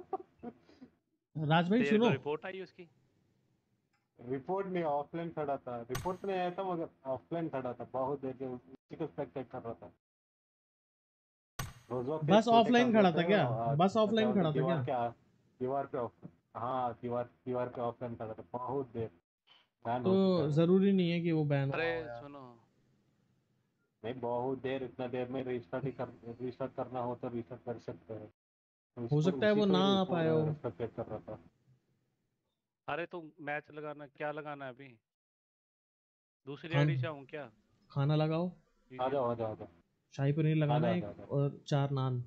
राज भाई तेरे सुनो, को रिपोर्ट आई उसकी? रिपोर्ट नहीं, ऑफलाइन खड़ा था, रिपोर्ट नहीं आया था मगर ऑफलाइन खड़ा था, बहुत देर के उसी को स्पेक्टेट कर रहा था। रोजवा फेस बस छोटे कर ऑफलाइन रहे खड़ा था थे क्या? और बस क्या ऑफलाइन बोलते खड़ा था क्या? दीवार पे ऑफ, हाँ दीवार पे ऑफलाइन खड़ा था बहुत देर, बैन तो हो चुका है। जरूरी नहीं है कि वो बैन अरे हुआ हो यार। सुनो, नहीं बहुत देर, इतना देर में रिस्टार्ट करना हो तो रिस्टार्ट कर सकते हैं, तो हो उसको सकता है उसी वो को ना ही आ पाया हो। स्पेक्टेट कर रहा था। अरे तो मैच लगाना, क्या लगाना है अभी? दूसरी खान आईडी चाहूँ क्या? खाना लगाओ, आ वीडियो जाओ आ जाओ आ जाओ शाही पनीर आ लगाना जाओ आ एक, जाओ आ जाओ। और 4 नान।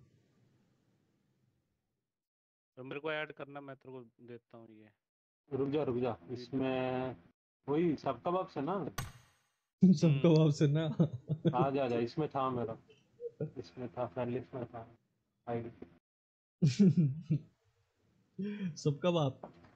तो मेरे को ऐड करना, मैं तेरे को देता हूँ ये रुक जा वीडियो। इसमें वही सब कबाब से ना, सबका हम्म। वापस ना। आ जा इसमें था मेरा, इसमें था फ्रेंड लिस्ट में था आईडी। सबका बाप।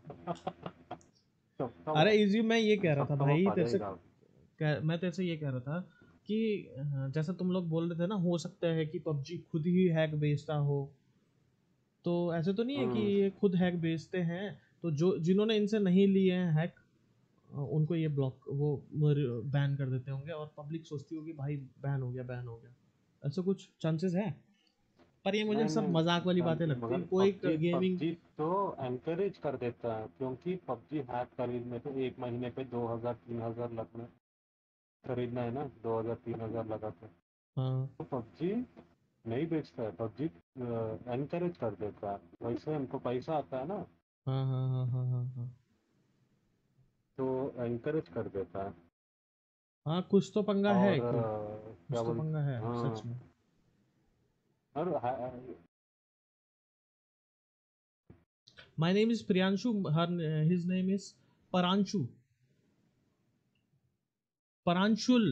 सब अरे कबाब, इजी, मैं ये कह रहा सब था कबाब भाई आ तेरे से, जाएगा। मैं तेरे से ये कह रहा था कि जैसा तुम लोग बोल रहे थे ना, हो सकता है कि पबजी खुद ही हैक बेचता हो, तो ऐसे तो नहीं है कि ये खुद हैक बेचते हैं, तो जो जिन्होंने इनसे नहीं लिए हैं हैक, उनको ये ब्लॉक वो बैन कर देते होंगे, और पब्लिक सोचती होगी भाई बैन हो गया बैन हो गया। ऐसा कुछ चांसेस है, पर ये मुझे नहीं सब नहीं मजाक वाली बातें लगती मगर हैं। कोई गेमिंग पबजी तो एनकरेज कर देता है, क्योंकि पबजी हैक खरीदने तो एक महीने पे 2000-3000 लगना, खरीदना है ना, 2000-3000 लगा के, हाँ तो पबजी नहीं बेचता है, पबजी एनकरेज कर देता है, वैसे हमको पैसा आता है ना, हाँ हाँ हाँ हाँ हाँ हाँ तो एनकरेज कर देता है। हाँ, कुछ तो पंगा है और कि, क्या कुछ तो बोलते, पंगा है सच हाँ, में। और my name is Priyanshu, her his name is Paranshu, Paranshul.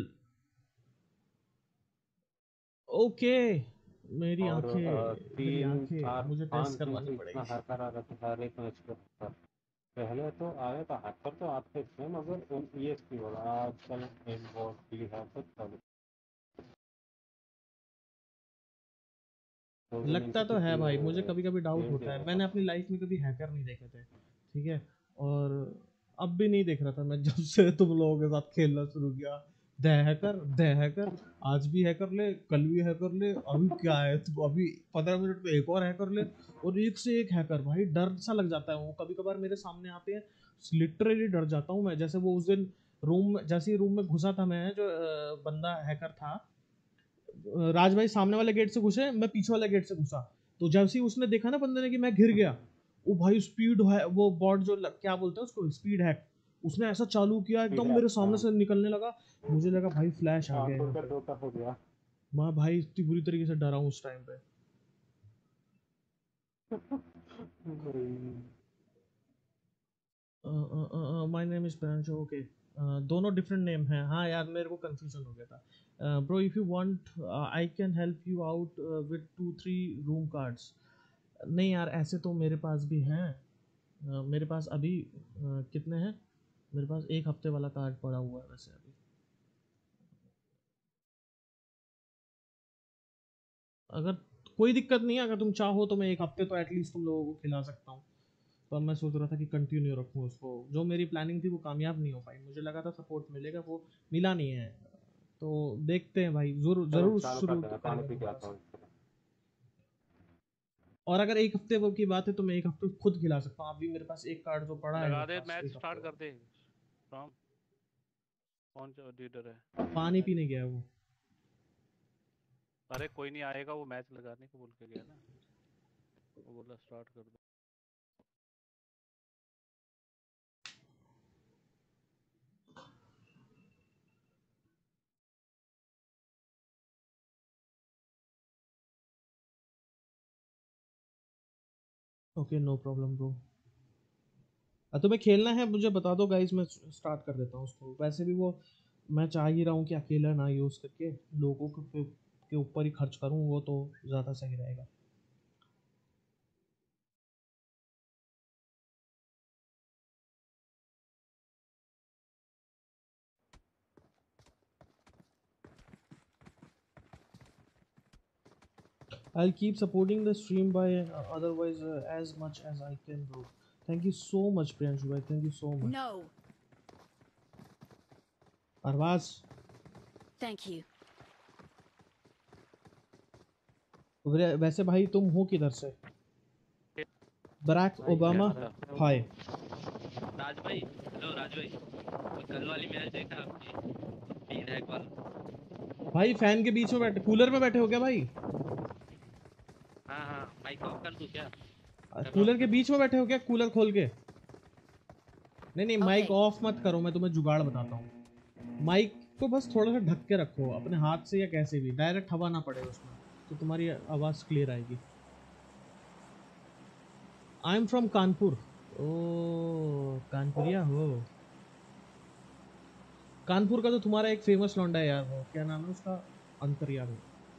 Okay, मेरी और आंखें, मेरी तीन चार आंखें मुझे टेस्ट पाँच दिन करवानी से इतना पड़ेगी। हैकर आ रहा था हर एक मैच पे। पहले तो आया था हैकर, तो आते थे मगर ये की बोला आजकल गेम बहुत भी है तो चलो, तो दिन लगता इनको तो कुछ है भाई, मुझे कभी कभी डाउट भेज होता दिया है, था। मैंने अपनी लाइफ में कभी हैकर नहीं देखे थे, ठीक है, और अब भी नहीं देख रहा था मैं, जब से तुम लोगों के साथ खेलना शुरू किया। दे हैकर, आज भी हैकर ले, कल भी हैकर ले, अभी क्या है तो अभी 15 मिनट में एक और हैकर ले, और एक से एक हैकर भाई, डर सा लग जाता है वो कभी कभार मेरे सामने आते हैं, लिटरली डर जाता हूँ मैं। जैसे वो उस दिन रूम में, जैसे ही रूम में घुसा था मैं, जो बंदा हैकर था, राज भाई सामने वाले गेट से घुसे, मैं पीछे वाले गेट से घुसा, तो जैसे ही उसने देखा ना बंदे ने कि मैं घिर गया, वो भाई स्पीड है वो बॉट जो क्या बोलते हैं उसको, स्पीड हैक, उसने ऐसा चालू किया एकदम मेरे सामने से निकलने लगा, मुझे लगा भाई फ्लैश आ गया यहाँ पे। धोखा हो गया। मैं भाई इतनी बुरी तरीके से डरा हूँ उस टाइम पे। My name is Pranshu, okay, दोनों डिफरेंट नेम हैं, हाँ यार मेरे को कंफ्यूजन हो गया था। Bro if you want I can help you out with 2-3 room cards. नहीं यार ऐसे तो मेरे पास भी हैं, मेरे पास अभी कितने हैं, मेरे पास 1 हफ्ते वाला कार्ड पड़ा हुआ है वैसे अभी। अगर कोई दिक्कत नहीं है, अगर तुम चाहो तो मैं एक हफ्ते तो एटलीस्ट तुम लोगों को खिला सकता हूँ। पर मैं सोच रहा था कि कंटिन्यू रखूँ उसको। जो मेरी प्लानिंग थी वो कामयाब नहीं हो पाई। मुझे लगा था सपोर्ट मिलेगा, वो मिला नहीं है। तो देखते हैं भाई, जरूर चलो जरूर चालू शुरू करते हैं, पानी पी के करेंगे आता दोबारा हूँ। से। और अगर एक हफ्ते वो की बात है तो मैं एक हफ्ते खुद खिला सकता हूँ। अभी मेरे पास एक कार्ड जो पड़ा है लगा मेरे दे, पास मैच एक स्टार्ट हफ्ते कर दे। राम कौन सा लीडर है? का। पानी पीने गया है वो। अरे कोई नहीं आएगा, वो मैच लगाने को बोल के गया ना, वो बोला स्टार्ट कर दो। Okay no problem bro. तुम्हें खेलना है मुझे बता दो गाइस, मैं स्टार्ट कर देता हूँ उसको। वैसे भी वो मैं चाह ही रहा हूँ कि अकेला ना यूज़ करके लोगों के ऊपर ही खर्च करूँ, वो तो ज़्यादा सही रहेगा। I'll keep supporting the stream by otherwise as much as I can, bro. Thank you so much, Priyanshu bhai. Thank you so much. No, Arbaaz, thank you. वैसे भाई तुम हो किधर से? बराक ओबामा हाय। राज भाई, हेलो राज भाई, वो कल वाली मैच देखा आपने? रैक वाला। भाई फैन के बीच में बैठे, कूलर में बैठे हो क्या भाई? हाँ हाँ, माइक ऑफ कर दूं क्या? कूलर के बीच में बैठे हो क्या, कूलर खोल के? नहीं नहीं, माइक Okay. ऑफ मत करो, मैं तुम्हें जुगाड़ बताता हूँ। माइक को बस थोड़ा सा ढक के रखो अपने हाथ से या कैसे भी, डायरेक्ट हवा ना पड़े उसमें, तो तुम्हारी आवाज़ क्लियर आएगी। I am from Kanpur. ओ कानपुरिया हो। कानपुर का तो तुम्हारा एक फेमस लौंडा है यार, वो क्या नाम है उसका? अंतर्यामी।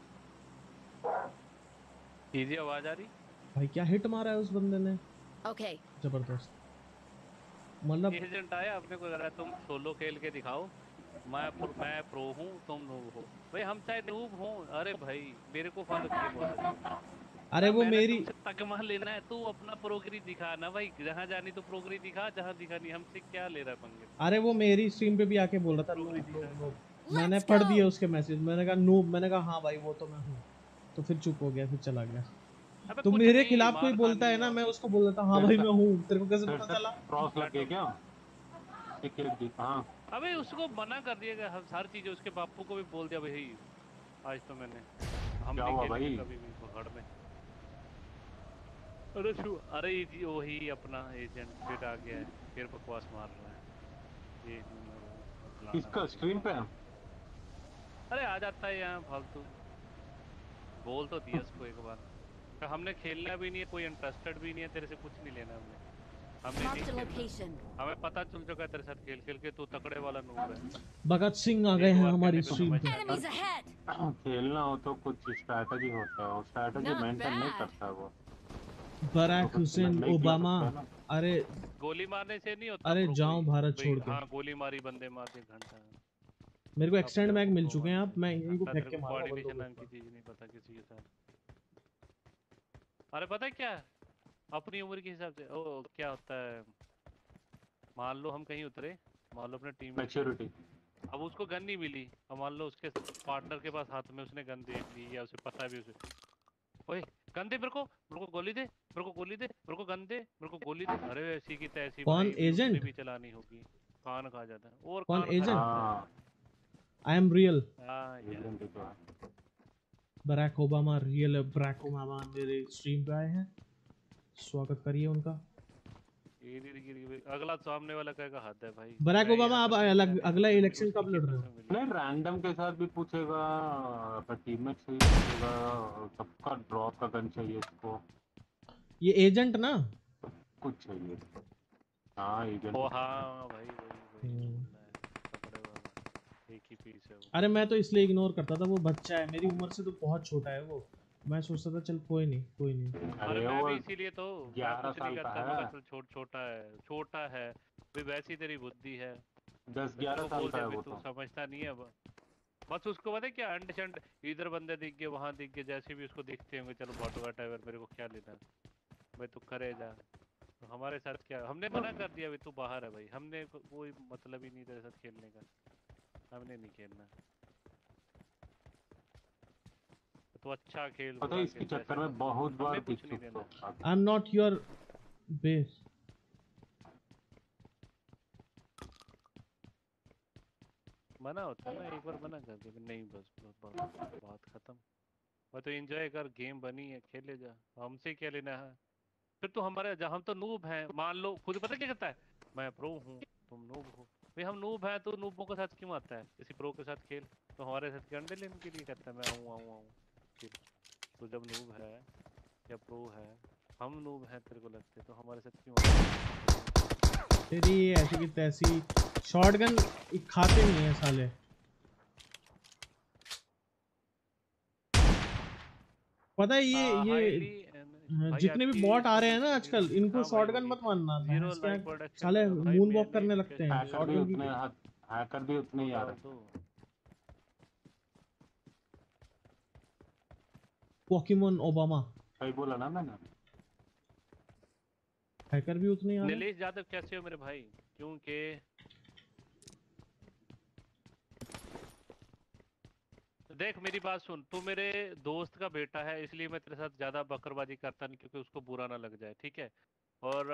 इजी आवाज आ रही? भाई क्या हिट मारा है उस बंदे ने, Okay. जबरदस्त। मतलब एजेंट आया अपने को, लगा तुम सोलो खेल के दिखाओ, मैं प्रो हूँ, तुम नूब हो। भाई हम चाहे नूब हो, अरे भाई मेरे को फॉलो किए बहुत अच्छे। अरे वो मैंने मेरी तुमसे तकमा लेना है, तू अपना प्रोग्री दिखा ना भाई, जहाँ जानी तो प्रोग्री दिखा, जहाँ दिखा नहीं हमसे क्या ले रहा है पंगे। अरे वो मेरी स्ट्रीम पे भी आके बोल रहा था प्रोग्री नूब दिखा। Noob noob. मैंने Let's पढ़ दिए go. उसके मैसेज, मैंने कहा नूब, मैंने कहा हाँ भाई वो तो मैं हूँ। तो फिर चुप हो गया, फिर चला गया। अबे तो कुछ मेरे नहीं, खिलाफ कोई मार बोलता खानी है ना, और मैं कुछ उसको नहीं। बोल देता हाँ फिर भाई से मैं हूँ। तेरे को कैसे फिर पता से चला? क्रॉस लग गई क्या? हाँ अबे उसको मना कर दिया गया, हर चीज उसके बापू को भी बोल दिया भाई, आज तो मैंने, हम क्या नहीं हुआ खेलेंगे भाई? कभी भी पकड़ में। अरे वही अपना एजेंट फिर आ गया है, फिर बकवास मार रहा है, ये हूँ मैं वो हूँ, फलाना किसका हूँ, स्ट्रीम पे? ढिमकाना। अरे आ जाता है यहाँ फालतू, बोल तो दिया उसको एक बार। तो हमने खेलना भी नहीं है, कोई इंटरेस्टेड भी नहीं है, तेरे से कुछ नहीं लेना हमने, हमने नहीं Marked a खेलना। location. हमें पता चल चुका है तेरे साथ खेल खेल के तू तकड़े वाला नूब है। भगत सिंह आ गए एक हैं बार हमारी कहने पे स्ट्रीम समझ पे। जाता Enemies है। ahead. खेलना हो तो कुछ स्ट्रैटेजी होता है, और स्ट्रैटेजी Not मेंटेन नहीं bad. करता वो। तो बराक फिर हुसैन नहीं खेल ओबामा। सकता ना। अरे गोली मारने से नहीं होता अरे प्रो जाओ कोई, भारत भाई छोड़ के। हाँ गोली मारी बंदे मार दिए घंटा, मेरे को अपने एक्सटेंड आप मैग को मिल प्रो चुके हैं, मानते अब मैं हैं। इन्हीं को लगता है फेंक तेरे के को मारूंगा बंदों कोऑर्डिनेशन के नाम की ऊपर। चीज नहीं पता किसी के साथ। अरे पता है क्या, अपनी उम्र के हिसाब से ओ क्या होता है, मान लो हम कहीं उतरे, मान लो अपने टीममेट के, मैच्योरिटी। अब उसको गन नहीं मिली, अब मान लो उसके पार्टनर के पास हाथ में उसने गन देख ली, या उसे पता भी, उसे ओए गन दे मेरे को गोली दे, मेरे को गोली दे, मेरे को गन दे, मेरे को गोली दे, अरे ऐसी की तैसी कौन भाई, लूटने एजेंट? भी चलानी होगी, कान खा जाता है और कौन कान खा एजेंट? जाता है। हाँ आई एम रियल। हाँ यार, एजेंट ही तो है। Barack Obama real. Barack Obama मेरे स्ट्रीम पे आए हैं, स्वागत करिए उनका। अगला सामने वाला कहेगा हद है भाई, बराक मैं ये ओबामा आप हरकत नहीं सहने अगला वाला, इलेक्शन उसकी कब लड़ रहे किस्मत हो? में मिली। नहीं, रैंडम के साथ भी पूछेगा, अपने टीममेट से भी पूछेगा, सबका ड्रॉप का गन चाहिए उसको, ये एजेंट ना? कुछ चाहिए। हाँ एजेंट। ओ हाँ भाई, वही जो बोलना है, कपड़े वाला, एक ही पीस है वो। अरे मैं तो इसलिए इग्नोर करता था, वो बच्चा है, मेरी उम्र से तो बहुत छोटा है वो। मैं सोचता था चल कोई नहीं कोई नहीं। अरे अरे मैं वो भी इसीलिए तो, मैं 11 कुछ नहीं साल का करता, मैं है, चल छोटा है भाई, वैसी तेरी बुद्धि है, 10 मैं तेरे 11 को साल बोल का दिया है भाई, वो तू तो। समझता नहीं है अब। बस उसको पता है क्या अंड शंड, इधर बंदे दिख गए वहां दिख गए, जैसे भी उसको दिखते होंगे चलो बॉट का टाइवर मेरे को क्या लेना भाई, तू करे जा। तो हमारे साथ क्या, हमने मना कर दिया भाई तू बाहर है भाई, हमने कोई मतलब ही नहीं तेरे साथ खेलने का, हमने नहीं खेलना। तो अच्छा खेल पता है इसके चक्कर में बहुत बार कुछ नहीं देना। I am not your base. मना होता है ना, एक बार मना कर दिया नहीं बस बात खत्म। मैं तो एंजॉय कर, गेम बनी है खेले जा, हमसे क्या लेना है। फिर तो हमारे हम तो नूब हैं, मान लो खुद पता क्या कहता है, मैं प्रो हूँ तुम नूब हो, भाई हम नूब हैं तो नूबों के साथ क्यों आता है, किसी प्रो के साथ खेल। तो हमारे साथ के अंडे लेने के लिए कहता है मैं आऊँ। फिर तो जब नूब है या प्रो है, हम नूब हैं तेरे को लगते तो हमारे साथ क्यों आता है। तेरी ऐसी की तैसी शॉटगन खाते नहीं है साले। पता है ये जितने भी बॉट आ रहे हैं ना आजकल, इनको शॉटगन मत मानना, भैंस क्या साले मून वॉक करने लगते हैं शॉटगन की। हैकर भी उतने ही आ रहे हैं। पोकेमोन ओबामा सही बोला ना मैंने। हैकर भी उतने ही आ रहे हैं। नीलेश यादव कैसे हो मेरे भाई, क्योंकि देख मेरी बात सुन, तू मेरे दोस्त का बेटा है इसलिए मैं तेरे साथ ज्यादा बकरबाजी करता नहीं, क्योंकि उसको बुरा ना लग जाए, ठीक है। और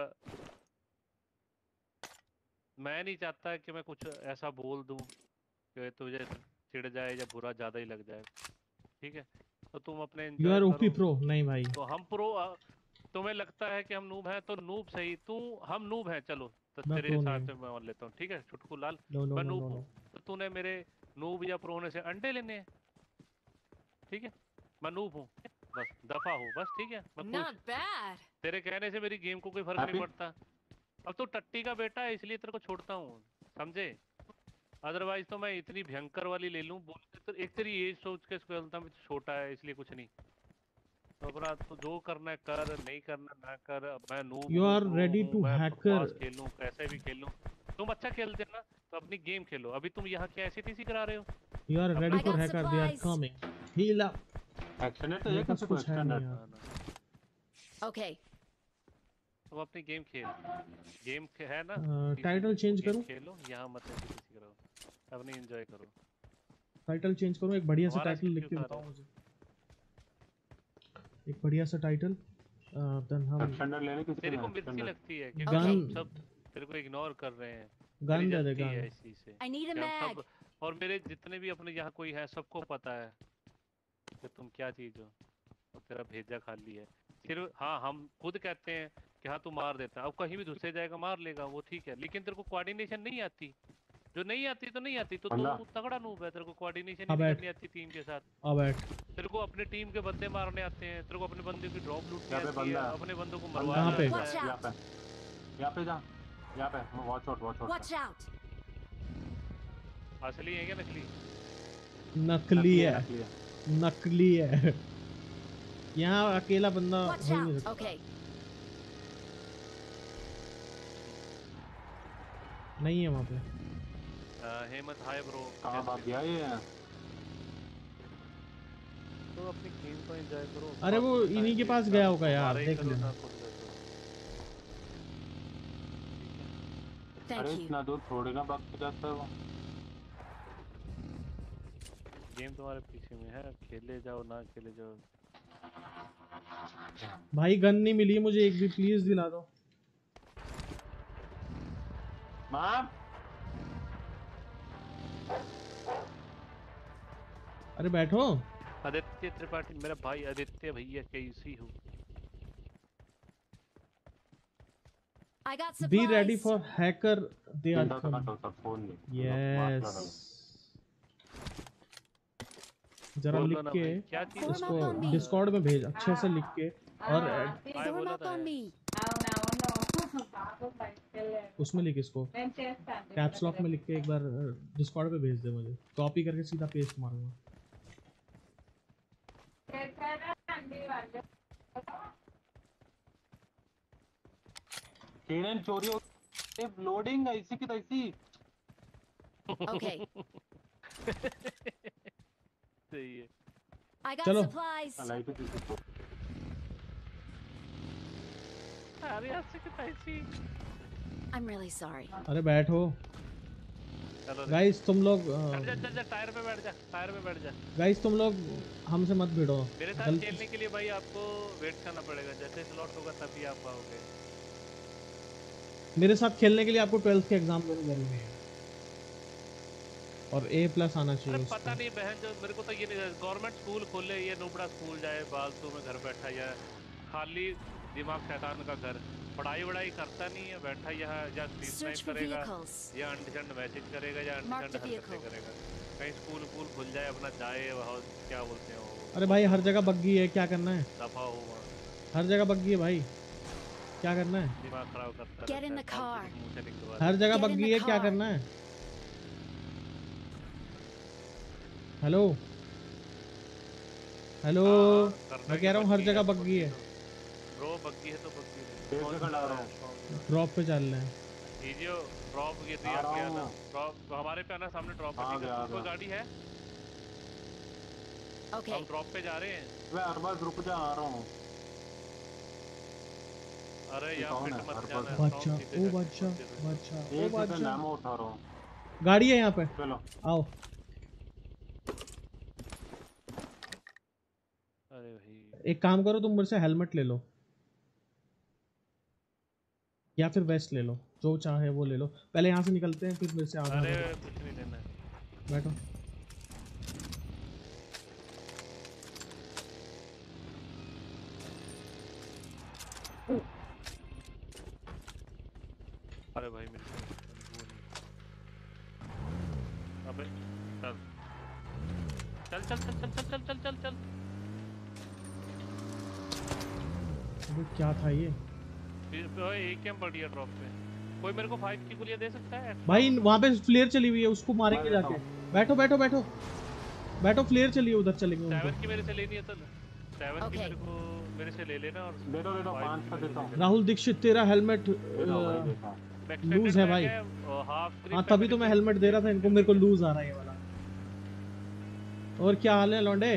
मैं नहीं चाहता कि मैं कुछ ऐसा बोल दूं कि तुझे चिढ़ जाए या बुरा ज्यादा ही लग जाए, ठीक है। तो तुम अपने यू आर एंजॉय ओपी करो। प्रो नहीं भाई, तो हम प्रो, तुम्हें लगता है कि हम नूब हैं तो नूब सही, तू हम नूब हैं चलो, तो मैं तेरे प्रो हिसाब नहीं से मैं मान लेता हूँ, ठीक है छुटकू लाल। नो नो मैं नो नूब नो हूँ नो। तो तूने मेरे नूब या प्रो होने से अंडे लेने हैं, ठीक है। मैं नूब हूँ, बस दफा हो बस, ठीक है। मैं खुश, Not bad. तेरे कहने से मेरी गेम को कोई फर्क नहीं पड़ता। अब तो टट्टी का बेटा है इसलिए तेरे को छोड़ता हूँ, समझे। अदरवाइज तो मैं इतनी भयंकर वाली ले लूं, बोलते तो एक तेरी एज सोच के खेलता हूं, छोटा है इसलिए कुछ नहीं। तो अपना तो जो करना है कर, नहीं करना ना कर। मैं नूब यू हूँ आर प्रो रेडी हूँ, टू मैं हैकर। बकवास खेल लूँ कैसे भी खेल लूँ। तुम अच्छा खेलते ना तो अपनी गेम खेलो, अभी तुम यहाँ क्या ऐसी तैसी करा रहे हो। You are ready for hacker, they are coming heal up. Extended तो मेरे ये पास कुछ है नहीं यार। Okay. तुम अपनी गेम खेल, गेम है ना टाइटल चेंज करूं? खेलो, यहाँ मत ऐसी तैसी करो, अपनी एंजॉय करो। टाइटल चेंज करूं? एक बढ़िया सा हमारा टाइटल लिख के बताओ मुझे, एक बढ़िया सा टाइटल। देन हम एक्सटेंडेड लेने की तेरे को मिर्ची लगती है क्योंकि गन, हम सब तेरे को इग्नोर कर रहे हैं, गन दे दे जलती गन। है इस चीज से। I need a कि हम mag. सब, और मेरे जितने भी अपने यहाँ कोई है सबको पता है कि तुम क्या चीज हो, और तेरा भेजा खाली है। सिर्फ हाँ हम खुद कहते हैं कि हाँ तू मार देता है, अब कहीं भी घुसे जाएगा मार लेगा वो ठीक है, लेकिन तेरे को कोऑर्डिनेशन नहीं आती। जो नहीं आती तो नहीं आती, तो तू तगड़ा नूब है, तेरे को कोऑर्डिनेशन ही नहीं करनी आती टीम के साथ। तेरे को अपने टीम के बंदे मारने आते हैं, तेरे को अपने बंदे की ड्रॉप लूटनी आती है, अपने बंदों को मरवाना आता है। यहाँ पे जा, यहाँ पे वॉच आउट Watch out. असली है क्या नकली? नकली है, नकली है। यहाँ अकेला बंदा हो Watch नहीं out. सकता। Okay. नहीं है वहाँ पे। हेमंत हाय ब्रो, कहाँ भाग गया ये? तो अपनी गेम को एंजॉय करो। अरे वो इन्हीं के पास गया होगा यार, देख लेना। अरे इतना दूर थोड़ी ना भाग के जाता है वो। गेम तुम्हारे पीछे में है, खेले जाओ ना खेले जाओ। भाई गन नहीं मिली मुझे एक भी, प्लीज दिला दो। माँ अरे बैठो। आदित्य त्रिपाठी मेरा भाई, आदित्य भैया कैसी हो? I got Be supplies. ready for hacker, they are coming. Yes. जरा लिख के इसको डिस्कॉर्ड में भेज, अच्छे से लिख के। और Form up on me. उसमें लिख इसको, कैप्स लॉक में लिख के एक बार डिस्कॉर्ड पे भेज दे मुझे, कॉपी करके सीधा पेस्ट मारूंगा। चोरी हो लोडिंग ऐसी की तैसी। Okay. सही है। I got चलो। supplies. अरे ऐसे कितना ऐसी। I'm really sorry. अरे बैठो चलो गाइस, तुम लोग जा टायर पे बैठ जा, टायर पे बैठ जा। गाइस तुम लोग हमसे मत भिड़ो। मेरे साथ खेलने के लिए भाई आपको वेट करना पड़ेगा, जैसे स्लॉट होगा तभी आप आओगे। मेरे साथ खेलने के लिए आपको 12th के एग्जाम देने जरूरी है और A+ आना चाहिए। अरे पता नहीं बहन, जो मेरे को तो ये नहीं, गवर्नमेंट स्कूल खोले, ये नुबड़ा स्कूल जाए, फालतू में घर बैठा या खाली दिमाग शैतान का घर, पढ़ाई वढ़ाई करता नहीं है, बैठा यहाँ या स्नाइप करेगा या अंडरस्टैंड मैसेज करेगा या अंडरस्टैंड हरकतें करेगा। कहीं स्कूल वूल खुल जाए अपना जाए वहाँ, क्या बोलते हैं वो। अरे भाई हर जगह बग्गी है, क्या करना है? दफा हो वहाँ, हर जगह बग्गी है भाई, क्या करना है? दिमाग खराब करता Get in the car. हर जगह बग्गी है, क्या करना है? हेलो हेलो, मैं कह रहा हूँ हर जगह बग्गी है। ब्रो बग्गी है तो बग्गी ड्रॉप पे चल रहे हैं। कीजिए ड्रॉप, ये दिया गया ना ड्रॉप, हमारे पे आना सामने ड्रॉप पे। कोई गाड़ी है? Okay. हम ड्रॉप पे जा रहे हैं। मैं अरबाज रुक जा, आ रहा हूँ। अरे यार फिट मत जाना। बच्चा ओ बच्चा बच्चा ओ बच्चा, नाम उठा रहा हूँ। गाड़ी है यहाँ पे, चलो आओ। अरे भाई एक काम करो, तुम मेरे से हेलमेट ले लो या फिर वेस्ट ले लो, जो चाहे वो ले लो। पहले यहाँ से निकलते हैं, फिर मेरे से आगे। अरे कुछ नहीं लेना है, बैठो। अरे भाई मेरे को वो नहीं। अबे चल चल चल चल चल चल चल चल चल। अबे क्या था ये? एक कैम पड़ी है ड्रॉप पे। कोई मेरे को 5 की गोलियां दे सकता है भाई? वहाँ पे फ्लेयर चली हुई है, उसको मारेंगे जाके। बैठो बैठो बैठो बैठो, फ्लेयर चली है, उधर चलेंगे। 7 की मेरे से लेनी है, तो 7 की मेरे को मेरे से ले लेना। और दे दो 5 का देता हूँ। राहुल दीक्षित, तेरा हेलमेट लूज है भाई। हाँ तभी तो मैं हेलमेट दे रहा था इनको, मेरे को लूज आ रहा है ये वाला। और क्या हाल है लौंडे?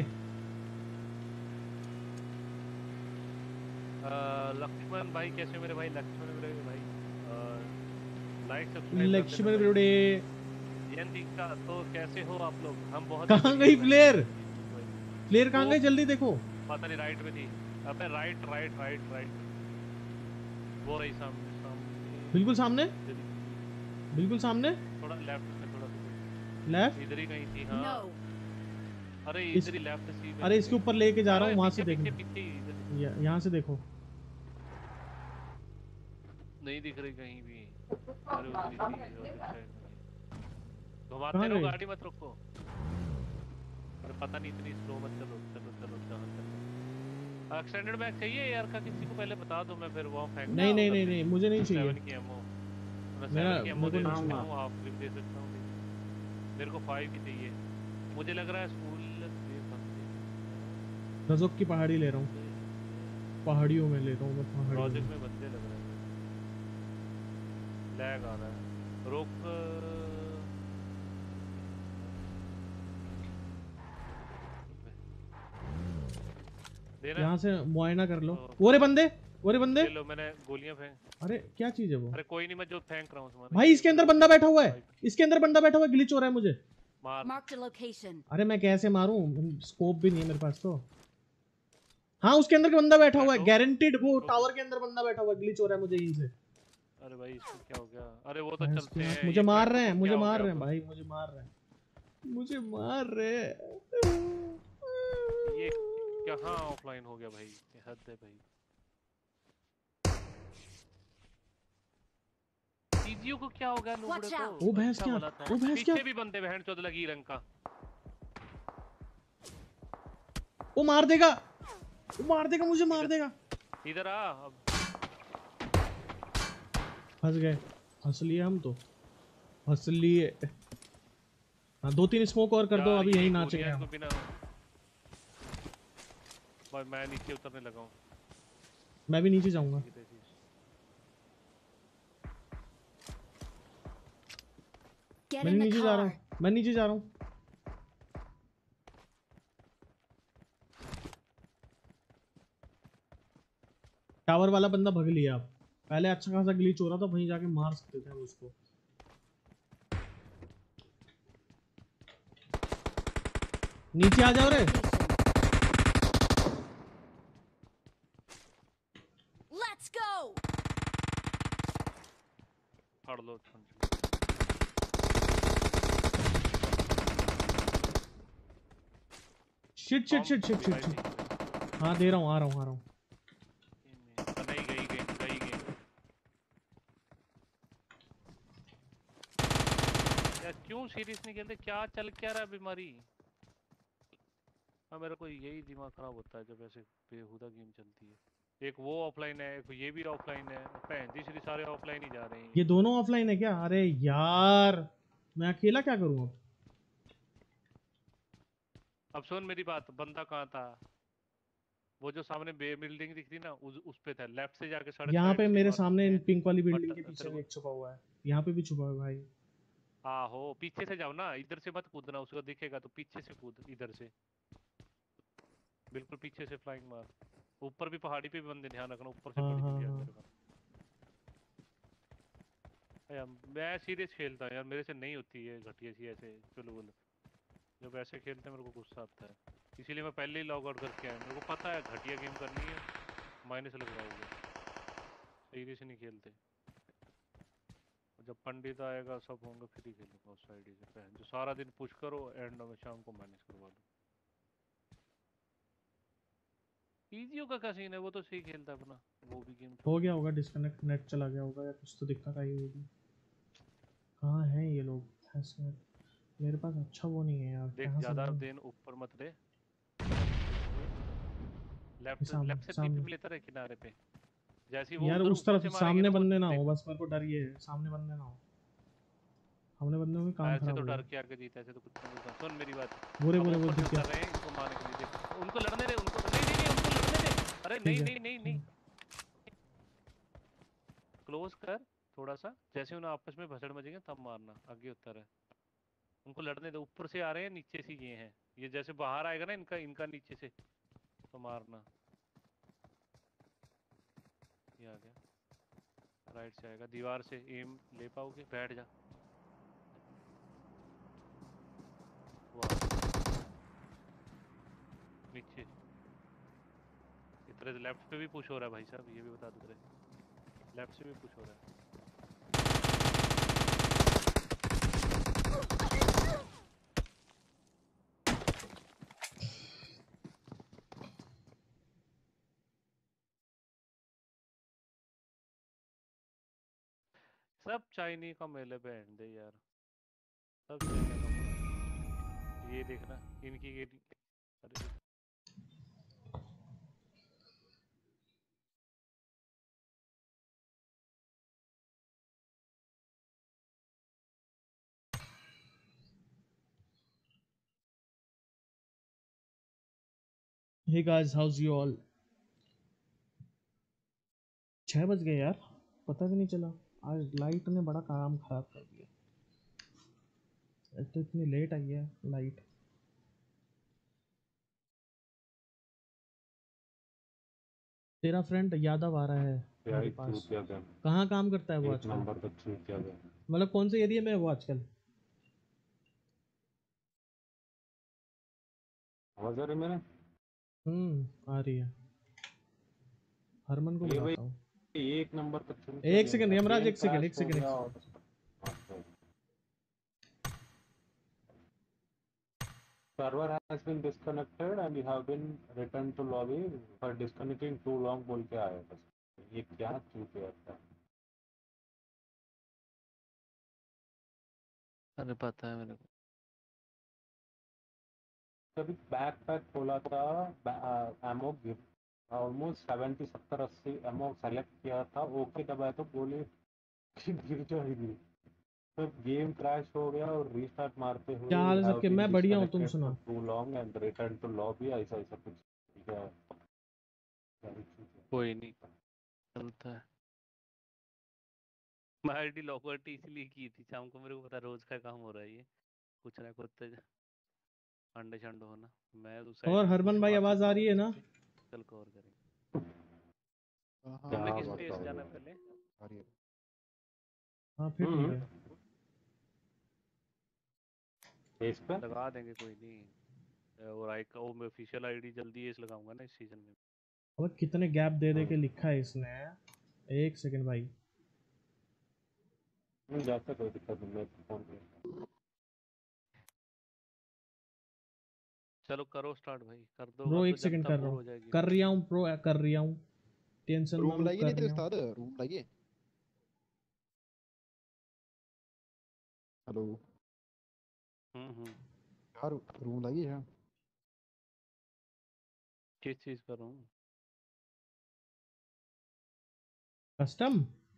लक्ष्मण भाई कैसे मेरे भाई? लक्ष्मण मेरे भाई लाइक लक्ष्मण ब्रोडे का तो कैसे हो आप लोग? हम बहुत। कहाँ गई फ्लेयर? फ्लेयर कहाँ गई? जल्दी देखो। पता नहीं, राइट में थी। अबे राइट राइट राइट राइट, वो रही सामने सामने, बिल्कुल सामने, बिल्कुल सामने। थोड़ा लेफ्ट में, थोड़ा लेफ्ट, इधर ही कहीं थी। हाँ अरे इधर ही लेफ्ट सी में। अरे इसके ऊपर लेके जा रहा हूँ, वहाँ से देखो। पीछे यहाँ से देखो, नहीं दिख रही कहीं भी। अरे उधर ही थी। घुमाते रहो, गाड़ी मत रोको। अरे पता नहीं, इतनी स्लो मत चलो। चलो चलो चलो। एक्सटेंडेड बैग चाहिए यार का किसी को? पहले बता दो, मैं फिर वहाँ फेंक। नहीं नहीं नहीं नहीं, मुझे नहीं चाहिए। 7 की एमओ, मैं 7 की एमओ दे सकता हूँ, हाफ क्लिप दे सकता हूँ। मेरे को 5 की चाहिए। मुझे लग रहा है स्कूल रज़ोक की पहाड़ी ले रहा हूँ, पहाड़ियों में ले रहा हूँ मैं। पहाड़ी प्रोजेक्ट में बंदे लग रहे हैं। लैग आ रहा है, रोक। यहाँ से मुआयना कर लो। ओरे बंदे, ओरे बंदे। ले लो, मैंने गोलियां फेंक। अरे क्या चीज है वो? अरे कोई नहीं, मैं जो फेंक रहा हूँ भाई इसके अंदर बंदा बैठा हुआ है, इसके अंदर बंदा बैठा हुआ है, ग्लिच हो रहा है मुझे। Marked a location. अरे मैं कैसे मारूं? स्कोप भी नहीं है मेरे पास तो। हाँ उसके अंदर बंदा बैठा हुआ है, गारंटीड। वो टावर के अंदर बंदा बैठा हुआ है, ग्लिच हो रहा है मुझे यहीं से। अरे भाई इसको क्या हो गया? अरे वो तो चलते हैं। मुझे मार रहे हैं, मुझे मार रहे हैं भाई, मुझे मार रहे हैं, मुझे मार रहे हैं। ये कहाँ ऑफलाइन हो गया भाई? हद है भाई। टीजीओ को क्या हो गया? नुबड़े को। वो भैंस क्या? वो भैंस क्या? पीछे भी बंदे बहन चोद लगी रंग का। वो मार देगा, वो मार देगा, मुझे मार देगा। इधर आ अब। फंस गए, फंस लिए हम तो, फंस लिए। हाँ 2-3 स्मोक और कर दो, अभी यही नाचेंगे हम। भाई मैं नीचे उतरने लगा हूँ। मैं भी नीचे जाऊंगा। मैं नीचे जा रहा हूँ, मैं नीचे जा रहा हूँ। टावर वाला बंदा भग लिया। अब पहले अच्छा खासा ग्लिच हो रहा था, वहीं जाके मार सकते थे हम उसको। नीचे आ जाओ रे। Let's go. फाड़ लो shit shit shit shit shit shit. हाँ दे रहा हूँ, आ रहा हूँ। नहीं गई यार, क्यों सीरीज नहीं खेलते? क्या चल क्या रहा है बीमारी? हाँ, मेरा कोई यही दिमाग खराब होता है जब ऐसे बेहुदा गेम चलती है। एक वो ऑफलाइन है, एक ये भी ऑफलाइन है, और तीसरी सारे ऑफलाइन ही जा रहे हैं। ये दोनों ऑफलाइन है क्या? अरे यार मैं अकेला क्या करूँ अब? अब सुन मेरी बात, बंदा कहाँ था? वो जो सामने बिल्डिंग दिख रही ना, उस पे था। लेफ्ट से जाके सड़क यहाँ साइड पे से मेरे मार सामने सकते हैं। पिंक वाली बट बिल्डिंग के पीछे तेरे भी को एक छुपा हुआ है, यहाँ पे भी छुपा हुआ है भाई। आहो, पीछे से जाओ ना, इधर से मत कूदना। उसको दिखेगा तो पीछे से कूद, इधर से बिल्कुल पीछे से फ्लाइंग मार। ऊपर भी पहाड़ी पे भी बंदे, ध्यान रखना, ऊपर से हाँ पड़ी हाँ हुई है हाँ। तेरे को। यार मैं सीरियस खेलता हूँ यार, मेरे से नहीं होती है घटिया सी ऐसे चुलबुल। जब ऐसे खेलते हैं मेरे को गुस्सा आता है, इसीलिए मैं पहले ही लॉग आउट करके आया। मेरे को पता है घटिया गेम करनी है, माइनस लग रहा होगा। सीरियस नहीं खेलते। जब पंडित आएगा सब होंगे, फिर ही खेलूंगा उस आईडी से। पहले जो सारा दिन पुश करो, एंड में शाम को माइनस करवा दो। पीजीओ का क्या सीन है? वो तो सही खेलता है अपना, वो भी गेम हो छोड़ गया दी। होगा डिस्कनेक्ट, नेट चला गया होगा या कुछ तो दिक्कत आई होगी। कहाँ हैं ये लोग ऐसे? मेरे पास अच्छा वो नहीं है यार, देख कहाँ से ज्यादा लाऊं? दिन ऊपर मत ले, लेफ्ट सामने लेफ्ट से सामने टीपी लेता रहे किनारे पे। जैसे ही वो यार उधर उस ऊपर तरफ से मारेंगे सामने ना, वो बंदे ना हो, देख। बस मेरे को डर ये है सामने बंदे ना हो। सामने बंदों में काम ऐसे खराब तो हो डर जाए। के आके जीता, ऐसे तो कुछ नहीं होता। सुन मेरी बात, बुरे अब बुरे वो ऊपर से दिख गया। उतर रहे हैं इसको मारने के लिए। देख उनको लड़ने दे, उनको नहीं नहीं नहीं, उनको लड़ने दे। अरे ठीक नहीं है। नहीं नहीं नहीं, क्लोज कर थोड़ा सा। जैसे उन्हें आपस में भसड़ मचेंगे तब मारना, आगे उतर है। उनको लड़ने दे, ऊपर से आ रहे हैं, नीचे से ये हैं। ये जैसे बाहर आएगा ना इनका इनका नीचे से, तो मारना। ये आ गया, राइट से आएगा, दीवार से एम ले पाओगे? बैठ जा। वाह, नीचे इधर लेफ्ट पे भी पुश हो रहा है भाई साहब, ये भी बता दो। लेफ्ट से भी पुश हो रहा है। सब चाइनी का मेले पे एंड दे यार, सब चाइना का मेले। ये देखना इनकी अरे hey guys, how's you all? 6 बज गए यार, पता भी नहीं चला। आज लाइट ने बड़ा काम खराब कर दिया। तो इतनी लेट आई है लाइट। तेरा फ्रेंड यादव आ रहा है क्या मेरे ही पास। चूतिया गया, कहाँ काम करता है वो एक आजकल? नंबर का चूतिया गया। मतलब कौन से एरिया में है वो आजकल? आवाज आ रही मेरे? आ रही है। हरमन को ये बुलाता हूँ। भाई एक नंबर का चूतिया एक गेम सेकंड है। यमराज, गेम एक सेकंड क्रैश एक हो सेकंड एक गया और second. server has been disconnected and you have been returned to lobby for disconnecting too long बोल के आया बस। ये क्या चूतिया था? अरे पता है मेरे को। कभी बैक पैक खोला था, एमओ गिर ऑलमोस्ट 70-70-80 एमओ सेलेक्ट किया था, ओके दबाया तो गोली गिर जाएगी। तो गेम क्रैश हो गया और रीस्टार्ट मारते क्या हुए हाल है हैव सबके? बीन मैं बढ़िया हूँ, तुम डिस्कनेक्टेड फॉर सुनाओ। Too long and return to lobby, ऐसा ऐसा कुछ। ठीक है, कोई नहीं, चलता है। मैं आईडी लॉकआउट इसलिए की थी, शाम को मेरे को पता रोज का काम हो रहा है ये, कुछ ना कुछ अंडे शंडो होना। मैं उस और आईडी पे हरमन पुश भाई मार आवाज सकता आ हूँ रही है अच्छे ना? से। चल कवर करेंगे। तुमने हाँ किस पे बताओ जाना पहले? आ रही है। हाँ फिर ठीक है। इस पे लगा देंगे कोई नहीं। और आई का वो मैं ऑफिशियल आईडी जल्दी इस लगाऊंगा ना इस सीजन में। अब कितने गैप दे दे के लिखा है इसने। एक सेकंड भाई। जाते कोई दिक्कत नहीं, मैं फोन पे। चलो करो स्टार्ट भाई, कर दो ब्रो अब तो एक सेकंड जनता कर रहा बोर हूँ। हो जाएगी। कर रिया हूँ प्रो, कर रिया हूँ। टेंशन ना रूम लो, लाइए कर नहीं थे रिया हूँ। उस्ताद, रूम लाइए। हेलो हम्म। यार, रूम लाइए यार। किस चीज कर रहा हूँ? कस्टम।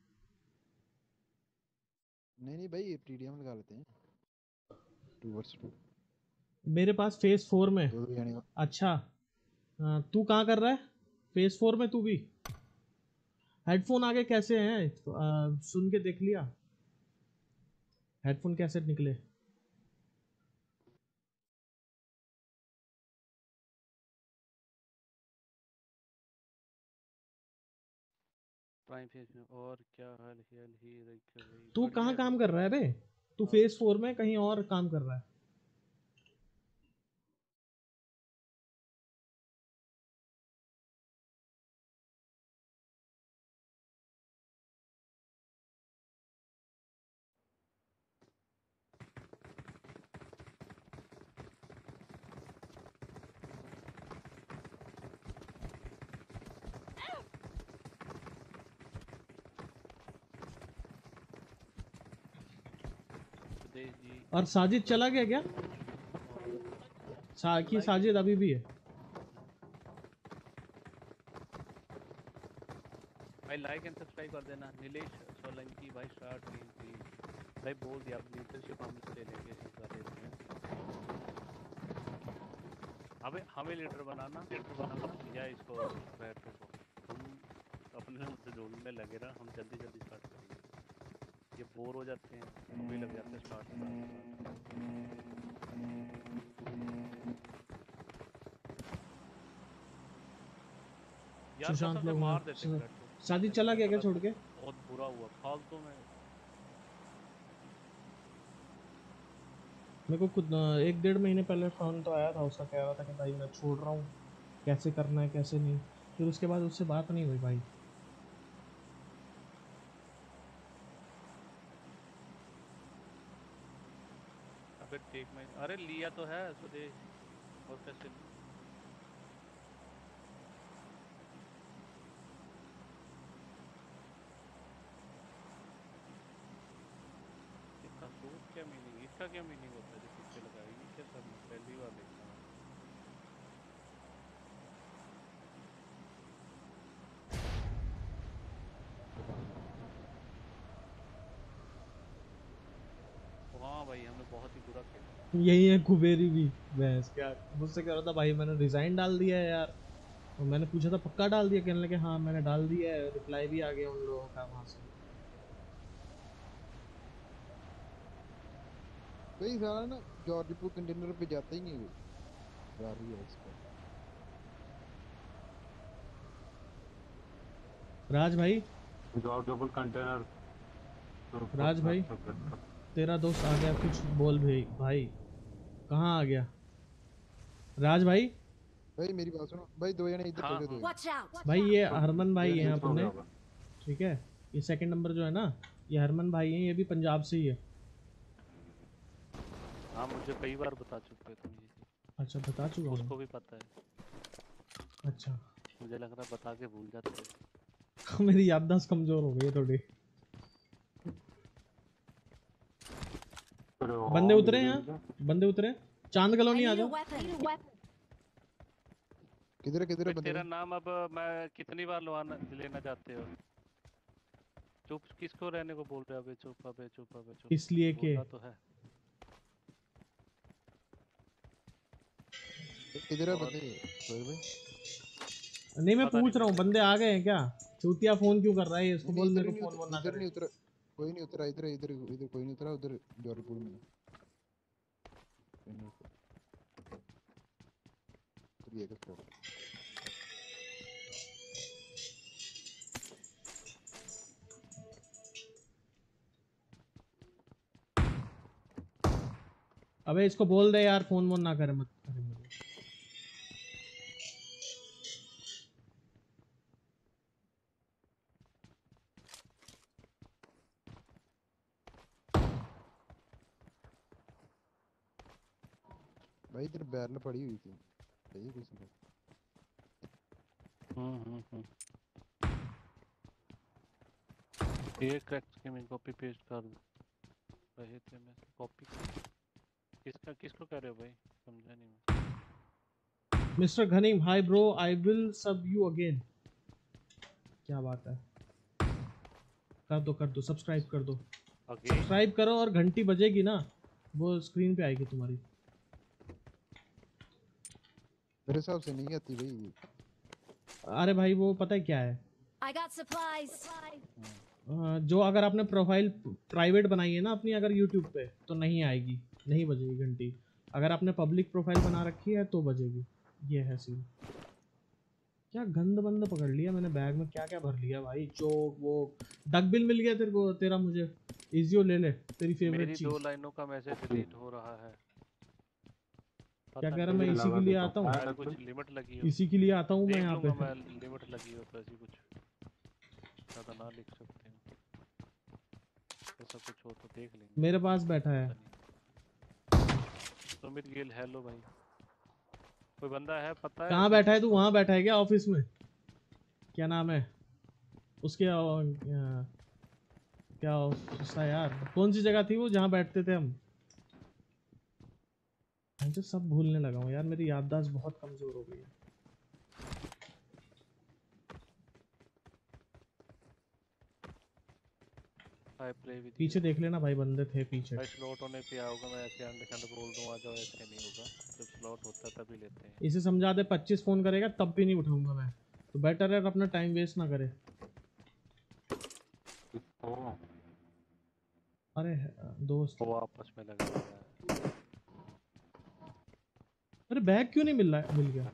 नहीं नहीं भाई, टीडीएम लगा लेते हैं 2 vs 2। मेरे पास फेज 4 में। दो जाने का। अच्छा तू कहाँ कर रहा है? फेज 4 में तू भी? हेडफोन आगे कैसे हैं? सुन के देख लिया हेडफोन कैसे निकले? प्राइम फेज में और क्या हाल हियल ही रखे भाई, तू बढ़िया कहाँ है काम भाई। कर रहा है बे? तू फेज 4 में कहीं और काम कर रहा है? सुदेश जी और साजिद चला गया क्या? कि साजिद अभी भी है? भाई लाइक एंड सब्सक्राइब कर देना। नीलेश सोलंकी भाई स्टार्ट टीम प्लीज। भाई बोल दिया अब लीडरशिप हम ले लेंगे इस वाले में। अबे हमें लीडर बनाना या इसको बैठो को। तुम अपने मुझसे जोड़ने लगे ना, हम जल्दी जल्दी स्टार्ट करेंगे। ये बोर हो जाते हैं, हमें लग जाते हैं स्टार्ट। यार सुशांत कसम से लोग मार देते हैं बैठो। साजिद चला गया क्या छोड़ के? बहुत बुरा हुआ फालतू में। मेरे को खुद 1 डेढ़ महीने पहले फोन तो आया था उसका, कह रहा था कि भाई मैं छोड़ रहा हूँ, कैसे करना है कैसे नहीं। फिर उसके बाद उससे बात नहीं हुई भाई। अबे ठीक में अरे लिया तो है सुदेश, और कैसे लूं? इसका सूट क्या मीनिंग, इसका क्या मीनिंग होता है जो पीछे लगाया? ये क्या सब मैं पहली बार देख रहा हूँ। हाँ भाई हमने बहुत ही बुरा खेला। यही है कुबेरी भी। बस क्या मुझसे कह रहा था भाई मैंने रिजाइन डाल दिया है यार। और मैंने पूछा था पक्का डाल दिया? कहने लगे हाँ मैंने डाल दिया है, रिप्लाई भी आ गया उन लोगों का वहां से। भाई साला ना जॉर्जपुर कंटेनर पे जाता ही नहीं वो। गाड़ी है इसका। राज भाई, जॉर्जबल कंटेनर। राज भाई तेरा दोस्त आ गया, कुछ बोल भाई। भाई कहाँ आ गया राज भाई? भाई मेरी बात सुनो भाई, दो जने इधर चले दो। Watch out! भाई ये हरमन भाई ये हैं नीचे हो अपने, गया होगा। ठीक है? ये सेकंड नंबर जो है ना, ये हरमन भाई हैं, ये भी पंजाब से ही है। हाँ मुझे कई बार बता चुके हो तुम ये चीज़। अच्छा बता चुका हूँ। उसको भी पता है। अच्छा मुझे लग रहा है बता के भूल जाते हो। मेरी याददाश्त कमजोर हो गई है थोड़ी। बंदे उतरे हैं यहाँ, बंदे उतरे। चांद कॉलोनी आ जाओ। किधर किधर भाई बंदे? तेरा नाम अब मैं कितनी बार लेना चाहते हो? चुप किसको रहने को बोल रहे हो? अबे चुप, अबे चुप, अबे चुप। इसलिए कि बोलना तो है। किधर है और बंदे सोहेल भाई? नहीं मैं पता नहीं पूछ रहा हूँ मेरे बंदे आ गए हैं क्या? चूतिया फोन क्यों कर रहा है ये? इसको नहीं बोल इधर मेरे ही को नहीं फोन वोन उतरा, ना इधर करे। नहीं उतरा। कोई नहीं उतरा इधर, इधर इधर कोई नहीं उतरा उधर जॉर्जपुर में। उतरिएगा स्पॉट। अबे इसको बोल दे यार, फोन वोन ना करे, मत करे मुझे। भाई इधर बैरल पड़ी हुई थी, सही किसी को। ये क्रैक्स के मैं कॉपी पेस्ट कर रहे थे, मैं कॉपी किसका किसको कह रहे हो भाई, समझा नहीं मैं। Mister Ghanim, hi bro, I will sub you again. क्या बात है, कर दो सब्सक्राइब कर दो, सब्सक्राइब करो और घंटी बजेगी ना, वो स्क्रीन पे आएगी तुम्हारी। मेरे हिसाब से नहीं आती भाई। अरे भाई वो पता है क्या है, I got supplies. जो अगर आपने प्रोफाइल प्राइवेट बनाई है ना अपनी, अगर यूट्यूब पे, तो नहीं आएगी, नहीं बजेगी घंटी। अगर आपने पब्लिक प्रोफाइल बना रखी है तो बजेगी। ये है सीन। क्या गंद बंद पकड़ लिया मैंने, बैग में क्या क्या भर लिया भाई, चोक वो डकबिल मिल गया तेरे को, तेरा मुझे इजियो ले ले, तेरी फेवरेट चीज। मेरी 2 लाइनों का मैसेज डिलीट हो रहा है। क्या कह रहा, मैं इसी के लिए आता हूँ, कुछ लिमिट लगी हो, इसी के लिए आता हूँ मैं यहाँ पे। मैं लिमिट लगी हो तो ऐसी कुछ ज़्यादा ना लिख सकते हो, ऐसा कुछ हो तो देख लेंगे। मेरे पास बैठा है सुमित गिल, हेलो भाई। कोई बंदा है पता है? कहाँ बैठा है तू? वहाँ बैठा है क्या ऑफिस में? क्या नाम है उसके? क्या उसका यार, कौन सी जगह थी वो जहाँ बैठते थे हम? मैं तो सब भूलने लगा हूँ यार, मेरी याददाश्त बहुत कमजोर हो गई है। पीछे देख लेना भाई, बंदे थे पीछे। स्लॉट होने पे आओगे, मैं ऐसे अंडर बोल दूं आ जाओ, ऐसे नहीं होगा। जब स्लॉट होता है तभी लेते हैं। इसे समझा दे, 25 फोन करेगा तब भी नहीं उठाऊंगा मैं, तो बेटर है अपना टाइम वेस्ट ना करे। अरे दोस्त वो आपस में लगा हुआ है। अरे बैग क्यों नहीं मिल रहा है? मिल गया।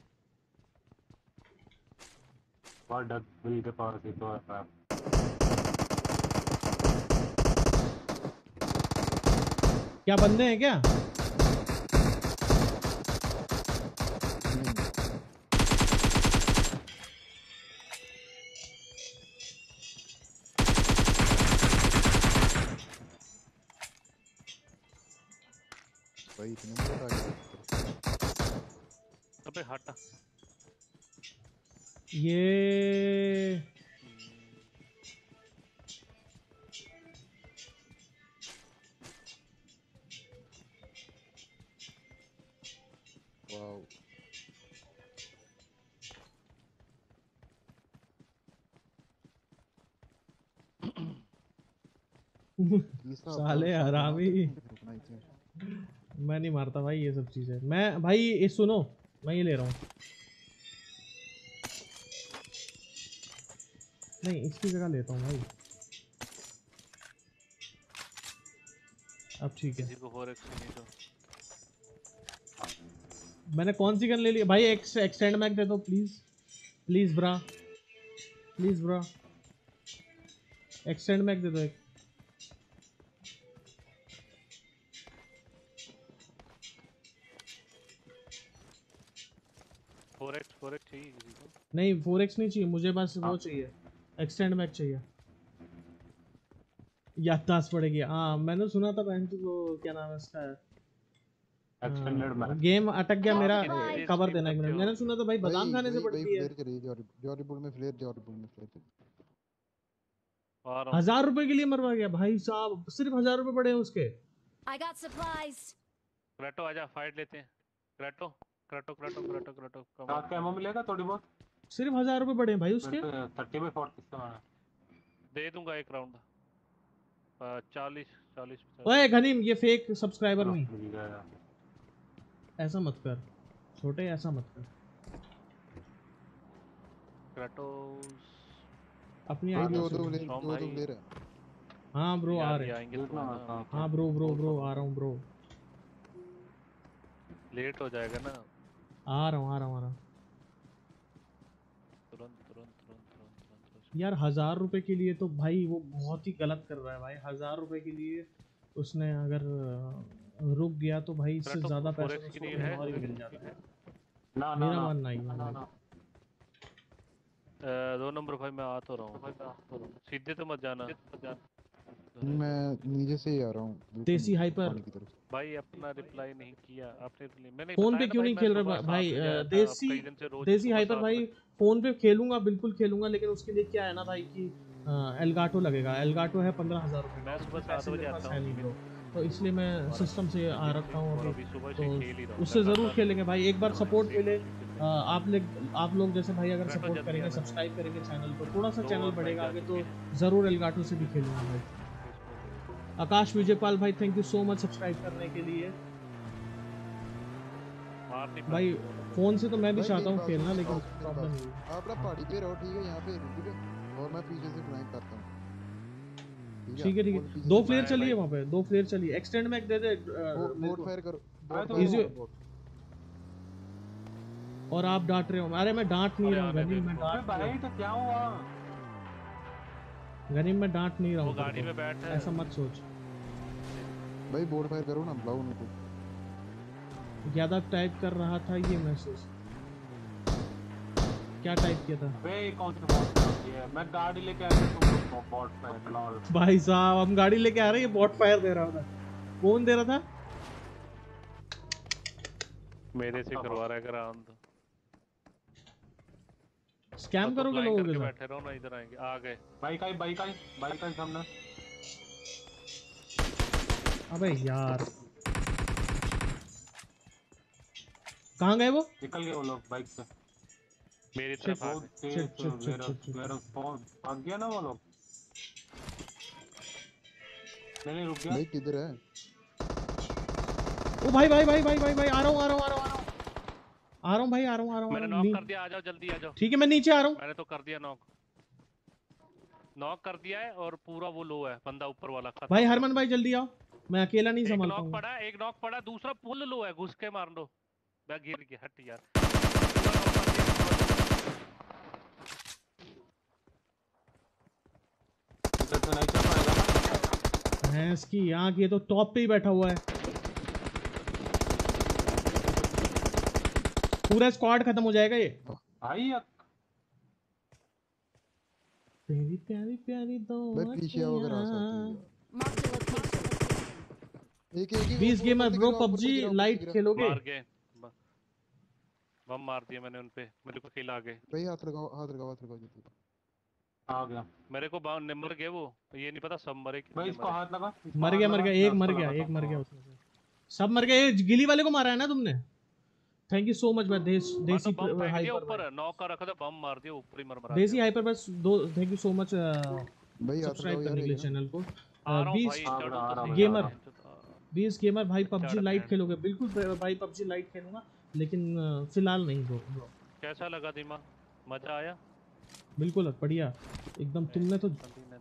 डक बिल के पास ही तो है। क्या बंदे हैं क्या? भाई इतने में आ गया। अबे हटा। ये वाओ, साले हरामी। मैं नहीं मारता भाई ये सब चीजें। मैं भाई ये सुनो, मैं ये ले रहा हूँ। नहीं इसकी जगह लेता हूँ भाई। अब ठीक है। किसी को 4x नहीं दो। मैंने कौन सी गन ले ली भाई? एक्सटेंड मैग दे दो please, please bro, please bro, extend mag दे दो एक। फोर एक्स चाहिए किसी को? नहीं 4x नहीं चाहिए मुझे, बस वो चाहिए, एक्सटेंड मैग चाहिए। याददाश्त पड़ेगी। हाँ मैंने सुना था बहन वो क्या नाम है इसका, गेम अटक गया मेरा, कवर देना एक मिनट। मैंने सुना था भाई बादाम खाने से पड़ती है। जॉरीपुर में फ्लेयर, जॉरीपुर में फ्लेयर। 1000 रुपए के लिए मरवा गया भाई साहब, सिर्फ 1000 रुपए पड़े हैं उसके। I got supplies. क्रेटो आजा, फाइट लेते हैं। क्रेटो क्रेटो क्रेटो क्रेटो क्रेटो साथ का एमओ मिलेगा थोड़ी बहुत? सिर्फ 1000 रुपए पड़े हैं भाई उसके। 30/40 से मारा दे दूंगा एक राउंड। 40 ओए घनीम, ये फेक सब्सक्राइबर नहीं, ऐसा मत कर छोटे, ऐसा मत कर। क्रेटोस अपनी आईडी दो ले रहा। हाँ ब्रो आ रहे। हाँ ब्रो आ रहा हूँ ब्रो। लेट हो जाएगा ना। आ रहा हूँ। तुरंत यार 1000 रुपए के लिए तो भाई वो बहुत ही गलत कर रहा है भाई। 1000 रुपए के लिए उसने अगर रुक गया तो भाई इससे तो ज्यादा पैसा forex तो की उसको नीड कहीं है? और ही मिल जाता है। ना मेरा मानना ही है। 2 नंबर भाई मैं आ तो रहा हूँ, सीधे तो मत जाना मैं नीचे से ही आ रहा हूँ, बिल्कुल देसी नीचे, हाइपर पानी की तरफ। भाई। अपना रिप्लाई नहीं किया आपने, मैंने फोन बताया पे ना क्यों भाई, नहीं मैं खेल सुबह रहा 7 भाई? बजे आया था, अब देसी कई दिन से रोज देसी सुबह हाइपर 7 भाई, बजे। फोन पे खेलूंगा, बिल्कुल खेलूंगा, लेकिन उसके लिए क्या है ना भाई कि एलगाटो लगेगा। एलगाटो है 15,000 रुपये का, मैं उतने सुबह 7 पैसे बजे मेरे आता पास हूँ है नहीं जिम, ब्रो। तो इसलिए मैं और सिस्टम से आ जिम रखा हूँ और अभी। अभी सुबह तो से खेल ही रहा हूँ उससे ज़रूर लगातार। खेलेंगे भाई, एक बार सपोर्ट मिले। आप लोग जैसे भाई अगर बैठो सपोर्ट जल्दी करेंगे, आ जाओ। सब्सक्राइब करेंगे चैनल को, थोड़ा सा 2 चैनल और भाई बढ़ेगा जा आगे, चुके तो हैं। ज़रूर एलगाटो से भी खेलूंगा भाई। आकाश विजयपाल भाई, thank you so much subscribe करने के लिए मार नहीं भाई। पाते दोनों को। फोन से तो मैं भी भाई चाहता मेरी हूँ बात खेलना, सुनो, लेकिन मेरी प्रॉब्लम बात नहीं है। सुनो। आप ना पहाड़ी पे रहो, ठीक है, यहाँ पे ठीक है, और मैं पीछे से फ्लैंक करता हूँ, ठीक है ठीक फुल है। पीछे 2 से प्लेयर मैं चलिए भाई वहाँ पे, 2 प्लेयर चलिए। एक्सटेंड में दे दे मेरे बोट को। फायर करो, अरे बोट तो फायर इजी- करो, बोट। और आप डांट रहे हो? अरे मैं डांट नहीं अरे रहा हूँ आने दे गनीम, मैं इनको। अरे डांट नहीं भाई रहा तो क्या हुआ? हूँ गनीम, मैं डांट नहीं रहा वो हूँ तेरे गाड़ी में को, बैठ है। ऐसा मत सोच। भाई बोट फायर करो ना, बुलाओ उनको। यादव टाइप कर रहा था ये मैसेज, क्या टाइप किया था? वे कौन सी बॉट होती है? मैं गाड़ी लेके आया था, तुम बॉट पे लॉल। भाई साहब हम गाड़ी लेके आ रहे हैं, ये बॉट फायर दे रहा था। कौन दे रहा था? मेरे से करवा रहा है ग्राउंड। स्कैम करोगे फ्लाइंग लोगों करके के साथ? बैठे रहो ना, इधर आएंगे। आ गए। बाइक का सामने। अबे यार कहाँ गए वो? निकल गए वो लोग बाइक से। मेरी तरफ आ बहुत गए। तेज मेरा फोन भाग गया ना वो लोग। नहीं रुक गया। भाई किधर है? ओ भाई भाई भाई भाई भाई भाई, आ रहा हूँ आ रहा हूँ आ रहा हूँ आ रहा हूँ भाई, आ रहा हूँ आ रहा हूँ मैंने नॉक कर दिया, आ जाओ जल्दी आ जाओ। ठीक है मैं नीचे आ रहा हूँ। मैंने तो कर दिया नॉक कर दिया है, और पूरा वो लो है बंदा ऊपर वाला। भाई हरमन भाई जल्दी आओ, मैं अकेला नहीं संभाल पाऊंगा। एक नॉक पड़ा, दूसरा फुल लो है, घुस के मार लो। मैं गिर गया, हट यार। इधर तो नहीं चल पाएगा। भैंस की आंख, ये तो टॉप पे ही बैठा हुआ है। पूरा स्क्वाड खत्म हो जाएगा ये। भाई तेरी प्यारी प्यारी दो भाई पीछे आओ अगर आ सकते हो यार। Mark the location. एक एक 20 गेमर ब्रो, पबजी लाइट खेलोगे? मार गए, बम मार दिया मैंने उनपे। मेरे को किल आ गए। भाई हाथ लगाओ, हाथ लगाओ, हाथ लगाओ जल्दी। आ गया। मेरे को मर गए वो, ये नहीं पता सब मरे। भाई इसको हाथ लगा। मर गया एक मर गया, एक मर गया उसमें से। सब मर गए। गिली वाले को मारा है ना तुमने? थैंक यू सो मच भाई। देसी ऊपर नॉक कर रखा था, बम मार दिया, ऊपर ही मर देसी हाइपर बस दो। थैंक यू सो मच भाई सब्सक्राइब करने के लिए चैनल को। 20 गेमर भाई पबजी लाइट खेलोगे? बिल्कुल भाई पबजी लाइट खेलूंगा, लेकिन फिलहाल नहीं ब्रो। कैसा लगा दिमाग? मजा आया? बिल्कुल बढ़िया एकदम। तुमने तो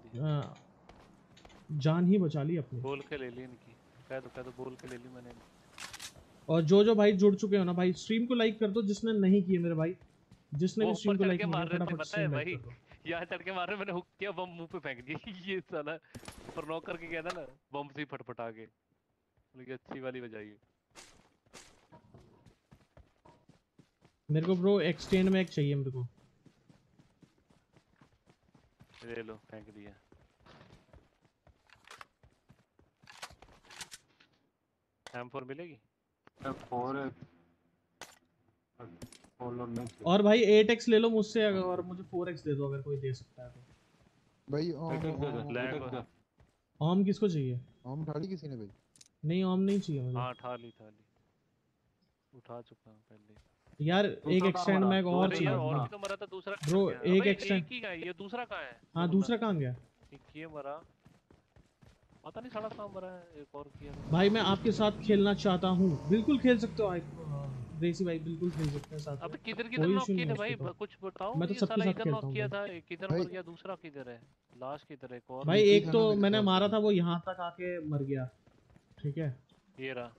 जान ही बचा ली अपनी। बोल के ले ली इनकी, कह दो बोल के ले ली मैंने। और जो भाई जुड़ चुके हो ना भाई, स्ट्रीम को लाइक कर दो। जिसने नहीं किए मेरे भाई, जिसने भी स्ट्रीम को लाइक नहीं किया, फटाफट स्ट्रीम लाइक कर दो। यहाँ चढ़ के मार रहे, मैंने हुक किया, बम मुंह पे फेंक दिया। ये साला पर नॉक करके गया था ना, बम से फटफटा के। मुझे अच्छी वाली बजाई। मेरे को ब्रो एक्सटेंड में एक चाहिए मेरे को। ले लो, फेंक दिया। M4 मिलेगी? और भाई 8x ले लो मुझसे, और मुझे 4x दे दो अगर कोई दे सकता है तो। भाई ओम किसको चाहिए? ओम ठाली किसी ने भाई? नहीं ओम नहीं चाहिए मुझे। हाँ ठाली उठा चुका हूँ पहले यार। एक एक्सटेंड मैग और चाहिए। और भी तो मरा था दूसरा ब्रो एक एक्सटेंड। एक ही है, ये दूसरा कहाँ है? हाँ दूसरा कहाँ गया? एक ये मरा, पता नहीं साला कहाँ मरा है। एक और किया भाई मैं आपके साथ खेलना चाहता हूँ। बिल्कुल खेल सकते हो देसी भाई, बिल्कुल खेल सकते हैं साथ। अब किधर नॉक किया था भाई? कुछ बताओ। मैं तो सबके साथ खेलता हूँ। किया था, किधर मर गया, दूसरा किधर है, लास्ट किधर है? एक और भाई एक तो मैंने मारा था, वो यहाँ तक आके मर गया। ठीक है ये रहा।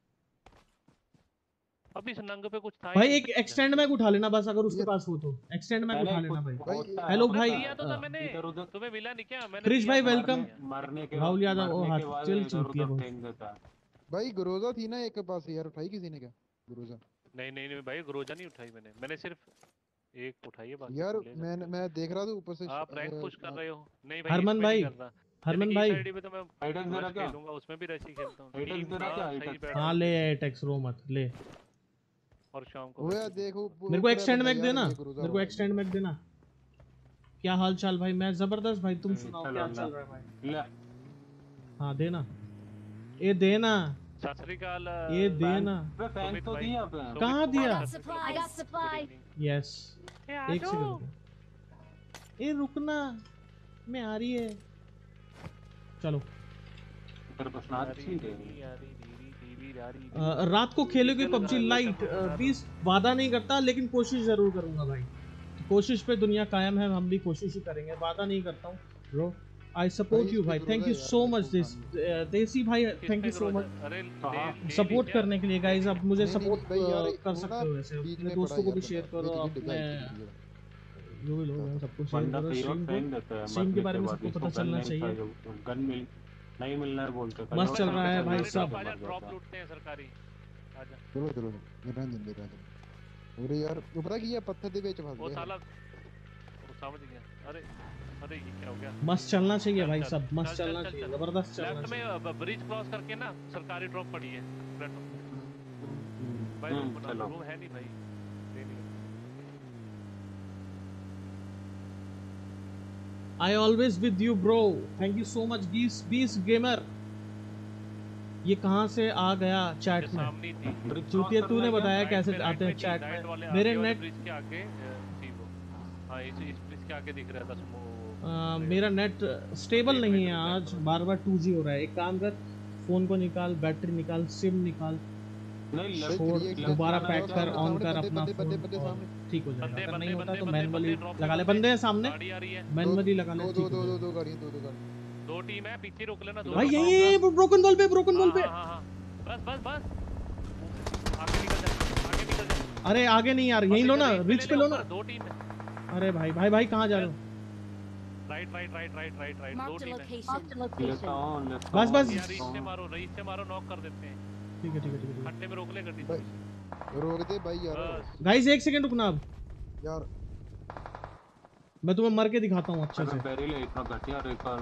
अब इस नंग पे कुछ था भाई। एक एक्सटेंड मैग उठा लेना बस, अगर उसके पास हो तो एक्सटेंड मैग उठा लेना भाई। हेलो भाई, तुम्हें मिला नहीं क्या? मैंने क्रिश भाई वेलकम। मरने के राहुल यादव चल चुकी है बहुत। भाई ग्रोजा थी ना एक के पास यार, उठाई किसी ने क्या ग्रोजा? नहीं नहीं नहीं भाई, ग्रोजा नहीं उठाई मैंने सिर्फ एक उठाई है, बाकी यार तुम ले सकते मैं देख रहा था ऊपर से हो। आप रैंक पुश कर रहे हो? नहीं भाई, हरमन इसमें भाई, नहीं कर रहा। हरमन भाई आईडी पे तो मैं आइडेक्स दे रहा मैच क्या? खेलूंगा, उसमें भी रैसी खेलता हूँ। आइडेक्स टीम दे रहा हाँ, क्या? सही आइडेक्स बैठ हाँ रहा ले टैक्स रो मत ले। है। और शाम को वो यार रैसी खेलूंगा। देखो मेरे को एक्सटेंड मैग देना, मेरे को एक्सटेंड मैग देना। क्या हाल चाल भाई? मैं जबरदस्त भाई, तुम सुनाओ चलो क्या ला चल रहा है भाई? ले हाँ देना, ये देना, सत श्री अकाल। ये देना। पे फैन तो दिया पे कहाँ दिया? I got supplies. I got supplies. Yes एक सेकंड, ये रुकना, मैं आ रही है। चलो तेरे पास नाच ठीक है। रात को खेलोगे पबजी लाइट? 20 वादा नहीं करता, लेकिन कोशिश जरूर करूंगा भाई। कोशिश पे दुनिया कायम है, हम भी कोशिश ही करेंगे। वादा नहीं करता हूँ ब्रो। आई सपोर्ट यू भाई, thank you so much this Desi भाई, thank you so much support करने के लिए गाइस। अब मुझे सपोर्ट कर सकते हो वैसे, अपने दोस्तों को भी शेयर करो, अपने जो भी लोग हैं सबको शेयर बंदा करो। हीरो स्ट्रीम फ्रेंड देता है को, स्ट्रीम के बारे में सबको पता चलना चाहिए। गन मिल नहीं मिलना है बोलते हैं। मस्त चल रहा है भाई सब। ड्रॉप लूटते हैं सरकारी। आजा चलो चलो रहने दे। अरे यार ऊपर की ये पत्थर दे बेच फंस वो गया। साला वो समझ गया। अरे अरे ये क्या हो गया? मस्त चलना चाहिए भाई सब, मस्त चलना चाहिए, जबरदस्त चलना लेफ्ट चाहिए। में ब्रिज क्रॉस करके ना सरकारी ड्रॉप पड़ी है। भाई रूम है नहीं भाई, दे नहीं। I always with you bro, thank you so much Beast Gamer। ये कहाँ से आ गया चैट में? चूतिया तूने बताया कैसे आते हैं चैट में। मेरे नेट ब्रिज के आगे थी वो। हाँ इस ब्रिज के आगे दिख रहा था। मेरा नेट स्टेबल नहीं है आज, बार बार 2G हो रहा है। एक काम कर, फोन को निकाल, बैटरी निकाल, सिम निकाल, छोड़, दोबारा पैक कर, ऑन कर अपना फोन, ठीक हो जाएगा। अगर नहीं होता तो मैनुअली लगा ले। बंदे हैं सामने, मैनुअली लगा ले। दो गाड़ी। दो टीम है, पीछे रोक लेना। भाई यही ब्रोकन वॉल पे, ब्रोकन वॉल पे। बस आगे निकल जा। अरे आगे नहीं यार, यहीं लो ना, रिच पे लो ना। दो टीम है। अरे भाई कहाँ जा रहे हो? राइट दो Marked a टीम है। location. बस यार रईस से मारो, नॉक कर देते हैं। ठीक है। खड्डे में रोक ले गड्डी। रोक दे भाई यार। गाइस एक सेकंड रुकना अब यार, मैं तुम्हें मर के दिखाता हूँ अच्छे से। बैरिल है इतना घटिया रेकर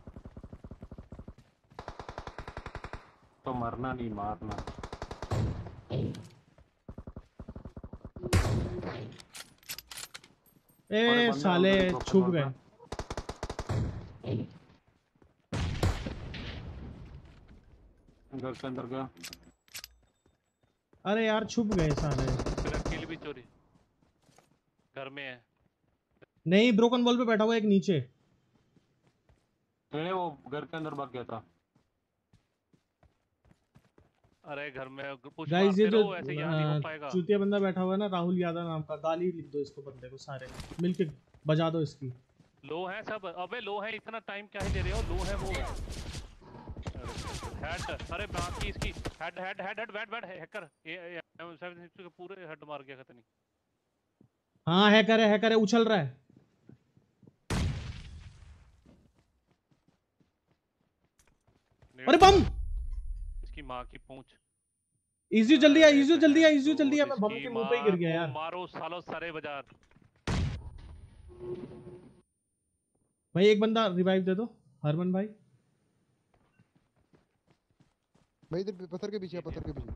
तो मरना नहीं मारना। ए साले छुप गए। घर के अंदर गया। अरे यार छुप गए साले। मेरा किल भी चोरी घर में है। नहीं, ब्रोकन वॉल पे बैठा हुआ एक नीचे। नहीं वो घर के अंदर भाग गया था। अरे घर में कुछ गाइस ये जो ऐसे यहाँ नहीं हो पाएगा। चूतिया बंदा बैठा हुआ है ना, राहुल यादव नाम का, गाली लिख दो इसको, बंदे को सारे मिलके बजा दो इसकी। लो है सब। अबे लो है, इतना टाइम क्या ही दे रहे हो? लो है वो हेड। अरे बाकी इसकी हेड बैट हैकर ये पूरे हेड मार गया खतनी। हाँ हैकर है, उछल रहा है। अरे बम! इसकी माँ की पूंछ। इजी जल्दी आ, मैं बम के मुंह पे ही गिर गया यार। मारो सालो सारे बाजार। भाई एक बंदा रिवाइव दे दो, हरमन भाई। इधर पत्थर के पीछे।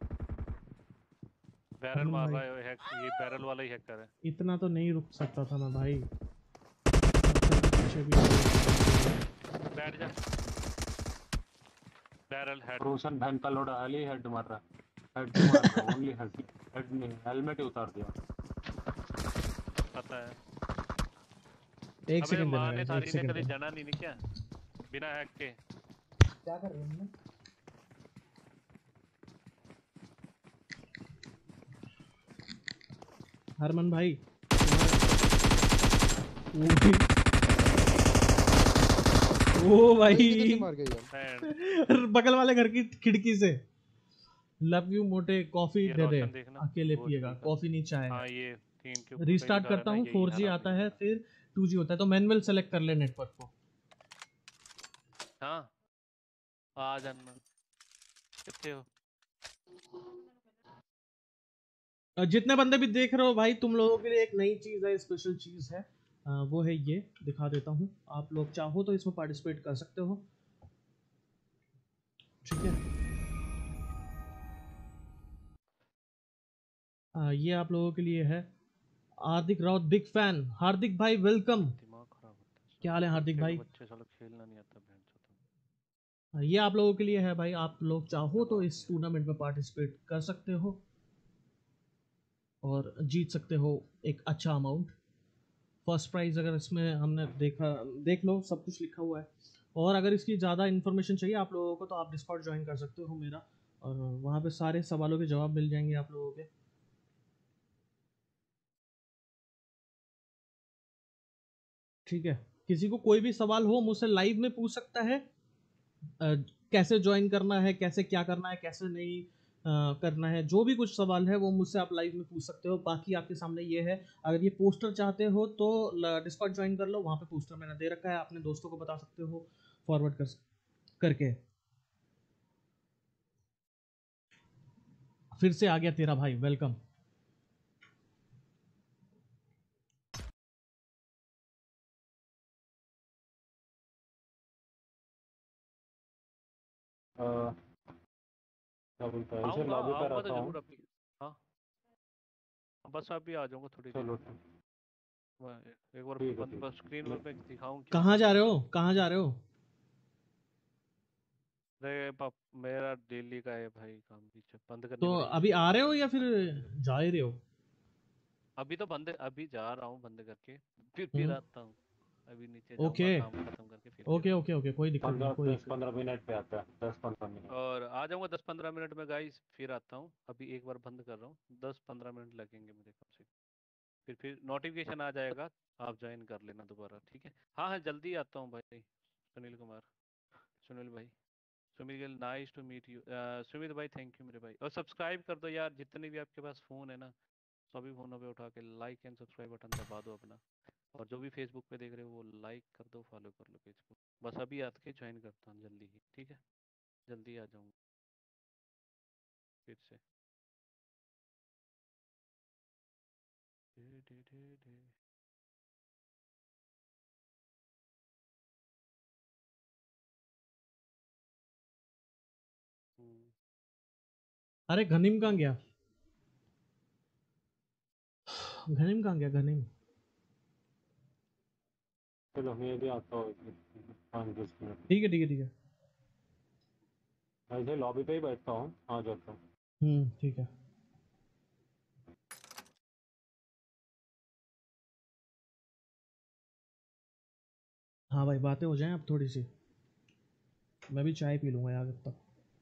बैरल मार रहा है ये बैरल वाला ही हैकर है। इतना तो नहीं रुक सकता था मैं भाई। पत्थर के पीछे भी बैठ जा। Barrel head. रोशन बहन का लोड़ा अली हेड मार रहा है। ओनली हेड ने हेलमेट ही उतार दिया। पता है। एक सेकंड देना ने गाइस, सारी एक ने सेकंड कभी देना। जाना नहीं क्या बिना हैक के? क्या कर रहे हैं? हरमन भाई ओ भाई मार गया यार। बगल वाले घर की खिड़की से। लव यू मोटे, कॉफी दे दे, अकेले पिएगा कॉफी नहीं चाय। हाँ ये 3 के ऊपर रीस्टार्ट करता हूँ, 4G आता है फिर 2G होता है, तो मैनुअल सेलेक्ट कर ले नेटवर्क को। हाँ आ जाना। कितने हो? जितने बंदे भी देख रहे हो भाई, तुम लोगों के लिए एक नई चीज़ है, स्पेशल चीज़ है। वो है ये, दिखा देता हूँ। आप लोग चाहो तो इसमें पार्टिसिपेट कर सकते हो, ठीक है। ये आप लोगों के लिए है। हार्दिक राउत बिग फैन, हार्दिक भाई वेलकम। दिमाग खराब होता है। क्या हाल है हार्दिक भाई? बच्चे सालों खेलना नहीं आता बहन ये आप लोगों के लिए है भाई, आप लोग चाहो तो इस टूर्नामेंट में पार्टिसिपेट कर सकते हो और जीत सकते हो एक अच्छा अमाउंट। फर्स्ट प्राइज़ अगर इसमें हमने देखा, देख लो सब कुछ लिखा हुआ है। और अगर इसकी ज़्यादा इन्फॉर्मेशन चाहिए आप लोगों को तो आप डिस्कॉर्ड ज्वाइन कर सकते हो मेरा, और वहाँ पे सारे सवालों के जवाब मिल जाएंगे आप लोगों के। ठीक है, किसी को कोई भी सवाल हो मुझसे लाइव में पूछ सकता है। कैसे ज्वाइन करना है, कैसे क्या करना है, कैसे नहीं करना है, जो भी कुछ सवाल है वो मुझसे आप लाइव में पूछ सकते हो। बाकी आपके सामने ये है, अगर ये पोस्टर चाहते हो तो डिस्कॉर्ड ज्वाइन कर लो, वहाँ पे पोस्टर मैंने दे रखा है, अपने दोस्तों को बता सकते हो फॉरवर्ड करके। फिर से आ गया तेरा भाई, वेलकम। क्या बोलता है, इसे आऊँगा लॉबी पे आऊँगा तो रहता हूँ। जरूर अभी। हाँ, बस अभी आ जाऊँगा थोड़ी देर चलो में। एक बार ठीक है बंद ठीक बस स्क्रीन है। पे दिखाऊं क्या? कहाँ जा रहे हो, कहाँ जा रहे हो? अरे मेरा डेली का है भाई काम, पीछे बंद करनी तो पड़ेगी अभी स्क्रीन आ रहे फिर हो से। या फिर जा ही रहे हो? अभी तो बंद, अभी जा रहा हूँ बंद करके, फिर हम्म, आता हूँ। अभी नीचे जाऊंगा ओके काम खत्म करके फिर ओके आता ओके ओके, कोई दिक्कत नहीं, पंद्रह कोई दस दिक्कत। 15 मिनट पे आता है, 10-15 मिनट। और आ जाऊंगा 10-15 मिनट में गाइस, फिर आता हूँ। अभी एक बार बंद कर रहा हूँ, 10-15 मिनट लगेंगे मुझे कम से कम। फिर नोटिफिकेशन आ जाएगा, आप ज्वाइन कर लेना दोबारा, ठीक है? हाँ हाँ, जल्दी आता हूँ भाई। सुनील कुमार, सुनील भाई, Sumit Gill, nice to meet you. Sumit भाई थैंक यू मेरे भाई। और सब्सक्राइब कर दो यार, जितने भी आपके पास फ़ोन है ना, सभी फ़ोनों पे उठा के लाइक एंड सब्सक्राइब बटन दबा दो अपना। और जो भी फेसबुक पे देख रहे हो वो लाइक कर दो, फॉलो कर लो पेज को। बस अभी आके ज्वाइन करता हूँ जल्दी ही, ठीक है? जल्दी आ जाऊँगा फिर से। डे डे डे डे। हम्म, अरे घनीम कहाँ गया? घनीम कहाँ गया घनीम? चलो मैं भी आता हूँ 5-10 मिनट। ठीक है ठीक है ठीक है। ऐसे लॉबी पे ही बैठता हूँ, आ जाता हूँ। ठीक है। हाँ भाई, बातें हो जाएं अब थोड़ी सी, मैं भी चाय पी लूँगा यार जब तक।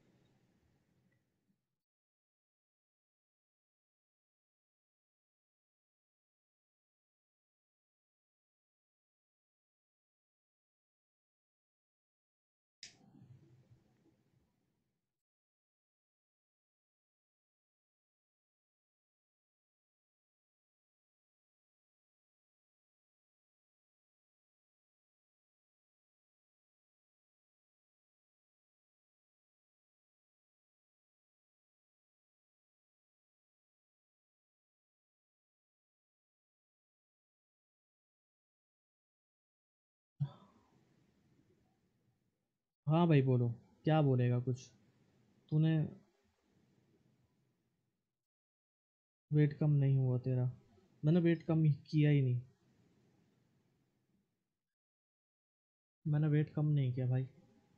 हाँ भाई बोलो, क्या बोलेगा कुछ? तूने वेट कम नहीं हुआ तेरा? मैंने वेट कम किया ही नहीं, मैंने वेट कम नहीं किया भाई।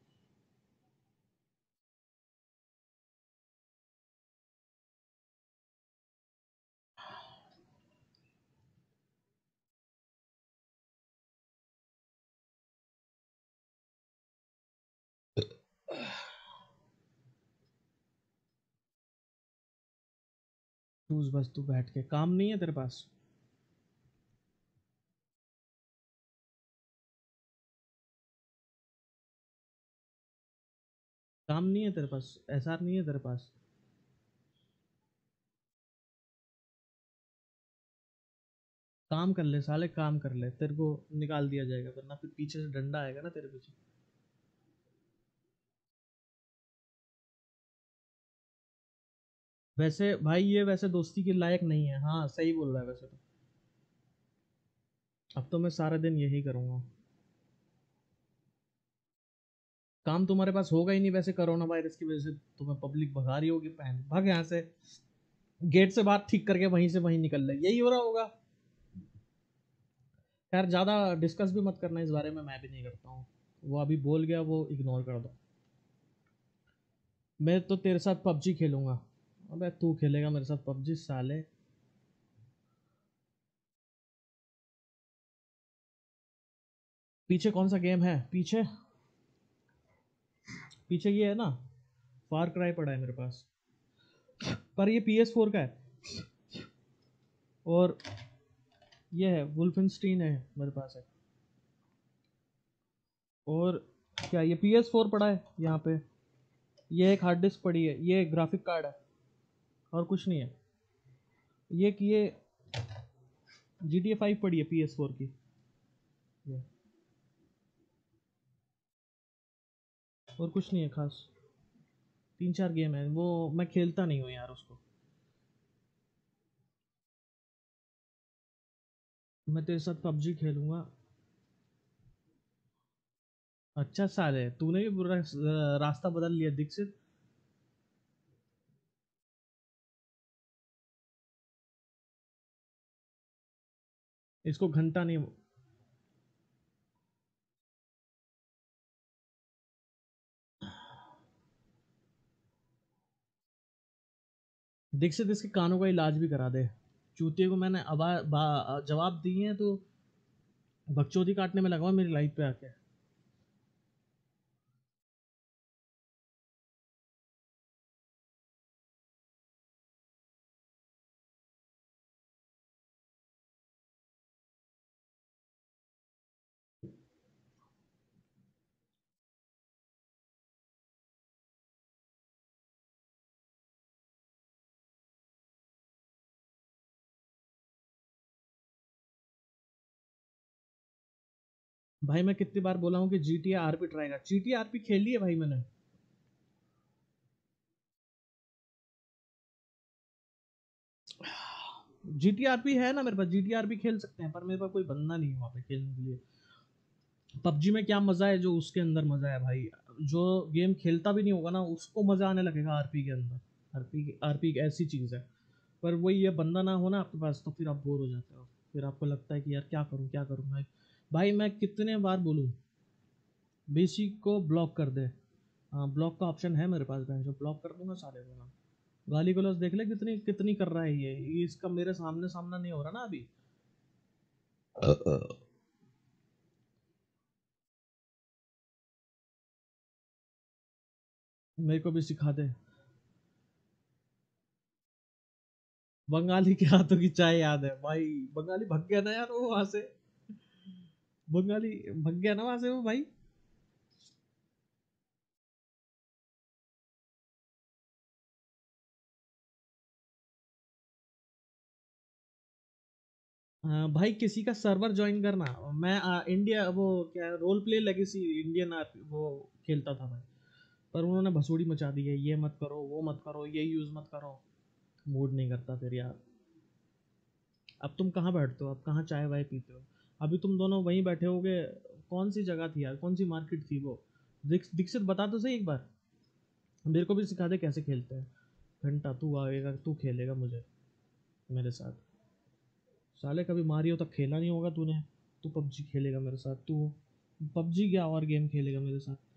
तू बस तू बैठ के, काम नहीं है तेरे पास? काम नहीं है तेरे पास? एसआर नहीं है तेरे पास? काम कर ले साले, काम कर ले, तेरे को निकाल दिया जाएगा वरना फिर पीछे से डंडा आएगा ना तेरे पीछे। वैसे भाई ये वैसे दोस्ती के लायक नहीं है। हाँ सही बोल रहा है वैसे तो। अब तो मैं सारा दिन यही करूँगा। काम तुम्हारे पास होगा ही नहीं वैसे, कोरोना वायरस की वजह से तुम्हें पब्लिक भगा रही होगी। पहन भाग यहाँ से, गेट से बात ठीक करके वहीं से वहीं निकल रहे, यही हो रहा होगा। यार ज़्यादा डिस्कस भी मत करना इस बारे में, मैं भी नहीं करता हूँ। वो अभी बोल गया, वो इग्नोर कर दो। मैं तो तेरे साथ पबजी खेलूंगा। अबे तू खेलेगा मेरे साथ पबजी साले? पीछे कौन सा गेम है? पीछे पीछे ये है ना, फार क्राई पड़ा है मेरे पास, पर ये PS4 का है। और ये है वुल्फेनस्टीन है मेरे पास है। और क्या ये PS4 पड़ा है यहाँ पे, ये एक हार्ड डिस्क पड़ी है, ये एक ग्राफिक कार्ड है, और कुछ नहीं है। ये GTA 5 पड़ी है PS4 की। ये और कुछ नहीं है खास। 3-4 गेम है, वो मैं खेलता नहीं हूँ यार उसको। मैं तेरे साथ पबजी खेलूंगा। अच्छा साले, तूने भी पूरा रास्ता बदल लिया दीक्षित। इसको घंटा नहीं। दीक्षित इसके कानों का इलाज भी करा दे। चूतिए को मैंने जवाब दिए हैं तो बकचोदी काटने में लगा मेरी लाइफ पे आके। भाई मैं कितनी बार बोला हूँ कि GTA RP ट्राई कर। GTA RP खेली है भाई मैंने। GTA RP है ना मेरे पास, GTA RP खेल सकते हैं, पर मेरे पास कोई बंदा नहीं है वहाँ पे खेलने के लिए। पबजी में क्या मजा है जो उसके अंदर मजा है भाई। जो गेम खेलता भी नहीं होगा ना उसको मजा आने लगेगा आरपी के अंदर। आरपी एक ऐसी चीज है। पर वही ये बंदा ना हो ना आपके पास तो फिर आप बोर हो जाते हो। फिर आपको लगता है कि यार क्या करूँ भाई मैं कितने बार बोलूँ बेसिक को ब्लॉक कर दे। हाँ ब्लॉक का ऑप्शन है मेरे पास, मैं जो ब्लॉक कर दूंगा सारे को ना। गाली गलौज देख ले कितनी कितनी कर रहा है ये इसका मेरे सामने सामना नहीं हो रहा ना अभी। मेरे को भी सिखा दे। बंगाली के हाथों की चाय याद है भाई। बंगाली भग गया ना यार वो वहां से। बंगाली भग गया ना वहां से वो भाई। हाँ, भाई किसी का सर्वर ज्वाइन करना। मैं इंडिया वो क्या रोल प्ले लेगेसी इंडियन वो खेलता था भाई। पर उन्होंने भसोड़ी मचा दी है, ये मत करो वो मत करो ये यूज मत करो। मूड नहीं करता फिर यार। अब तुम कहाँ बैठते हो, अब कहाँ चाय वाय पीते हो? अभी तुम दोनों वहीं बैठे होगे। कौन सी जगह थी यार, कौन सी मार्केट थी वो? दीक्षित बता तो सही एक बार, मेरे को भी सिखा दे कैसे खेलते हैं। घंटा तू आएगा, तू खेलेगा मुझे मेरे साथ। साले कभी मारियो तक खेला नहीं होगा तूने। तू पबजी खेलेगा मेरे साथ, तू पबजी क्या और गेम खेलेगा मेरे साथ।